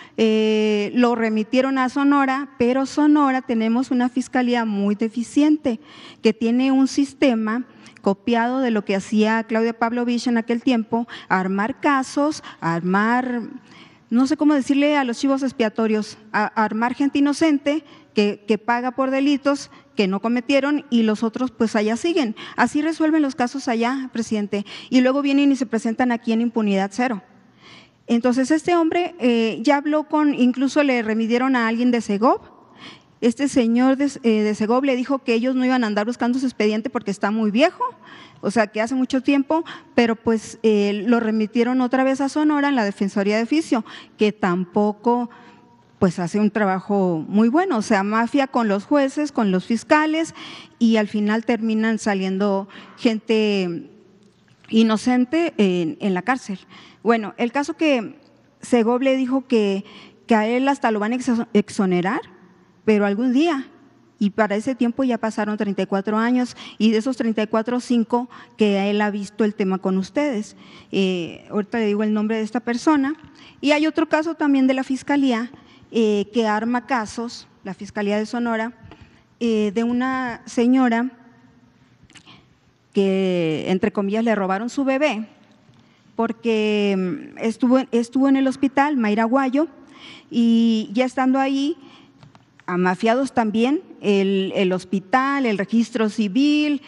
lo remitieron a Sonora, pero Sonora tenemos una fiscalía muy deficiente, que tiene un sistema copiado de lo que hacía Claudia Pavlovich en aquel tiempo, armar casos, armar, no sé cómo decirle a los chivos expiatorios, armar gente inocente que paga por delitos que no cometieron y los otros pues allá siguen. Así resuelven los casos allá, presidente, y luego vienen y se presentan aquí en impunidad cero. Entonces este hombre ya habló incluso le remitieron a alguien de Segov. Este señor de Segov le dijo que ellos no iban a andar buscando su expediente porque está muy viejo, o sea que hace mucho tiempo, pero pues lo remitieron otra vez a Sonora en la Defensoría de Oficio, que tampoco pues hace un trabajo muy bueno, o sea, mafia con los jueces, con los fiscales, y al final terminan saliendo gente inocente en la cárcel. Bueno, el caso que Segov le dijo que a él hasta lo van a exonerar, pero algún día, y para ese tiempo ya pasaron 34 años, y de esos 34, 5 que él ha visto el tema con ustedes. Ahorita le digo el nombre de esta persona. Y hay otro caso también de la Fiscalía, que arma casos, la Fiscalía de Sonora, de una señora que, entre comillas, le robaron su bebé, porque estuvo en el hospital, Mayra Guayo, y ya estando ahí, amafiados también, el hospital, el registro civil,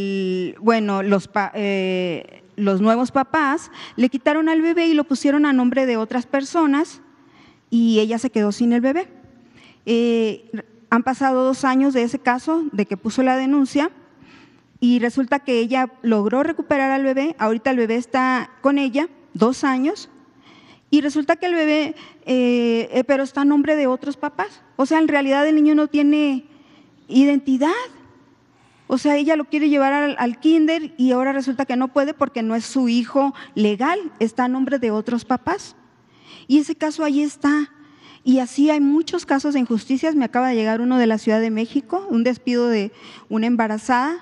los nuevos papás, le quitaron al bebé y lo pusieron a nombre de otras personas y ella se quedó sin el bebé. Han pasado 2 años de ese caso, de que puso la denuncia, y resulta que ella logró recuperar al bebé. Ahorita el bebé está con ella, 2 años, y resulta que el bebé, pero está a nombre de otros papás. O sea, en realidad el niño no tiene identidad. O sea, ella lo quiere llevar al kinder y ahora resulta que no puede porque no es su hijo legal, está a nombre de otros papás. Y ese caso ahí está. Y así hay muchos casos de injusticias. Me acaba de llegar uno de la Ciudad de México, un despido de una embarazada,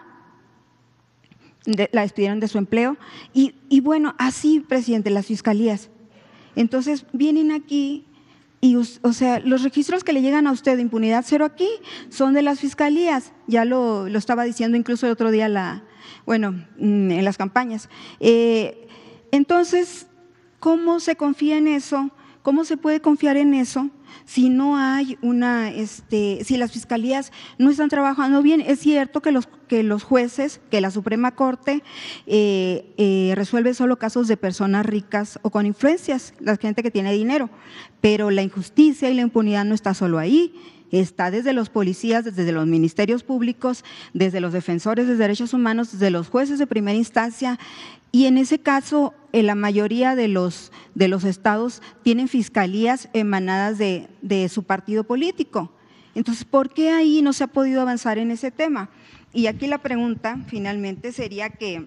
la despidieron de su empleo. Y bueno, así, presidente, las fiscalías. Entonces vienen aquí y, o sea, los registros que le llegan a usted de impunidad cero aquí son de las fiscalías. Ya lo estaba diciendo incluso el otro día, en las campañas. Entonces, ¿cómo se confía en eso? ¿Cómo se puede confiar en eso si no hay si las fiscalías no están trabajando bien? Es cierto que los jueces, que la Suprema Corte resuelve solo casos de personas ricas o con influencias, la gente que tiene dinero, pero la injusticia y la impunidad no está solo ahí. Está desde los policías, desde los ministerios públicos, desde los defensores de derechos humanos, desde los jueces de primera instancia, y en ese caso la mayoría de los estados tienen fiscalías emanadas de su partido político. Entonces, ¿por qué ahí no se ha podido avanzar en ese tema? Y aquí la pregunta finalmente sería que,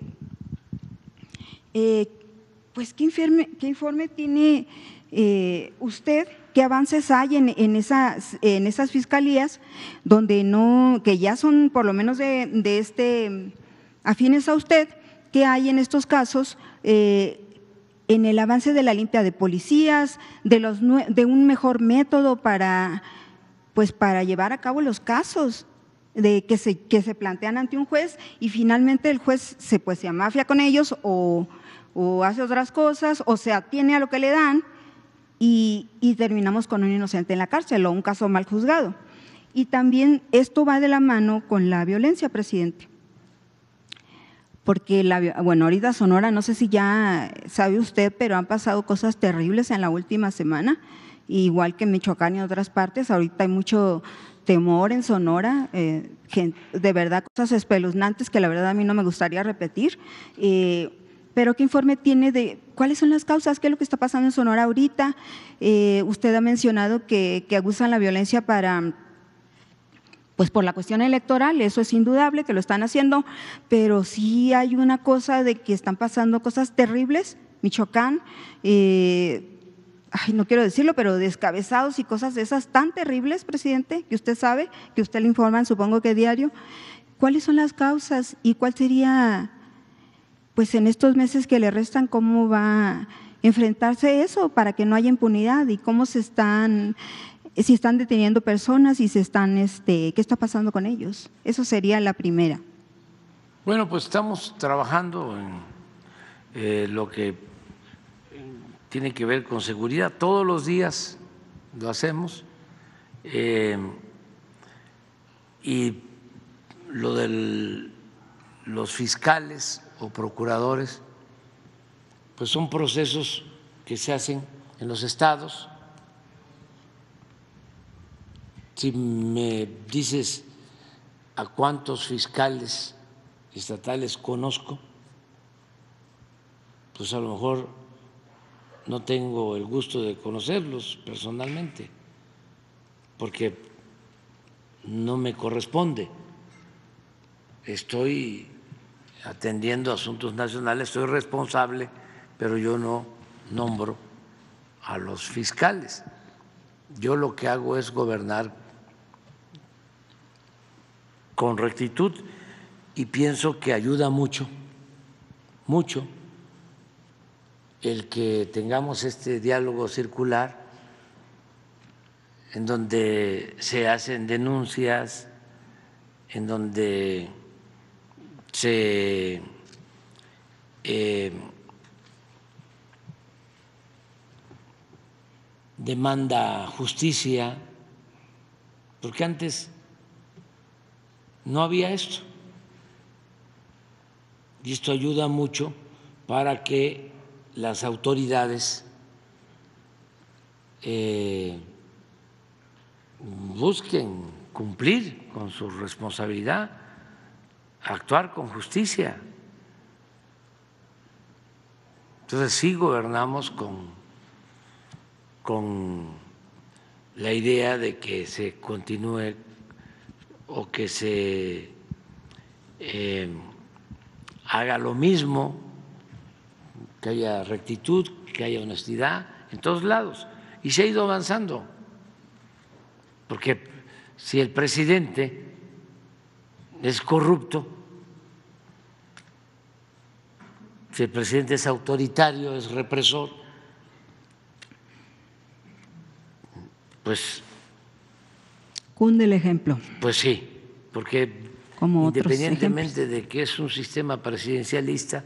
pues, ¿qué informe tiene usted? ¿Qué avances hay en esas fiscalías que ya son por lo menos afines a usted? ¿Qué hay en estos casos en el avance de la limpia de policías, de un mejor método para llevar a cabo los casos que se plantean ante un juez y finalmente el juez se amafia con ellos o hace otras cosas o se atiene a lo que le dan? Y terminamos con un inocente en la cárcel o un caso mal juzgado. Y también esto va de la mano con la violencia, presidente. Porque, ahorita Sonora, no sé si ya sabe usted, pero han pasado cosas terribles en la última semana, igual que en Michoacán y en otras partes. Ahorita hay mucho temor en Sonora, de verdad, cosas espeluznantes que la verdad a mí no me gustaría repetir. Pero ¿qué informe tiene de cuáles son las causas? ¿Qué es lo que está pasando en Sonora ahorita? Usted ha mencionado que abusan la violencia por la cuestión electoral, eso es indudable que lo están haciendo, pero sí hay una cosa de que están pasando cosas terribles. Michoacán, no quiero decirlo, pero descabezados y cosas de esas tan terribles, presidente, que usted sabe, que usted le informan, supongo que diario. ¿Cuáles son las causas y cuál sería… Pues en estos meses que le restan, ¿cómo va enfrentarse eso para que no haya impunidad y cómo si están deteniendo personas y qué está pasando con ellos. Eso sería la primera. Bueno, pues estamos trabajando en lo que tiene que ver con seguridad. Todos los días lo hacemos. Y lo de los fiscales o procuradores, pues son procesos que se hacen en los estados. Si me dices a cuántos fiscales estatales conozco, pues a lo mejor no tengo el gusto de conocerlos personalmente, porque no me corresponde. Estoy atendiendo asuntos nacionales, soy responsable, pero yo no nombro a los fiscales. Yo lo que hago es gobernar con rectitud y pienso que ayuda mucho el que tengamos este diálogo circular en donde se hacen denuncias, en donde se demanda justicia, porque antes no había esto. Y esto ayuda mucho para que las autoridades busquen cumplir con su responsabilidad, actuar con justicia. Entonces sí gobernamos con la idea de que se continúe o que se haga lo mismo, que haya rectitud, que haya honestidad en todos lados. Y se ha ido avanzando, porque si el presidente es corrupto, si el presidente es autoritario, es represor, pues cunde el ejemplo. Pues sí, porque como independientemente de que es un sistema presidencialista,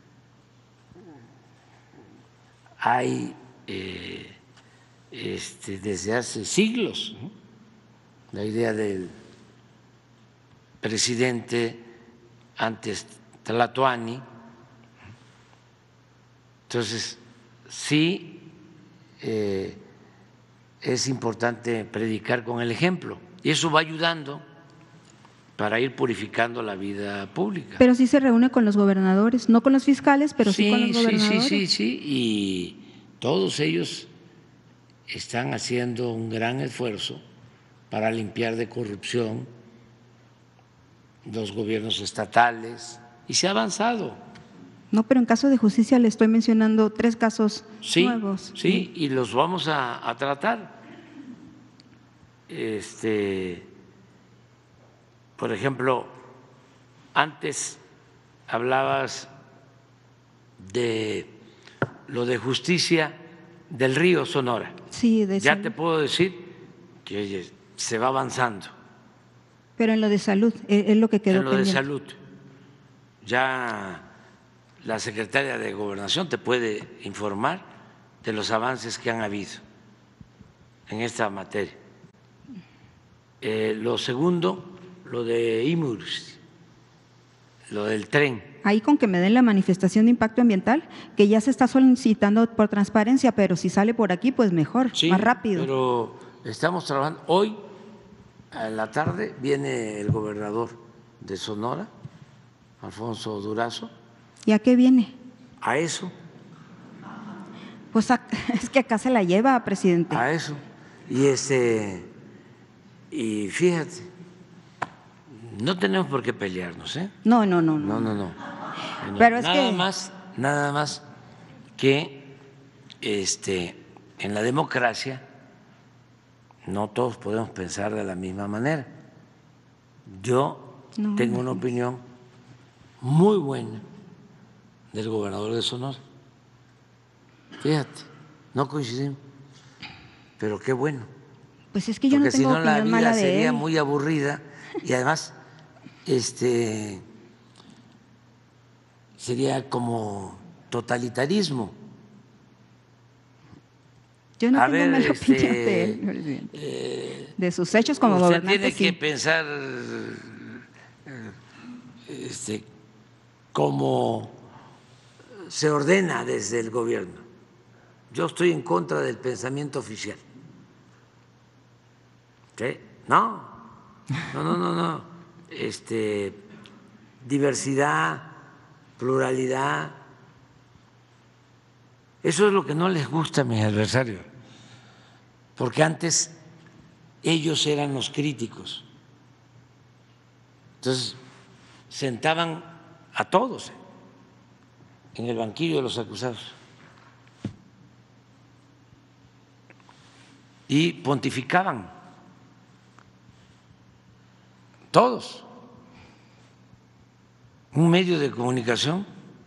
hay desde hace siglos, ¿no?, la idea del presidente antes Tlatoani. Entonces, sí es importante predicar con el ejemplo y eso va ayudando para ir purificando la vida pública. Pero sí se reúne con los gobernadores, no con los fiscales, pero sí con los gobernadores. Sí, y todos ellos están haciendo un gran esfuerzo para limpiar de corrupción los gobiernos estatales y se ha avanzado. No, pero en caso de justicia le estoy mencionando 3 casos nuevos. Sí, y los vamos a tratar. Por ejemplo, antes hablabas de lo de justicia del Río Sonora. Sí, ya te puedo decir que se va avanzando. Pero en lo de salud, es lo que quedó pendiente. En lo de salud, ya la secretaria de Gobernación te puede informar de los avances que han habido en esta materia. Lo segundo, lo de IMURS, lo del tren. Ahí con que me den la manifestación de impacto ambiental, que ya se está solicitando por transparencia, pero si sale por aquí, pues mejor, más rápido. Pero estamos trabajando. Hoy, a la tarde, viene el gobernador de Sonora, Alfonso Durazo. ¿Y a qué viene? A eso. Pues es que acá se la lleva, presidente. A eso. Y fíjate, no tenemos por qué pelearnos, ¿eh? No. Pero es nada más que en la democracia no todos podemos pensar de la misma manera. Yo tengo una opinión muy buena del gobernador de Sonora. Fíjate, no coincidimos, pero qué bueno. Pues es que yo porque no tengo si no, la opinión mala vida de sería él. muy aburrida y además sería como totalitarismo. Yo no A tengo ver, mala opinión de él, presidente. De sus hechos como usted gobernante, tiene sí. que pensar cómo se ordena desde el gobierno. Yo estoy en contra del pensamiento oficial. ¿Sí? No. Diversidad, pluralidad. Eso es lo que no les gusta a mis adversarios, porque antes ellos eran los críticos. Entonces, sentaban a todos en el banquillo de los acusados y pontificaban, todos. Un medio de comunicación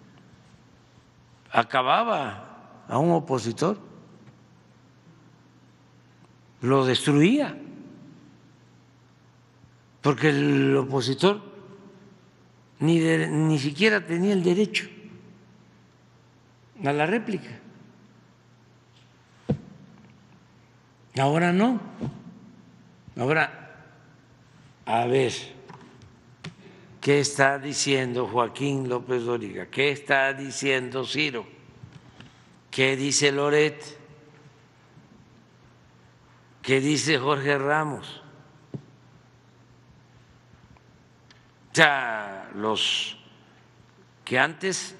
acababa a un opositor, lo destruía, porque el opositor ni siquiera tenía el derecho a la réplica. Ahora no. Ahora, a ver, ¿qué está diciendo Joaquín López Dóriga? ¿Qué está diciendo Ciro? ¿Qué dice Loret? ¿Qué dice Jorge Ramos? O sea, los que antes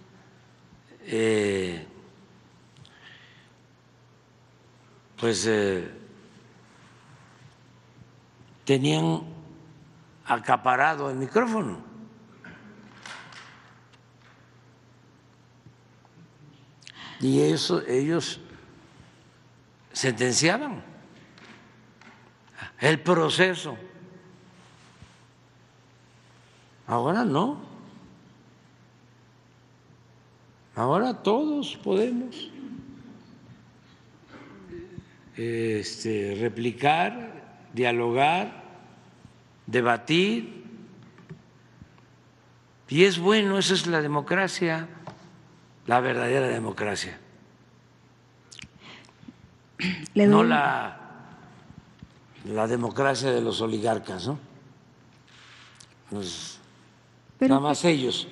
tenían acaparado el micrófono. Y ellos sentenciaban el proceso. Ahora no. Ahora todos podemos replicar, dialogar, debatir. Y es bueno, esa es la democracia, la verdadera democracia. No la democracia de los oligarcas, ¿no? Nada más ellos.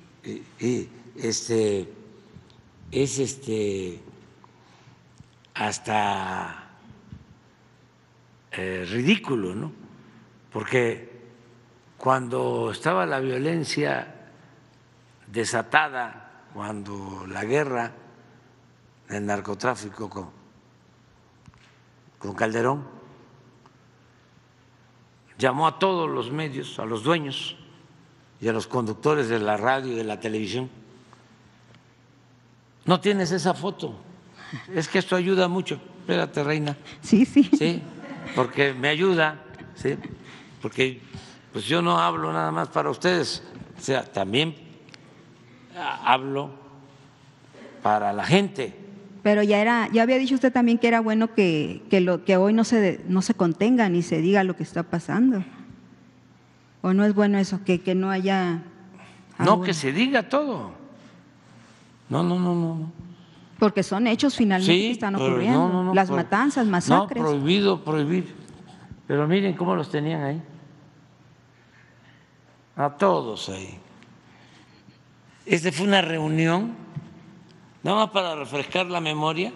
Hasta ridículo, ¿no? Porque cuando estaba la violencia desatada, cuando la guerra del narcotráfico con Calderón, llamó a todos los medios, a los dueños y a los conductores de la radio y de la televisión. ¿No tienes esa foto? Es que esto ayuda mucho. Espérate, Reina. Sí. Sí, porque me ayuda, sí, porque pues yo no hablo nada más para ustedes, o sea, también hablo para la gente. Pero ya había dicho usted también que era bueno que hoy no se contenga ni se diga lo que está pasando. ¿O no es bueno eso, que no haya? No, que se diga todo. No. Porque son hechos finalmente que están ocurriendo. Las matanzas, masacres. No, prohibido. Pero miren cómo los tenían ahí. A todos ahí. Fue una reunión, nada más para refrescar la memoria,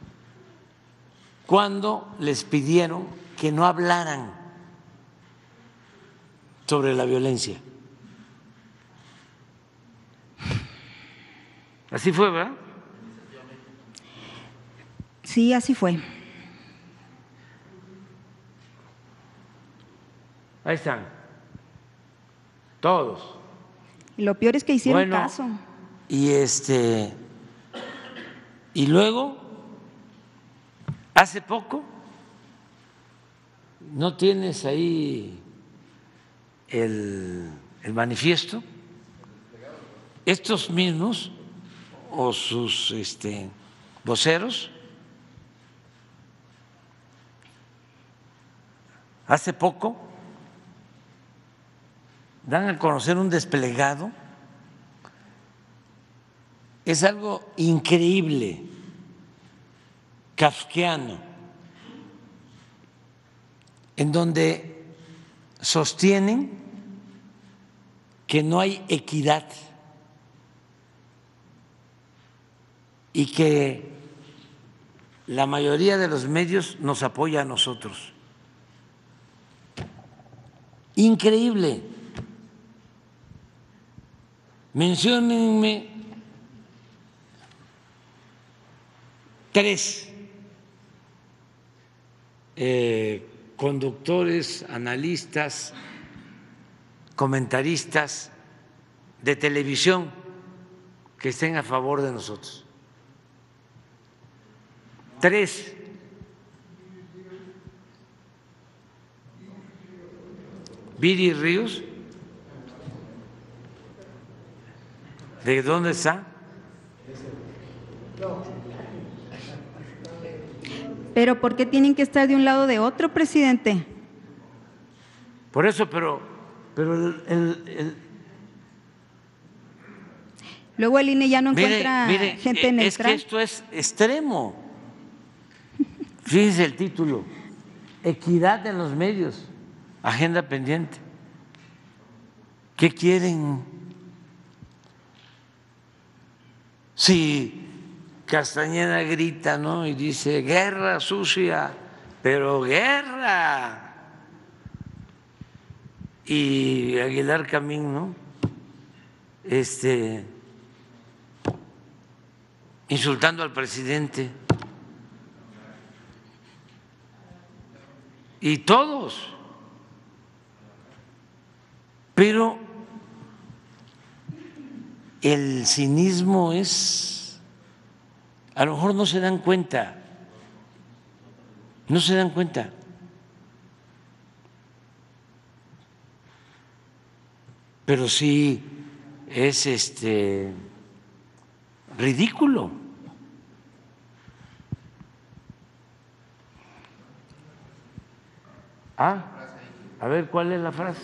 cuando les pidieron que no hablaran sobre la violencia. Así fue, ¿verdad? Sí, así fue. Ahí están, todos. Y lo peor es que hicieron caso. Y luego, hace poco, ¿no tienes ahí el manifiesto? Estos mismos o sus voceros. Hace poco dan a conocer un desplegado. Es algo increíble, kafkiano, en donde sostienen que no hay equidad y que la mayoría de los medios nos apoya a nosotros. Increíble. Menciónenme 3 conductores, analistas, comentaristas de televisión que estén a favor de nosotros. 3. Viri Ríos, ¿de dónde está? Pero ¿por qué tienen que estar de un lado o de otro, presidente? Por eso, pero luego el INE ya no encuentra gente neutral. Es que esto es extremo. Fíjense el título: Equidad en los medios, agenda pendiente. ¿Qué quieren? Si Castañeda grita, ¿no?, y dice guerra sucia, pero guerra. Y Aguilar Camín, ¿no?, insultando al presidente. Y todos. Pero el cinismo es, a lo mejor no se dan cuenta, pero sí es ridículo. A ver, ¿cuál es la frase?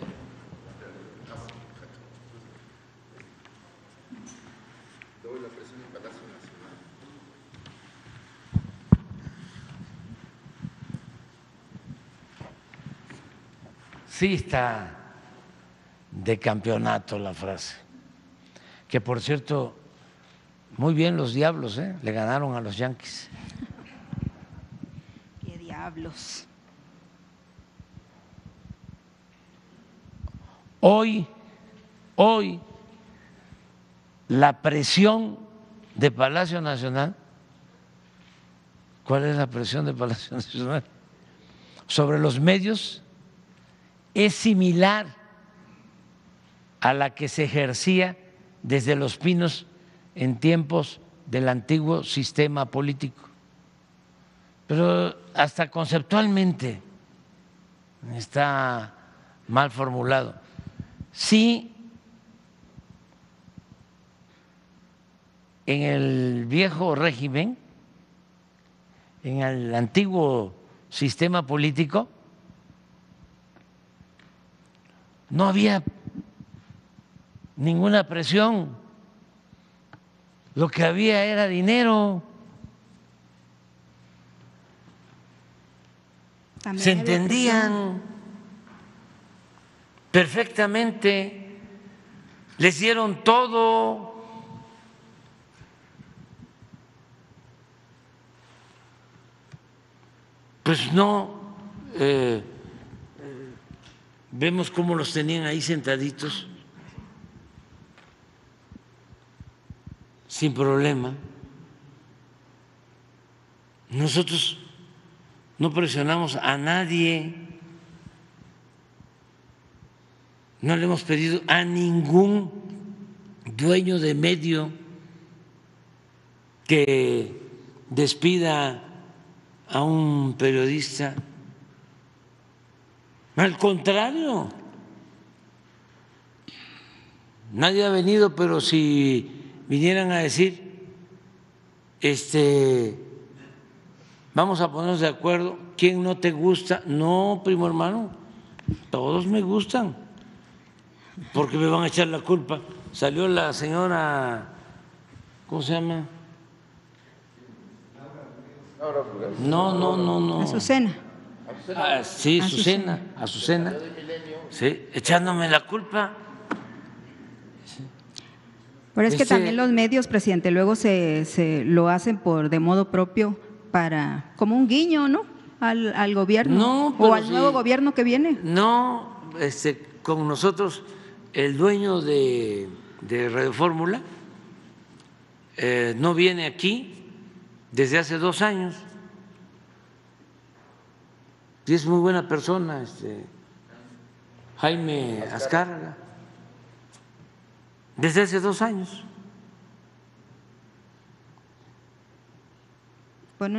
Sí, está de campeonato la frase. Que por cierto, muy bien los Diablos, le ganaron a los Yankees. ¿Qué diablos? Hoy la presión de Palacio Nacional, ¿cuál es la presión de Palacio Nacional? Sobre los medios es similar a la que se ejercía desde Los Pinos en tiempos del antiguo sistema político, pero hasta conceptualmente está mal formulado. Sí, en el viejo régimen, en el antiguo sistema político, no había ninguna presión, lo que había era dinero. También se entendían perfectamente, les dieron todo. Pues no, vemos cómo los tenían ahí sentaditos, sin problema. Nosotros no presionamos a nadie, no le hemos pedido a ningún dueño de medio que despida a un periodista. Al contrario, nadie ha venido, pero si vinieran a decir vamos a ponernos de acuerdo. ¿Quién no te gusta? No, primo hermano, todos me gustan. ¿Por qué me van a echar la culpa? Salió la señora, ¿cómo se llama? No. Azucena. Sí, Azucena. Sí, echándome la culpa. Pero es que también los medios, presidente, luego se lo hacen de modo propio como un guiño, ¿no? Al gobierno o al nuevo gobierno que viene. No, con nosotros el dueño de Radio Fórmula no viene aquí desde hace 2 años y es muy buena persona, Jaime Azcárraga, desde hace 2 años. Bueno,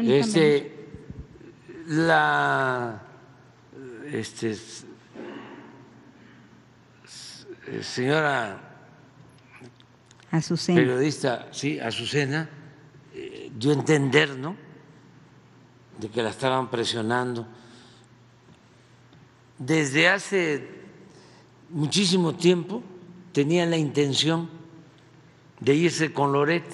la señora Azucena, periodista, sí, Azucena, dio a entender, ¿no?, de que la estaban presionando. Desde hace muchísimo tiempo tenía la intención de irse con Loret.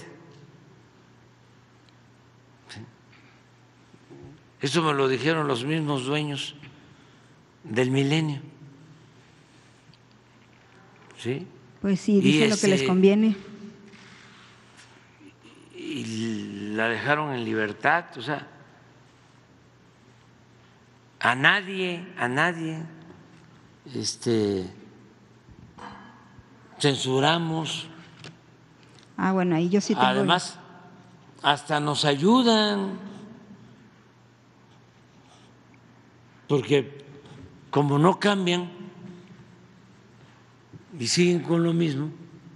Eso me lo dijeron los mismos dueños del Milenio. ¿Sí? Pues sí, dice lo que les conviene. Y la dejaron en libertad, o sea, a nadie censuramos. Bueno, ahí yo sí tengo. Además, hasta nos ayudan, porque como no cambian y siguen con lo mismo,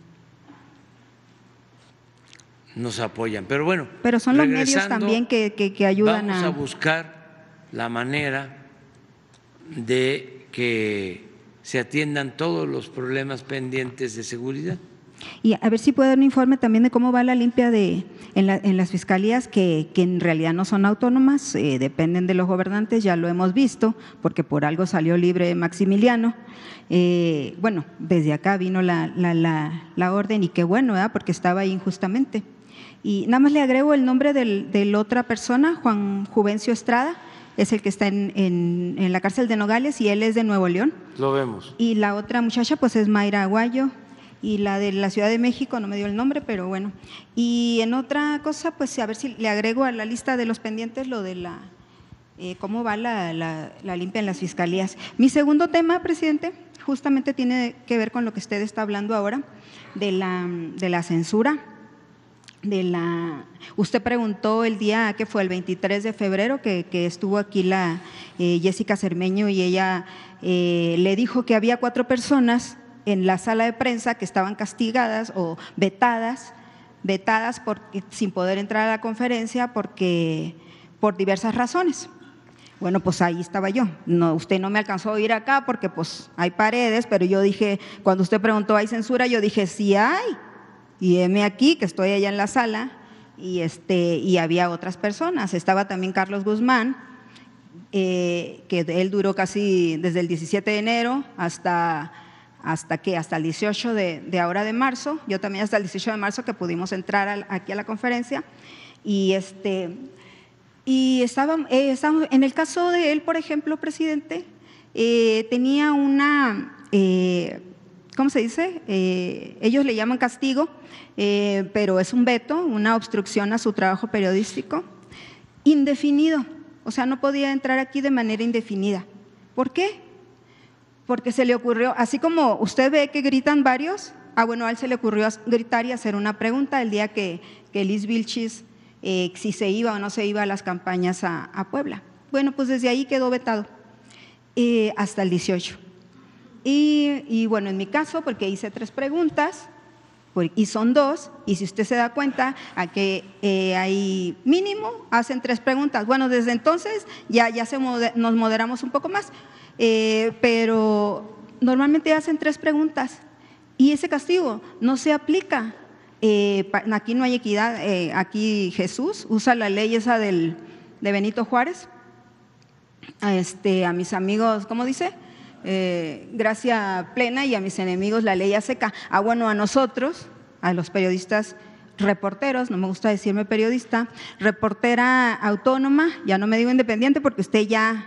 nos apoyan. Pero bueno, pero son los medios también que ayudan. Vamos a buscar la manera de que se atiendan todos los problemas pendientes de seguridad. Y a ver si puede dar un informe también de cómo va la limpia en las fiscalías que en realidad no son autónomas, dependen de los gobernantes, ya lo hemos visto, porque por algo salió libre Maximiliano. Bueno, desde acá vino la orden y qué bueno, ¿verdad?, porque estaba ahí injustamente. Y nada más le agrego el nombre de la otra persona, Juan Juvencio Estrada, es el que está en la cárcel de Nogales y él es de Nuevo León. Lo vemos. Y la otra muchacha pues es Mayra Aguayo. Y la de la Ciudad de México, no me dio el nombre, pero bueno. Y en otra cosa, pues a ver si le agrego a la lista de los pendientes lo de cómo va la limpia en las fiscalías. Mi segundo tema, presidente, justamente tiene que ver con lo que usted está hablando ahora, de la censura. Usted preguntó el día que fue el 23 de febrero que estuvo aquí la Jessica Cermeño y ella le dijo que había 4 personas en la sala de prensa que estaban castigadas o vetadas sin poder entrar a la conferencia por diversas razones. Bueno, pues ahí estaba yo. No, usted no me alcanzó a oír acá porque pues hay paredes, pero yo dije, cuando usted preguntó ¿hay censura?, yo dije sí hay. Y heme aquí que estoy allá en la sala y había otras personas. Estaba también Carlos Guzmán, que él duró casi desde el 17 de enero hasta el 18 de ahora de marzo, yo también hasta el 18 de marzo que pudimos entrar aquí a la conferencia y estaba en el caso de él, por ejemplo, presidente, tenía una, ¿cómo se dice? Ellos le llaman castigo, pero es un veto, una obstrucción a su trabajo periodístico indefinido, o sea, no podía entrar aquí de manera indefinida. ¿Por qué? Porque se le ocurrió, así como usted ve que gritan varios, bueno, a él se le ocurrió gritar y hacer una pregunta el día que Liz Vilchis, si se iba o no se iba a las campañas a Puebla. Bueno, pues desde ahí quedó vetado hasta el 18. Y bueno, en mi caso, porque hice 3 preguntas, y son 2, y si usted se da cuenta, a que hay mínimo, hacen 3 preguntas. Bueno, desde entonces ya nos moderamos un poco más. Pero normalmente hacen 3 preguntas y ese castigo no se aplica aquí no hay equidad, aquí Jesús usa la ley esa de Benito Juárez, a mis amigos, ¿cómo dice? Gracia plena, y a mis enemigos la ley seca. Bueno, a nosotros, a los periodistas reporteros, no me gusta decirme periodista, reportera autónoma, ya no me digo independiente porque usted ya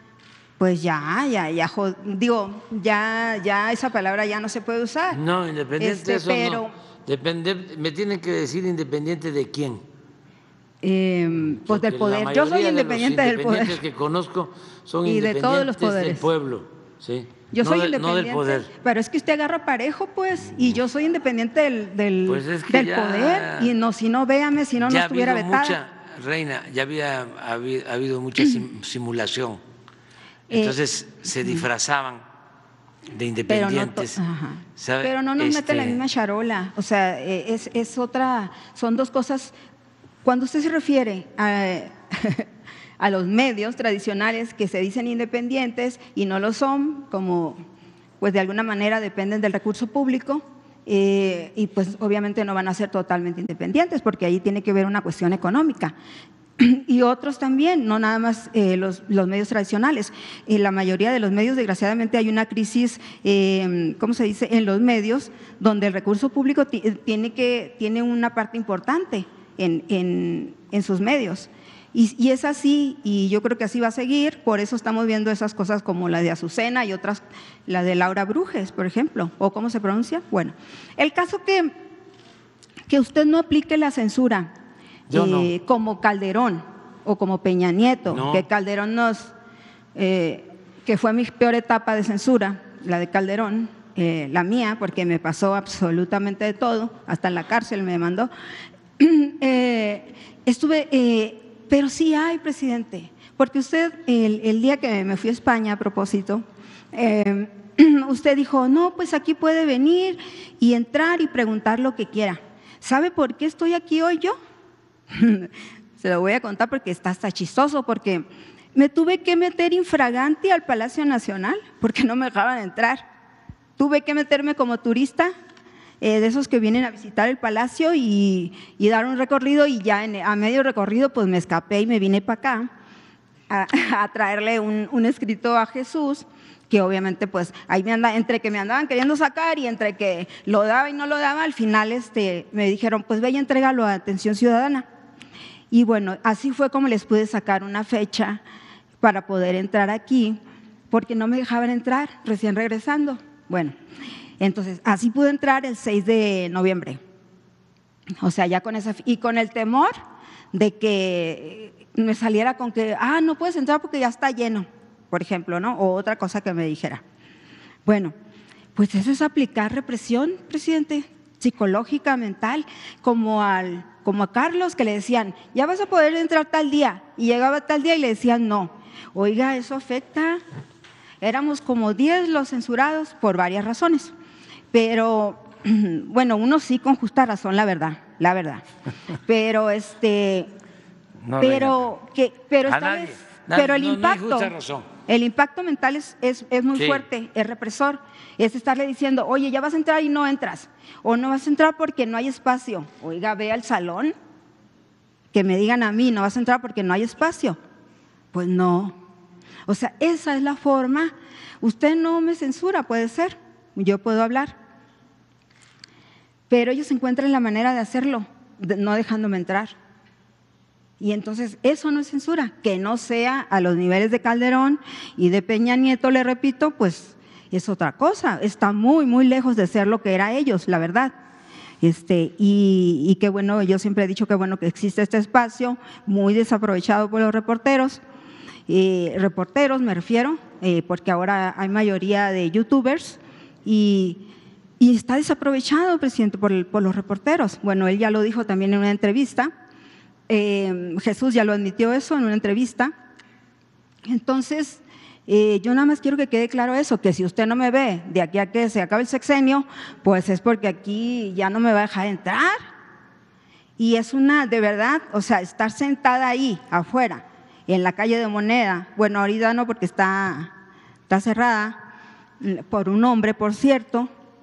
esa palabra ya no se puede usar. No, independiente eso pero, no. Me tienen que decir independiente de quién. Pues del poder. Yo soy independiente del poder. Los independientes que conozco son y independientes de todos los poderes. del pueblo. Sí. Yo soy independiente, no del poder. Pero es que usted agarra parejo, pues, y yo soy independiente del poder. Y no, si no, véame, si no, no estuviera vetada. Reina, ya había habido mucha simulación. Entonces se disfrazaban de independientes. Pero no nos mete la misma charola. O sea, es otra, son dos cosas. Cuando usted se refiere a los medios tradicionales que se dicen independientes y no lo son, como pues de alguna manera dependen del recurso público, y pues obviamente no van a ser totalmente independientes porque ahí tiene que ver una cuestión económica. Y otros también, no nada más los medios tradicionales. En la mayoría de los medios, desgraciadamente, hay una crisis, ¿cómo se dice?, en los medios, donde el recurso público tiene una parte importante en sus medios. Y es así, y yo creo que así va a seguir, por eso estamos viendo esas cosas como la de Azucena y otras, la de Laura Brujes, por ejemplo, o ¿cómo se pronuncia? Bueno, el caso que usted no aplique la censura como Calderón o como Peña Nieto, que Calderón que fue mi peor etapa de censura, la de Calderón, la mía, porque me pasó absolutamente de todo, hasta en la cárcel me mandó. Pero sí hay, presidente, porque usted el día que me fui a España a propósito, usted dijo, no, pues aquí puede venir y entrar y preguntar lo que quiera. ¿Sabe por qué estoy aquí hoy yo? Se lo voy a contar porque está hasta chistoso, porque me tuve que meter infraganti al Palacio Nacional porque no me dejaban entrar. Tuve que meterme como turista, de esos que vienen a visitar el palacio y dar un recorrido, y ya a medio recorrido pues me escapé y me vine para acá a traerle un escrito a Jesús, que obviamente pues ahí entre que me andaban queriendo sacar y entre que lo daba y no lo daba, al final me dijeron pues ve y entrégalo a Atención Ciudadana. Y bueno, así fue como les pude sacar una fecha para poder entrar aquí, porque no me dejaban entrar recién regresando. Bueno, entonces así pude entrar el 6 de noviembre. O sea, ya con esa, y con el temor de que me saliera con que, no puedes entrar porque ya está lleno, por ejemplo, ¿no? O otra cosa que me dijera. Bueno, pues eso es aplicar represión, presidente, psicológica, mental, como a Carlos, que le decían, ya vas a poder entrar tal día, y llegaba tal día y le decían no. Oiga, eso afecta. Éramos como 10 los censurados por varias razones, pero bueno, uno sí con justa razón, la verdad. Pero el impacto mental es muy fuerte, es represor, es estarle diciendo, oye, ya vas a entrar y no entras, o no vas a entrar porque no hay espacio. Oiga, ve al salón, que me digan a mí, no vas a entrar porque no hay espacio. Pues no. O sea, esa es la forma. Usted no me censura, puede ser, yo puedo hablar, pero ellos encuentran la manera de hacerlo, no dejándome entrar. Y entonces eso no es censura, que no sea a los niveles de Calderón y de Peña Nieto, le repito, pues es otra cosa, está muy, muy lejos de ser lo que era ellos, la verdad. Y qué bueno, yo siempre he dicho que bueno que existe este espacio, muy desaprovechado por los reporteros. Reporteros me refiero, porque ahora hay mayoría de youtubers y está desaprovechado, presidente, por los reporteros. Bueno, él ya lo dijo también en una entrevista, Jesús ya lo admitió eso en una entrevista. Entonces, yo nada más quiero que quede claro eso, que si usted no me ve de aquí a que se acabe el sexenio, pues es porque aquí ya no me va a dejar entrar. Y es de verdad, o sea, estar sentada ahí afuera, en la calle de Moneda, bueno, ahorita no porque está cerrada, por un hombre, por cierto,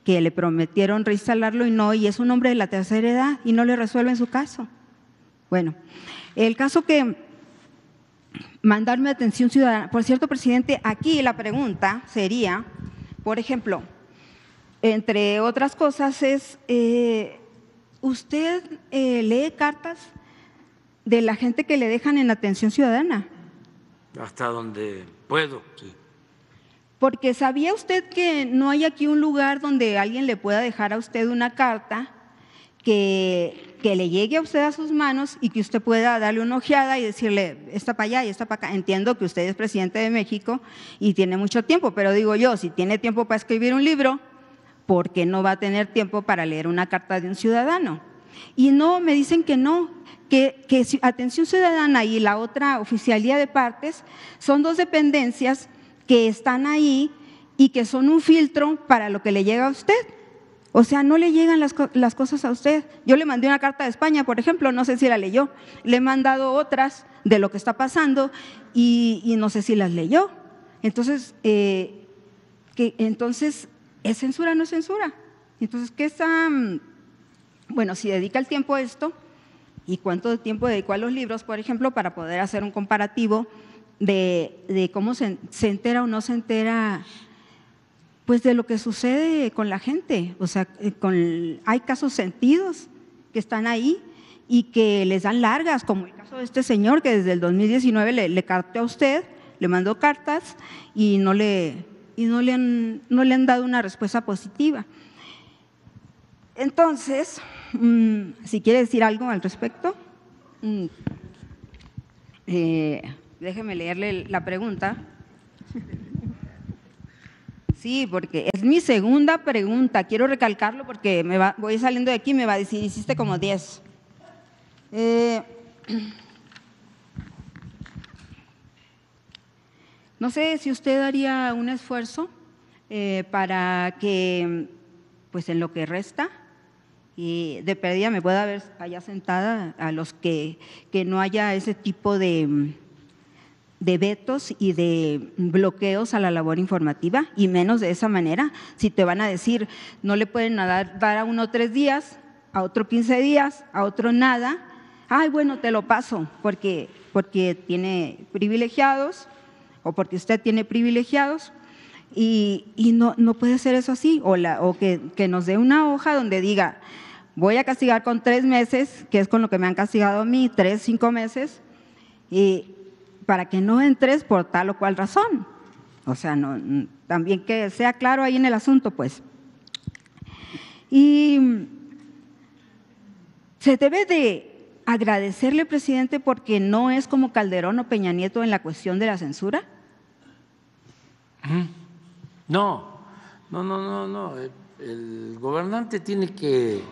que le prometieron reinstalarlo y no, y es un hombre de la tercera edad y no le resuelven su caso. Bueno, el caso que mandarme atención ciudadana. Por cierto, presidente, aquí la pregunta sería, por ejemplo, entre otras cosas es, ¿usted lee cartas de la gente que le dejan en atención ciudadana? Hasta donde puedo, sí. Porque ¿sabía usted que no hay aquí un lugar donde alguien le pueda dejar a usted una carta que le llegue a usted a sus manos y que usted pueda darle una ojeada y decirle, esta para allá y esta para acá? Entiendo que usted es presidente de México y tiene mucho tiempo, pero digo yo, si tiene tiempo para escribir un libro, ¿por qué no va a tener tiempo para leer una carta de un ciudadano? Y no, me dicen que no, que Atención Ciudadana y la otra Oficialía de Partes son dos dependencias que están ahí y que son un filtro para lo que le llega a usted. O sea, no le llegan las cosas a usted. Yo le mandé una carta de España, por ejemplo, no sé si la leyó. Le he mandado otras de lo que está pasando y no sé si las leyó. Entonces, entonces, ¿es censura o no es censura? Entonces, ¿qué está? Bueno, si dedica el tiempo a esto, ¿y cuánto tiempo dedicó a los libros, por ejemplo, para poder hacer un comparativo de cómo se entera o no se entera, pues, de lo que sucede con la gente? O sea, hay casos sentidos que están ahí y que les dan largas, como el caso de este señor que desde el 2019 le carteó a usted, le mandó cartas y no le han dado una respuesta positiva. Entonces, si quiere decir algo al respecto, déjeme leerle la pregunta. Sí, porque es mi segunda pregunta, quiero recalcarlo porque voy saliendo de aquí y me va a decir, hiciste como 10. No sé si usted haría un esfuerzo para que, pues en lo que resta, y de perdida me pueda ver allá sentada, a los que no haya ese tipo de vetos y de bloqueos a la labor informativa, y menos de esa manera. Si te van a decir, no le pueden dar a uno 3 días, a otro 15 días, a otro nada, ay, bueno, te lo paso, porque tiene privilegiados o porque usted tiene privilegiados, y no puede ser eso así, o que nos dé una hoja donde diga, voy a castigar con 3 meses, que es con lo que me han castigado a mí, 3, 5 meses, y para que no entres por tal o cual razón. O sea, no, también que sea claro ahí en el asunto, pues. Y se debe de agradecerle, presidente, porque no es como Calderón o Peña Nieto en la cuestión de la censura. No. El gobernante tiene que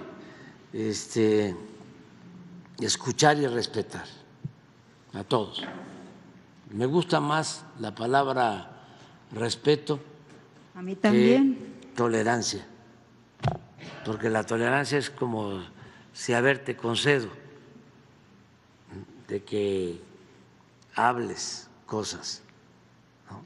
escuchar y respetar a todos. Me gusta más la palabra respeto. A mí también. Que tolerancia, porque la tolerancia es como si, a ver, te concedo de que hables cosas, ¿no?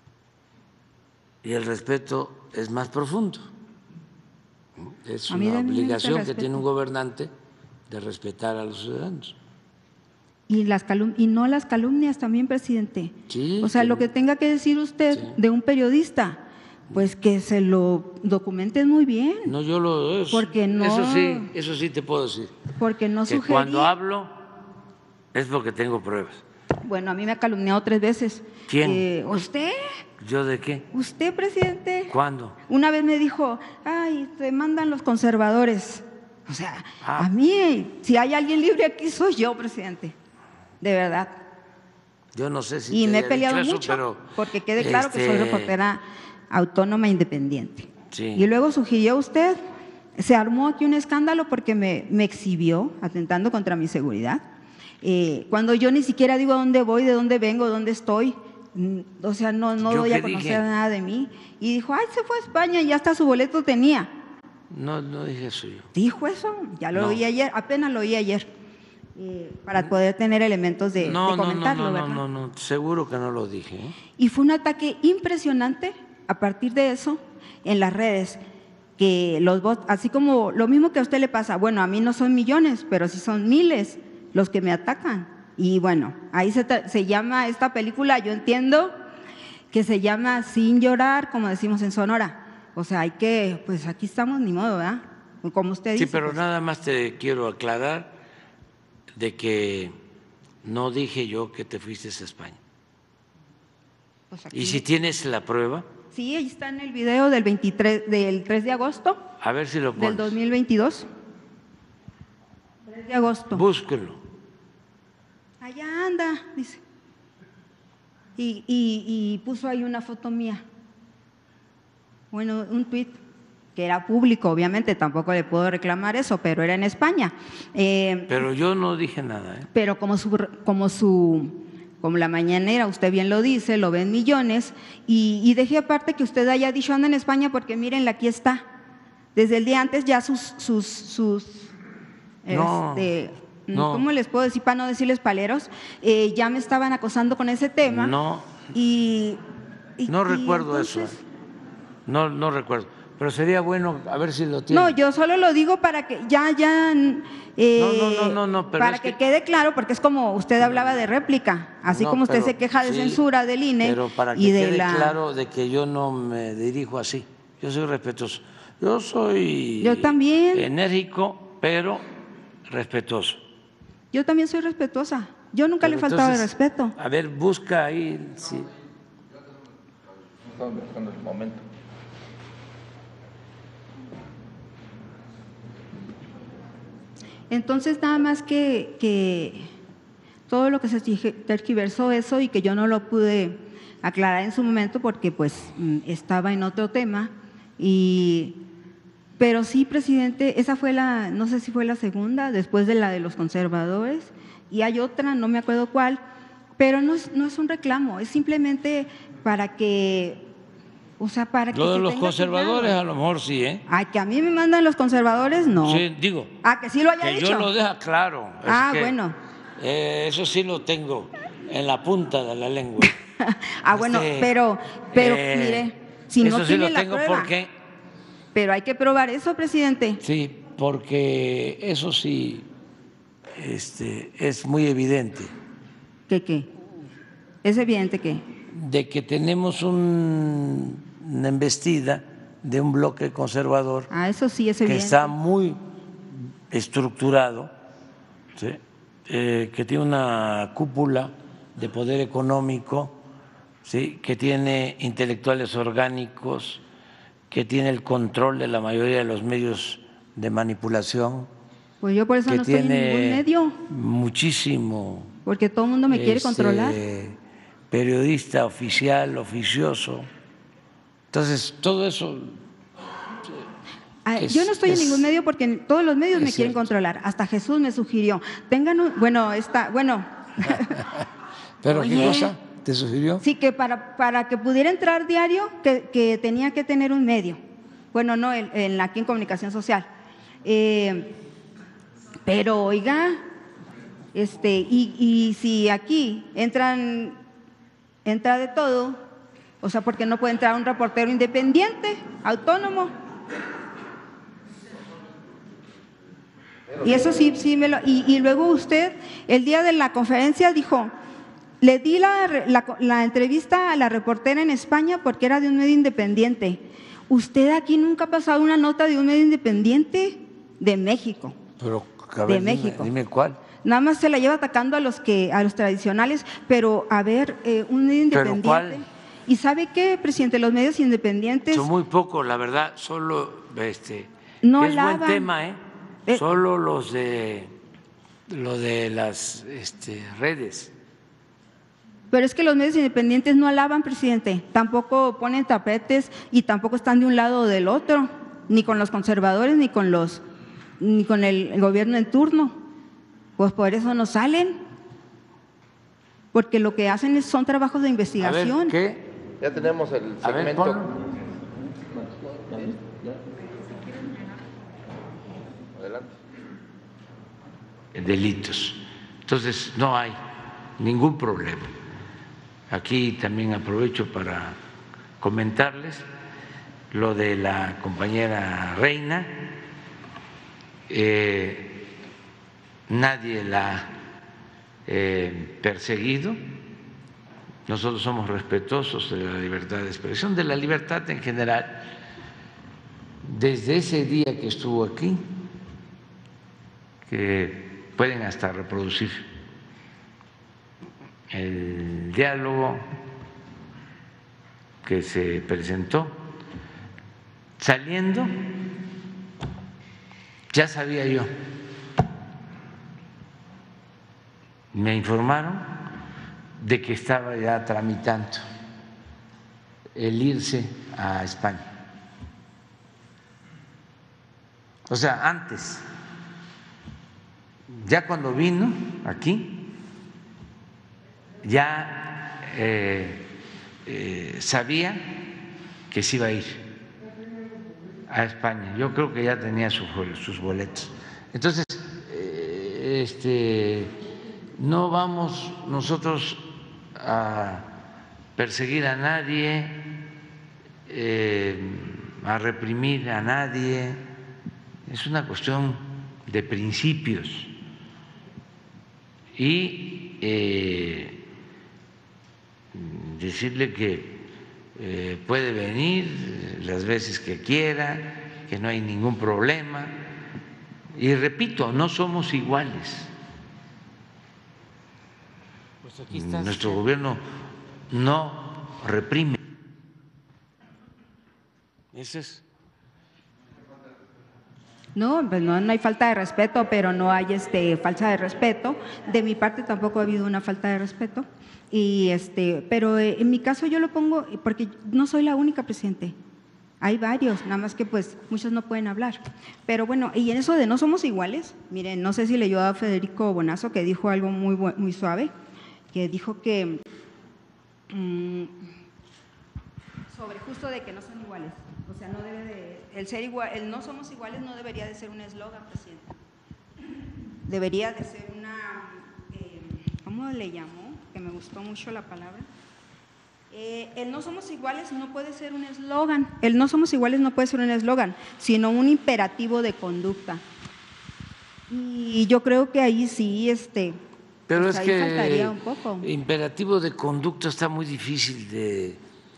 Y el respeto es más profundo. Es una obligación que tiene un gobernante de respetar a los ciudadanos. Y no las calumnias también, presidente. Sí, o sea, lo que tenga que decir usted de un periodista, pues que se lo documenten muy bien. No, yo lo… Porque no… Eso sí te puedo decir. Porque no que sugerí… cuando hablo es porque tengo pruebas. Bueno, a mí me ha calumniado 3 veces. ¿Quién? ¿Usted? ¿Yo de qué? ¿Usted, presidente? ¿Cuándo? Una vez me dijo, ay, te mandan los conservadores. O sea, a mí, si hay alguien libre aquí, soy yo, presidente. De verdad. Yo no sé si… Y me he peleado eso, mucho, pero, porque quede claro que soy reportera autónoma e independiente. Sí. Y luego sugirió usted, se armó aquí un escándalo porque me exhibió atentando contra mi seguridad. Cuando yo ni siquiera digo a dónde voy, de dónde vengo, dónde estoy, o sea, no doy a conocer nada de mí. Y dijo, ay, se fue a España y hasta su boleto tenía. No dije eso yo. ¿Dijo eso? Ya lo oí ayer, apenas lo oí ayer, para poder tener elementos de comentarlo, ¿verdad? No, seguro que no lo dije. Y fue un ataque impresionante a partir de eso en las redes, que los votos, así como lo mismo que a usted le pasa, bueno, a mí no son millones, pero sí son miles los que me atacan. Y bueno, ahí se llama esta película, yo entiendo que se llama Sin Llorar, como decimos en Sonora. O sea, hay que, pues aquí estamos, ni modo, ¿verdad? Como usted dice. Sí, pero pues, nada más te quiero aclarar de que no dije yo que te fuiste a España. Pues y si tienes la prueba. Sí, ahí está en el video del 3 de agosto. A ver si lo pones. Del 2022. 3 de agosto. Búsquelo. Allá anda, dice. Y puso ahí una foto mía. Bueno, un tuit que era público, obviamente, tampoco le puedo reclamar eso, pero era en España. Pero yo no dije nada. Pero como la mañanera, usted bien lo dice, lo ven millones, y dejé aparte que usted haya dicho anda en España porque mírenla, aquí está. Desde el día antes ya no. ¿Cómo les puedo decir para no decirles paleros? Ya me estaban acosando con ese tema. No. No recuerdo entonces, eso. No recuerdo. Pero sería bueno a ver si lo tiene. No, yo solo lo digo para que pero para que quede claro, porque es como usted hablaba de réplica, así como usted se queja de censura del INE. Pero para que quede claro de que yo no me dirijo así. Yo soy respetuoso. Yo también. Enérgico, pero respetuoso. Yo también soy respetuosa. Yo nunca le he faltado de respeto. A ver, busca ahí. Sí. Estamos buscando el momento. Entonces, nada más que todo lo que se tergiversó eso y que yo no lo pude aclarar en su momento porque pues estaba en otro tema. Pero sí, presidente, esa fue no sé si fue la segunda, después de la de los conservadores, y hay otra, no me acuerdo cuál, pero no es un reclamo, es simplemente para que… O sea, para que lo de los conservadores a lo mejor sí, ¿eh? Ay, que a mí me mandan los conservadores, no. Sí, digo. Que sí lo haya dicho. Que yo lo deja claro. Bueno. Eso sí lo tengo en la punta de la lengua. Bueno, pero mire, si no tiene la prueba. Porque, pero hay que probar eso, presidente. Sí, porque eso sí es muy evidente. ¿Qué? ¿Es evidente qué? De que tenemos una embestida de un bloque conservador. Eso sí es evidente. Que está muy estructurado, ¿sí? Que tiene una cúpula de poder económico, ¿sí? Que tiene intelectuales orgánicos, que tiene el control de la mayoría de los medios de manipulación. Pues yo por eso no estoy en ningún medio. Muchísimo. Porque todo el mundo me quiere controlar. Periodista oficial, oficioso. Entonces, todo eso… yo no estoy en ningún medio porque todos los medios me quieren controlar. Hasta Jesús me sugirió. Tengan bueno. ¿Pero qué cosa te sugirió? Sí, que para que pudiera entrar diario, que tenía que tener un medio. Bueno, no, aquí en Comunicación Social. Pero, oiga, y si aquí entra de todo, o sea, porque no puede entrar un reportero independiente, autónomo. Y eso sí y luego usted, el día de la conferencia dijo, le di la entrevista a la reportera en España porque era de un medio independiente. ¿Usted aquí nunca ha pasado una nota de un medio independiente? De México. Pero, a ver, México. Dime cuál. Nada más se la lleva atacando a los tradicionales, pero a ver, un medio independiente. ¿Pero cuál? ¿Y sabe qué, presidente? Los medios independientes… Son muy pocos, la verdad, solo no es lavan. Buen tema, solo lo de las redes. Pero es que los medios independientes no alaban, presidente, tampoco ponen tapetes y tampoco están de un lado o del otro, ni con los conservadores ni con el gobierno en turno. Pues por eso no salen, porque lo que hacen son trabajos de investigación. A ver, ¿qué? Ya tenemos el segmento. Adelante. Delitos. Entonces, no hay ningún problema. Aquí también aprovecho para comentarles lo de la compañera Reina, nadie la ha perseguido. Nosotros somos respetuosos de la libertad de expresión, de la libertad en general. Desde ese día que estuvo aquí, que pueden hasta reproducir el diálogo que se presentó, saliendo, ya sabía yo, me informaron de que estaba ya tramitando el irse a España. O sea, antes, ya cuando vino aquí, ya sabía que se iba a ir a España. Yo creo que ya tenía sus boletos. Entonces, no vamos nosotros a perseguir a nadie, a reprimir a nadie. Es una cuestión de principios y decirle que puede venir las veces que quiera, que no hay ningún problema. Y repito, no somos iguales. Pues aquí está. Nuestro gobierno no reprime. Eso es. No, pues no hay falta de respeto, pero no hay falta de respeto. De mi parte tampoco ha habido una falta de respeto. Y pero en mi caso yo lo pongo porque no soy la única, presidente. Hay varios, nada más que pues muchos no pueden hablar. Pero bueno, y en eso de no somos iguales, miren, no sé si leyó a Federico Bonazo que dijo algo muy suave, que dijo que sobre justo de que no son iguales. O sea, no debe de, el ser igual, el no somos iguales no debería de ser un eslogan, presidente. Debería de ser una, ¿cómo le llamó? Que me gustó mucho la palabra. El no somos iguales no puede ser un eslogan. El no somos iguales no puede ser un eslogan, sino un imperativo de conducta. Y yo creo que ahí sí, pero pues es ahí que faltaría un poco. Imperativo de conducta está muy difícil de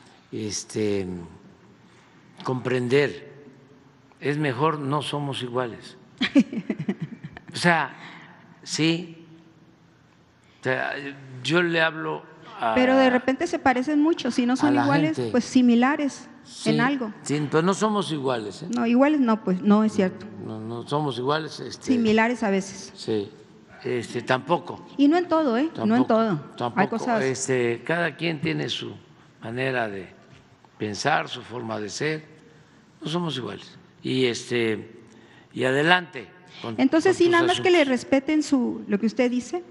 comprender. Es mejor no somos iguales. O sea, sí. O sea, yo le hablo a, pero de repente se parecen mucho. Si no son iguales, gente, pues similares, sí, en algo. Sí, pero no somos iguales. No, iguales no, pues no es cierto. No somos iguales. Similares a veces. Sí. Tampoco. Y no en todo, Tampoco, no en todo. Tampoco. Hay cosas. Cada quien tiene su manera de pensar, su forma de ser. No somos iguales. Y adelante. Entonces, sí, nada más asuntos. que le respeten lo que usted dice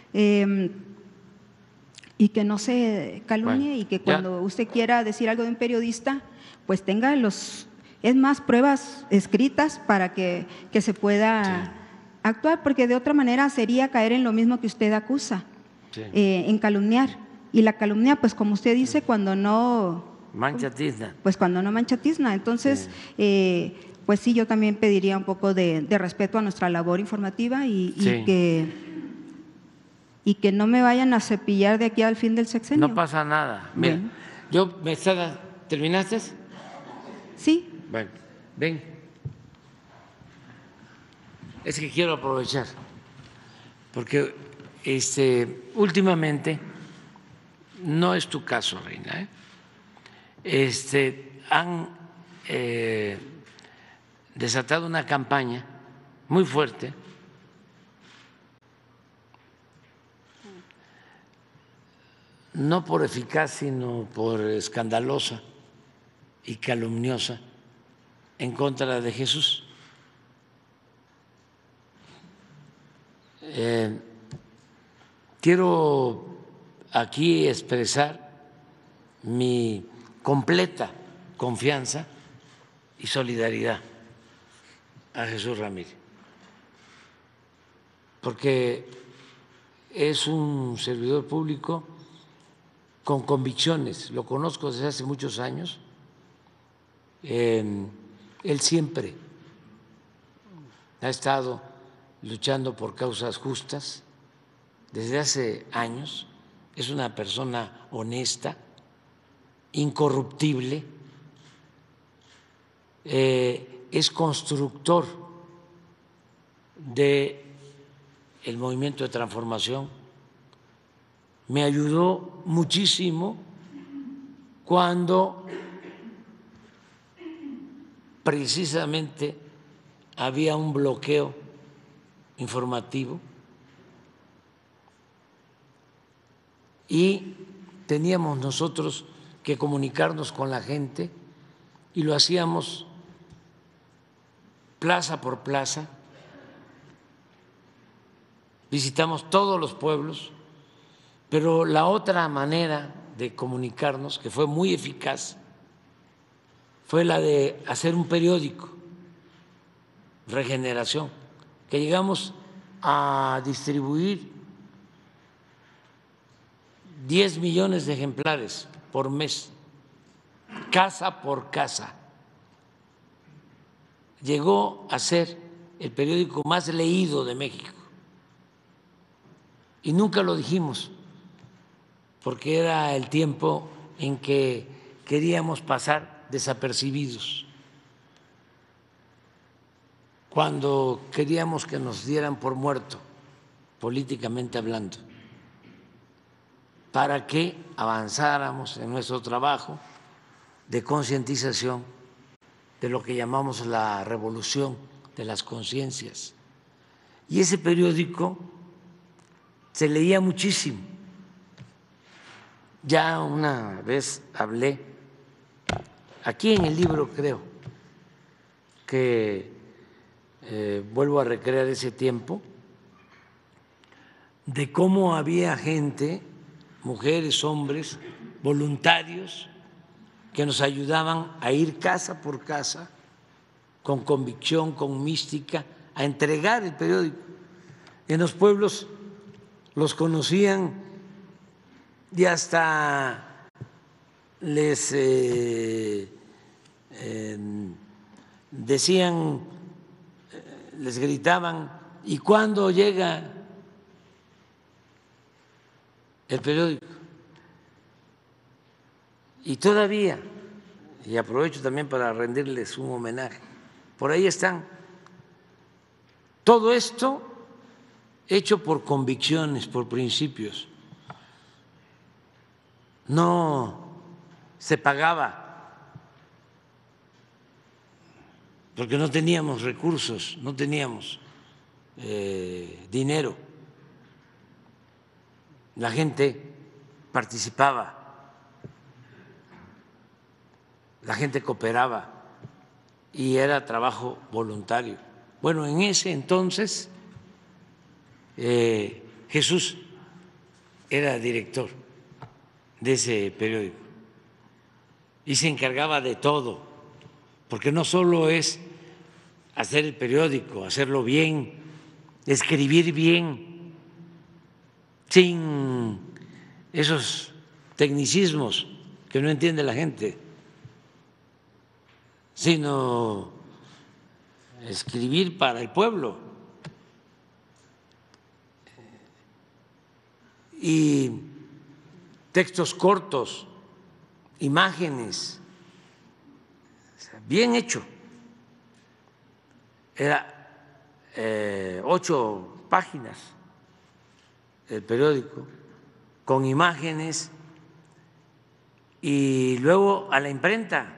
y que no se calumnie, bueno, y que cuando usted quiera decir algo de un periodista, pues tenga pruebas escritas para que se pueda actuar, porque de otra manera sería caer en lo mismo que usted acusa, en calumniar. Y la calumnia, pues como usted dice, cuando no… mancha tizna. Pues cuando no mancha tizna. Entonces… pues sí, yo también pediría un poco de respeto a nuestra labor informativa y que no me vayan a cepillar de aquí al fin del sexenio. No pasa nada. Mira, bueno. ¿Terminaste? Sí. Bueno, ven. Es que quiero aprovechar, porque últimamente, no es tu caso, Reina, han desatado una campaña muy fuerte no por eficaz, sino por escandalosa y calumniosa en contra de Jesús. Quiero aquí expresar mi completa confianza y solidaridad a Jesús Ramírez, porque es un servidor público con convicciones, lo conozco desde hace muchos años Él siempre ha estado luchando por causas justas desde hace años. Es una persona honesta, incorruptible, es constructor del movimiento de transformación. Me ayudó muchísimo cuando precisamente había un bloqueo informativo y teníamos nosotros que comunicarnos con la gente y lo hacíamos plaza por plaza, visitamos todos los pueblos, pero la otra manera de comunicarnos, que fue muy eficaz, fue la de hacer un periódico, Regeneración, que llegamos a distribuir 10 millones de ejemplares por mes, casa por casa. Llegó a ser el periódico más leído de México. Y nunca lo dijimos, porque era el tiempo en que queríamos pasar desapercibidos, cuando queríamos que nos dieran por muerto, políticamente hablando, para que avanzáramos en nuestro trabajo de concientización de lo que llamamos la revolución de las conciencias. Y ese periódico se leía muchísimo. Ya una vez hablé, aquí en el libro creo, que vuelvo a recrear ese tiempo, de cómo había gente, mujeres, hombres, voluntarios, que nos ayudaban a ir casa por casa, con convicción, con mística, a entregar el periódico. En los pueblos los conocían y hasta les decían, les gritaban: ¿y cuándo llega el periódico? Y todavía, y aprovecho también para rendirles un homenaje, por ahí están. Todo esto hecho por convicciones, por principios. No se pagaba, porque no teníamos recursos, no teníamos dinero. La gente participaba, la gente cooperaba y era trabajo voluntario. Bueno, en ese entonces Jesús era director de ese periódico y se encargaba de todo, porque no solo es hacer el periódico, hacerlo bien, escribir bien, sin esos tecnicismos que no entiende la gente, sino escribir para el pueblo. Y textos cortos, imágenes, bien hecho. Era 8 páginas el periódico, con imágenes, y luego a la imprenta,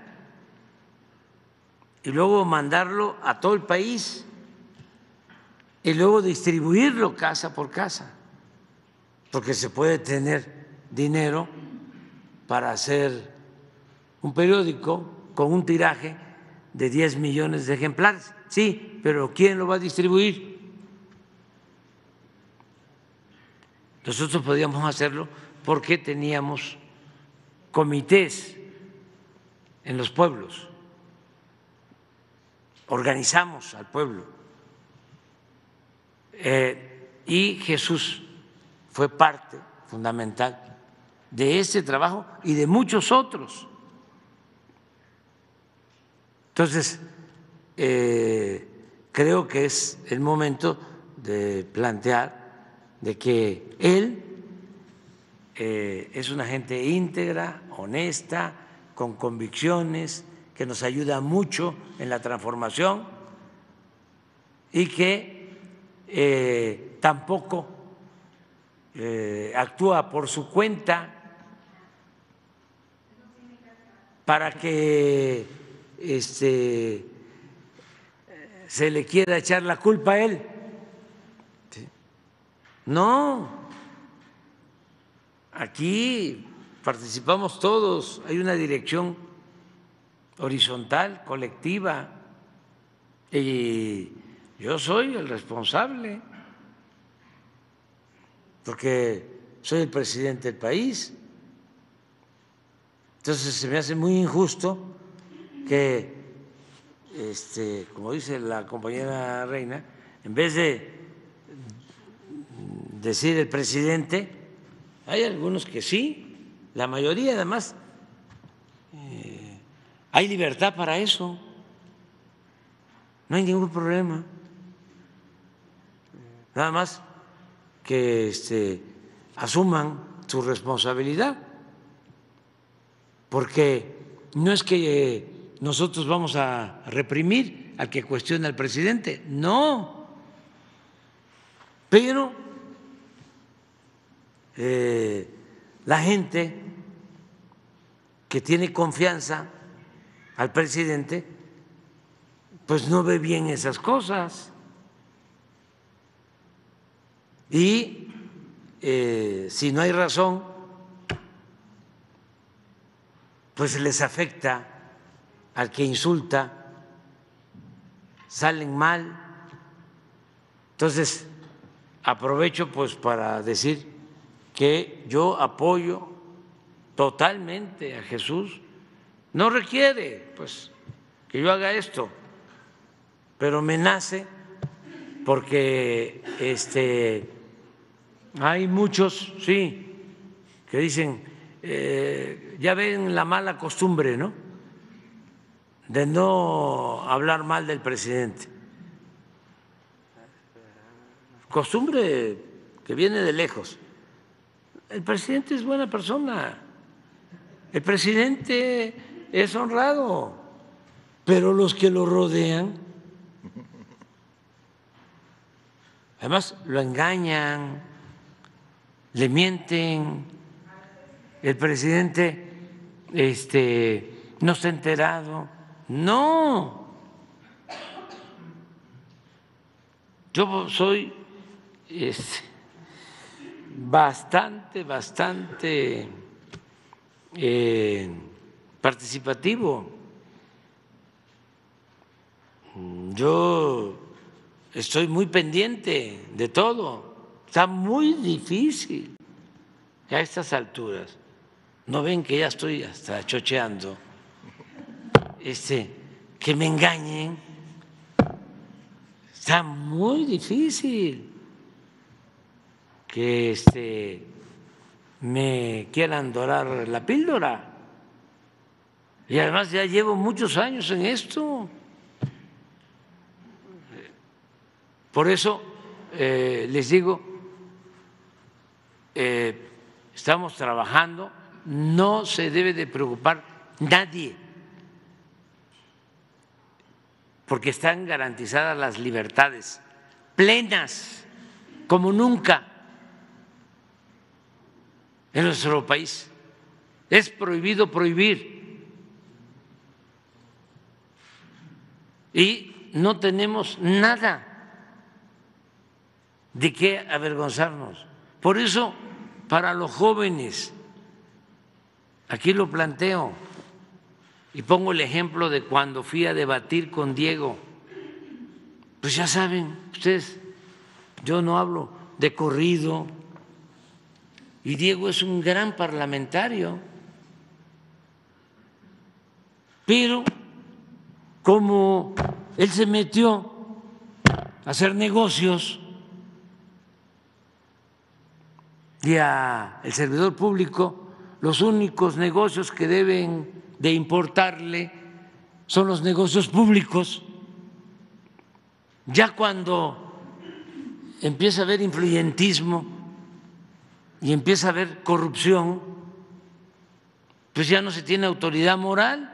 y luego mandarlo a todo el país, y luego distribuirlo casa por casa, porque se puede tener dinero para hacer un periódico con un tiraje de 10 millones de ejemplares. Sí, pero ¿quién lo va a distribuir? Nosotros podíamos hacerlo porque teníamos comités en los pueblos, organizamos al pueblo, y Jesús fue parte fundamental de ese trabajo y de muchos otros. Entonces, creo que es el momento de plantear de que él es una gente íntegra, honesta, con convicciones, que nos ayuda mucho en la transformación y que tampoco actúa por su cuenta para que se le quiera echar la culpa a él. No, aquí participamos todos, hay una dirección horizontal, colectiva, y yo soy el responsable, porque soy el presidente del país. Entonces se me hace muy injusto que, como dice la compañera Reina, en vez de decir el presidente, hay algunos que sí, la mayoría además, hay libertad para eso, no hay ningún problema, nada más que asuman su responsabilidad, porque no es que nosotros vamos a reprimir al que cuestiona al presidente, no, pero la gente que tiene confianza al presidente, pues no ve bien esas cosas. Y si no hay razón, pues les afecta al que insulta, salen mal. Entonces, aprovecho pues para decir que yo apoyo totalmente a Jesús. No requiere pues que yo haga esto, pero me nace porque hay muchos, sí, que dicen, ya ven la mala costumbre, ¿no?, de no hablar mal del presidente. Costumbre que viene de lejos. El presidente es buena persona, el presidente es honrado, pero los que lo rodean, además lo engañan, le mienten. El presidente no está enterado. No, yo soy bastante participativo. Yo estoy muy pendiente de todo. Está muy difícil a estas alturas. ¿No ven que ya estoy hasta chocheando? Que me engañen. Está muy difícil que me quieran dorar la píldora. Y además ya llevo muchos años en esto. Por eso les digo, estamos trabajando, no se debe de preocupar nadie, porque están garantizadas las libertades plenas como nunca en nuestro país. Es prohibido prohibir y no tenemos nada de qué avergonzarnos. Por eso, para los jóvenes, aquí lo planteo y pongo el ejemplo de cuando fui a debatir con Diego. Pues ya saben ustedes, yo no hablo de corrido y Diego es un gran parlamentario, pero como él se metió a hacer negocios y al servidor público los únicos negocios que deben de importarle son los negocios públicos. Ya cuando empieza a haber influyentismo y empieza a haber corrupción, pues ya no se tiene autoridad moral.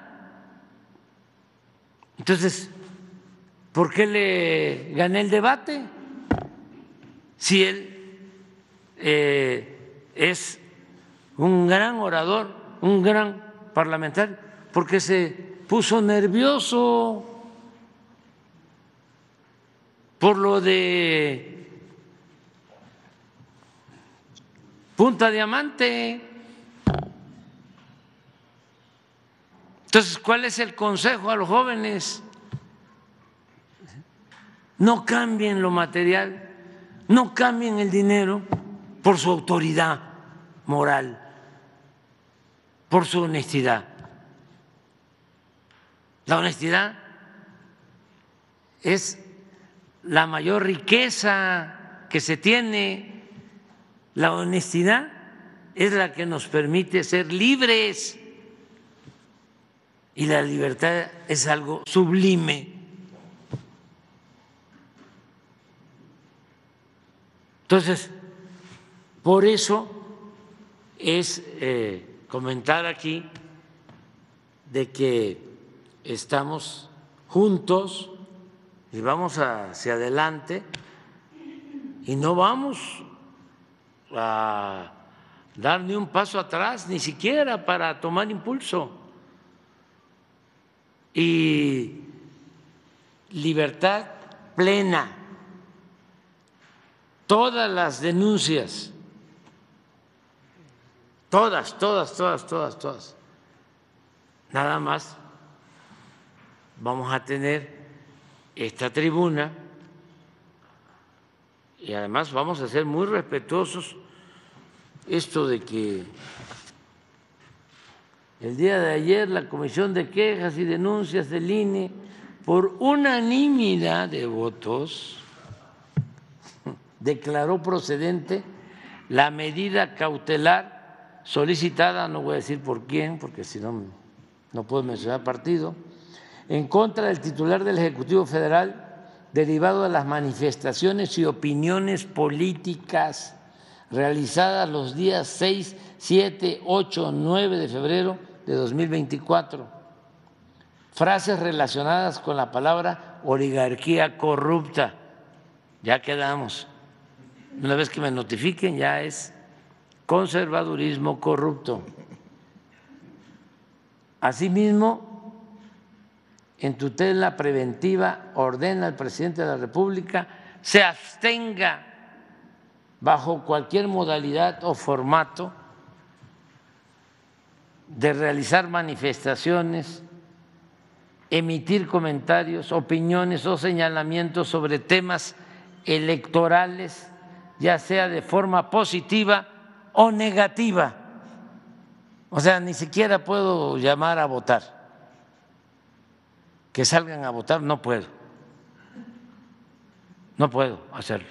Entonces, ¿por qué le gané el debate? Si él es un gran orador, un gran parlamentario, porque se puso nervioso por lo de Punta Diamante. Entonces, ¿cuál es el consejo a los jóvenes? No cambien lo material, no cambien el dinero por su autoridad moral, por su honestidad. La honestidad es la mayor riqueza que se tiene. La honestidad es la que nos permite ser libres y la libertad es algo sublime. Entonces, por eso es comentar aquí de que estamos juntos y vamos hacia adelante y no vamos a dar ni un paso atrás, ni siquiera para tomar impulso. Y libertad plena. Todas las denuncias, todas. Nada más vamos a tener esta tribuna y además vamos a ser muy respetuosos. Esto de que el día de ayer la Comisión de Quejas y Denuncias del INE, por unanimidad de votos, declaró procedente la medida cautelar solicitada, no voy a decir por quién, porque si no, no puedo mencionar partido, en contra del titular del Ejecutivo Federal, derivado de las manifestaciones y opiniones políticas realizadas los días 6, 7, 8, 9 de febrero de 2024. Frases relacionadas con la palabra oligarquía corrupta. Ya quedamos. Una vez que me notifiquen, ya es conservadurismo corrupto. Asimismo, en tutela preventiva ordena al presidente de la República se abstenga bajo cualquier modalidad o formato de realizar manifestaciones, emitir comentarios, opiniones o señalamientos sobre temas electorales, ya sea de forma positiva o negativa. O sea, ni siquiera puedo llamar a votar. Que salgan a votar, no puedo. No puedo hacerlo.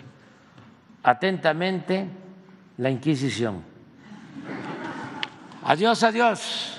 Atentamente, la Inquisición. Adiós, adiós.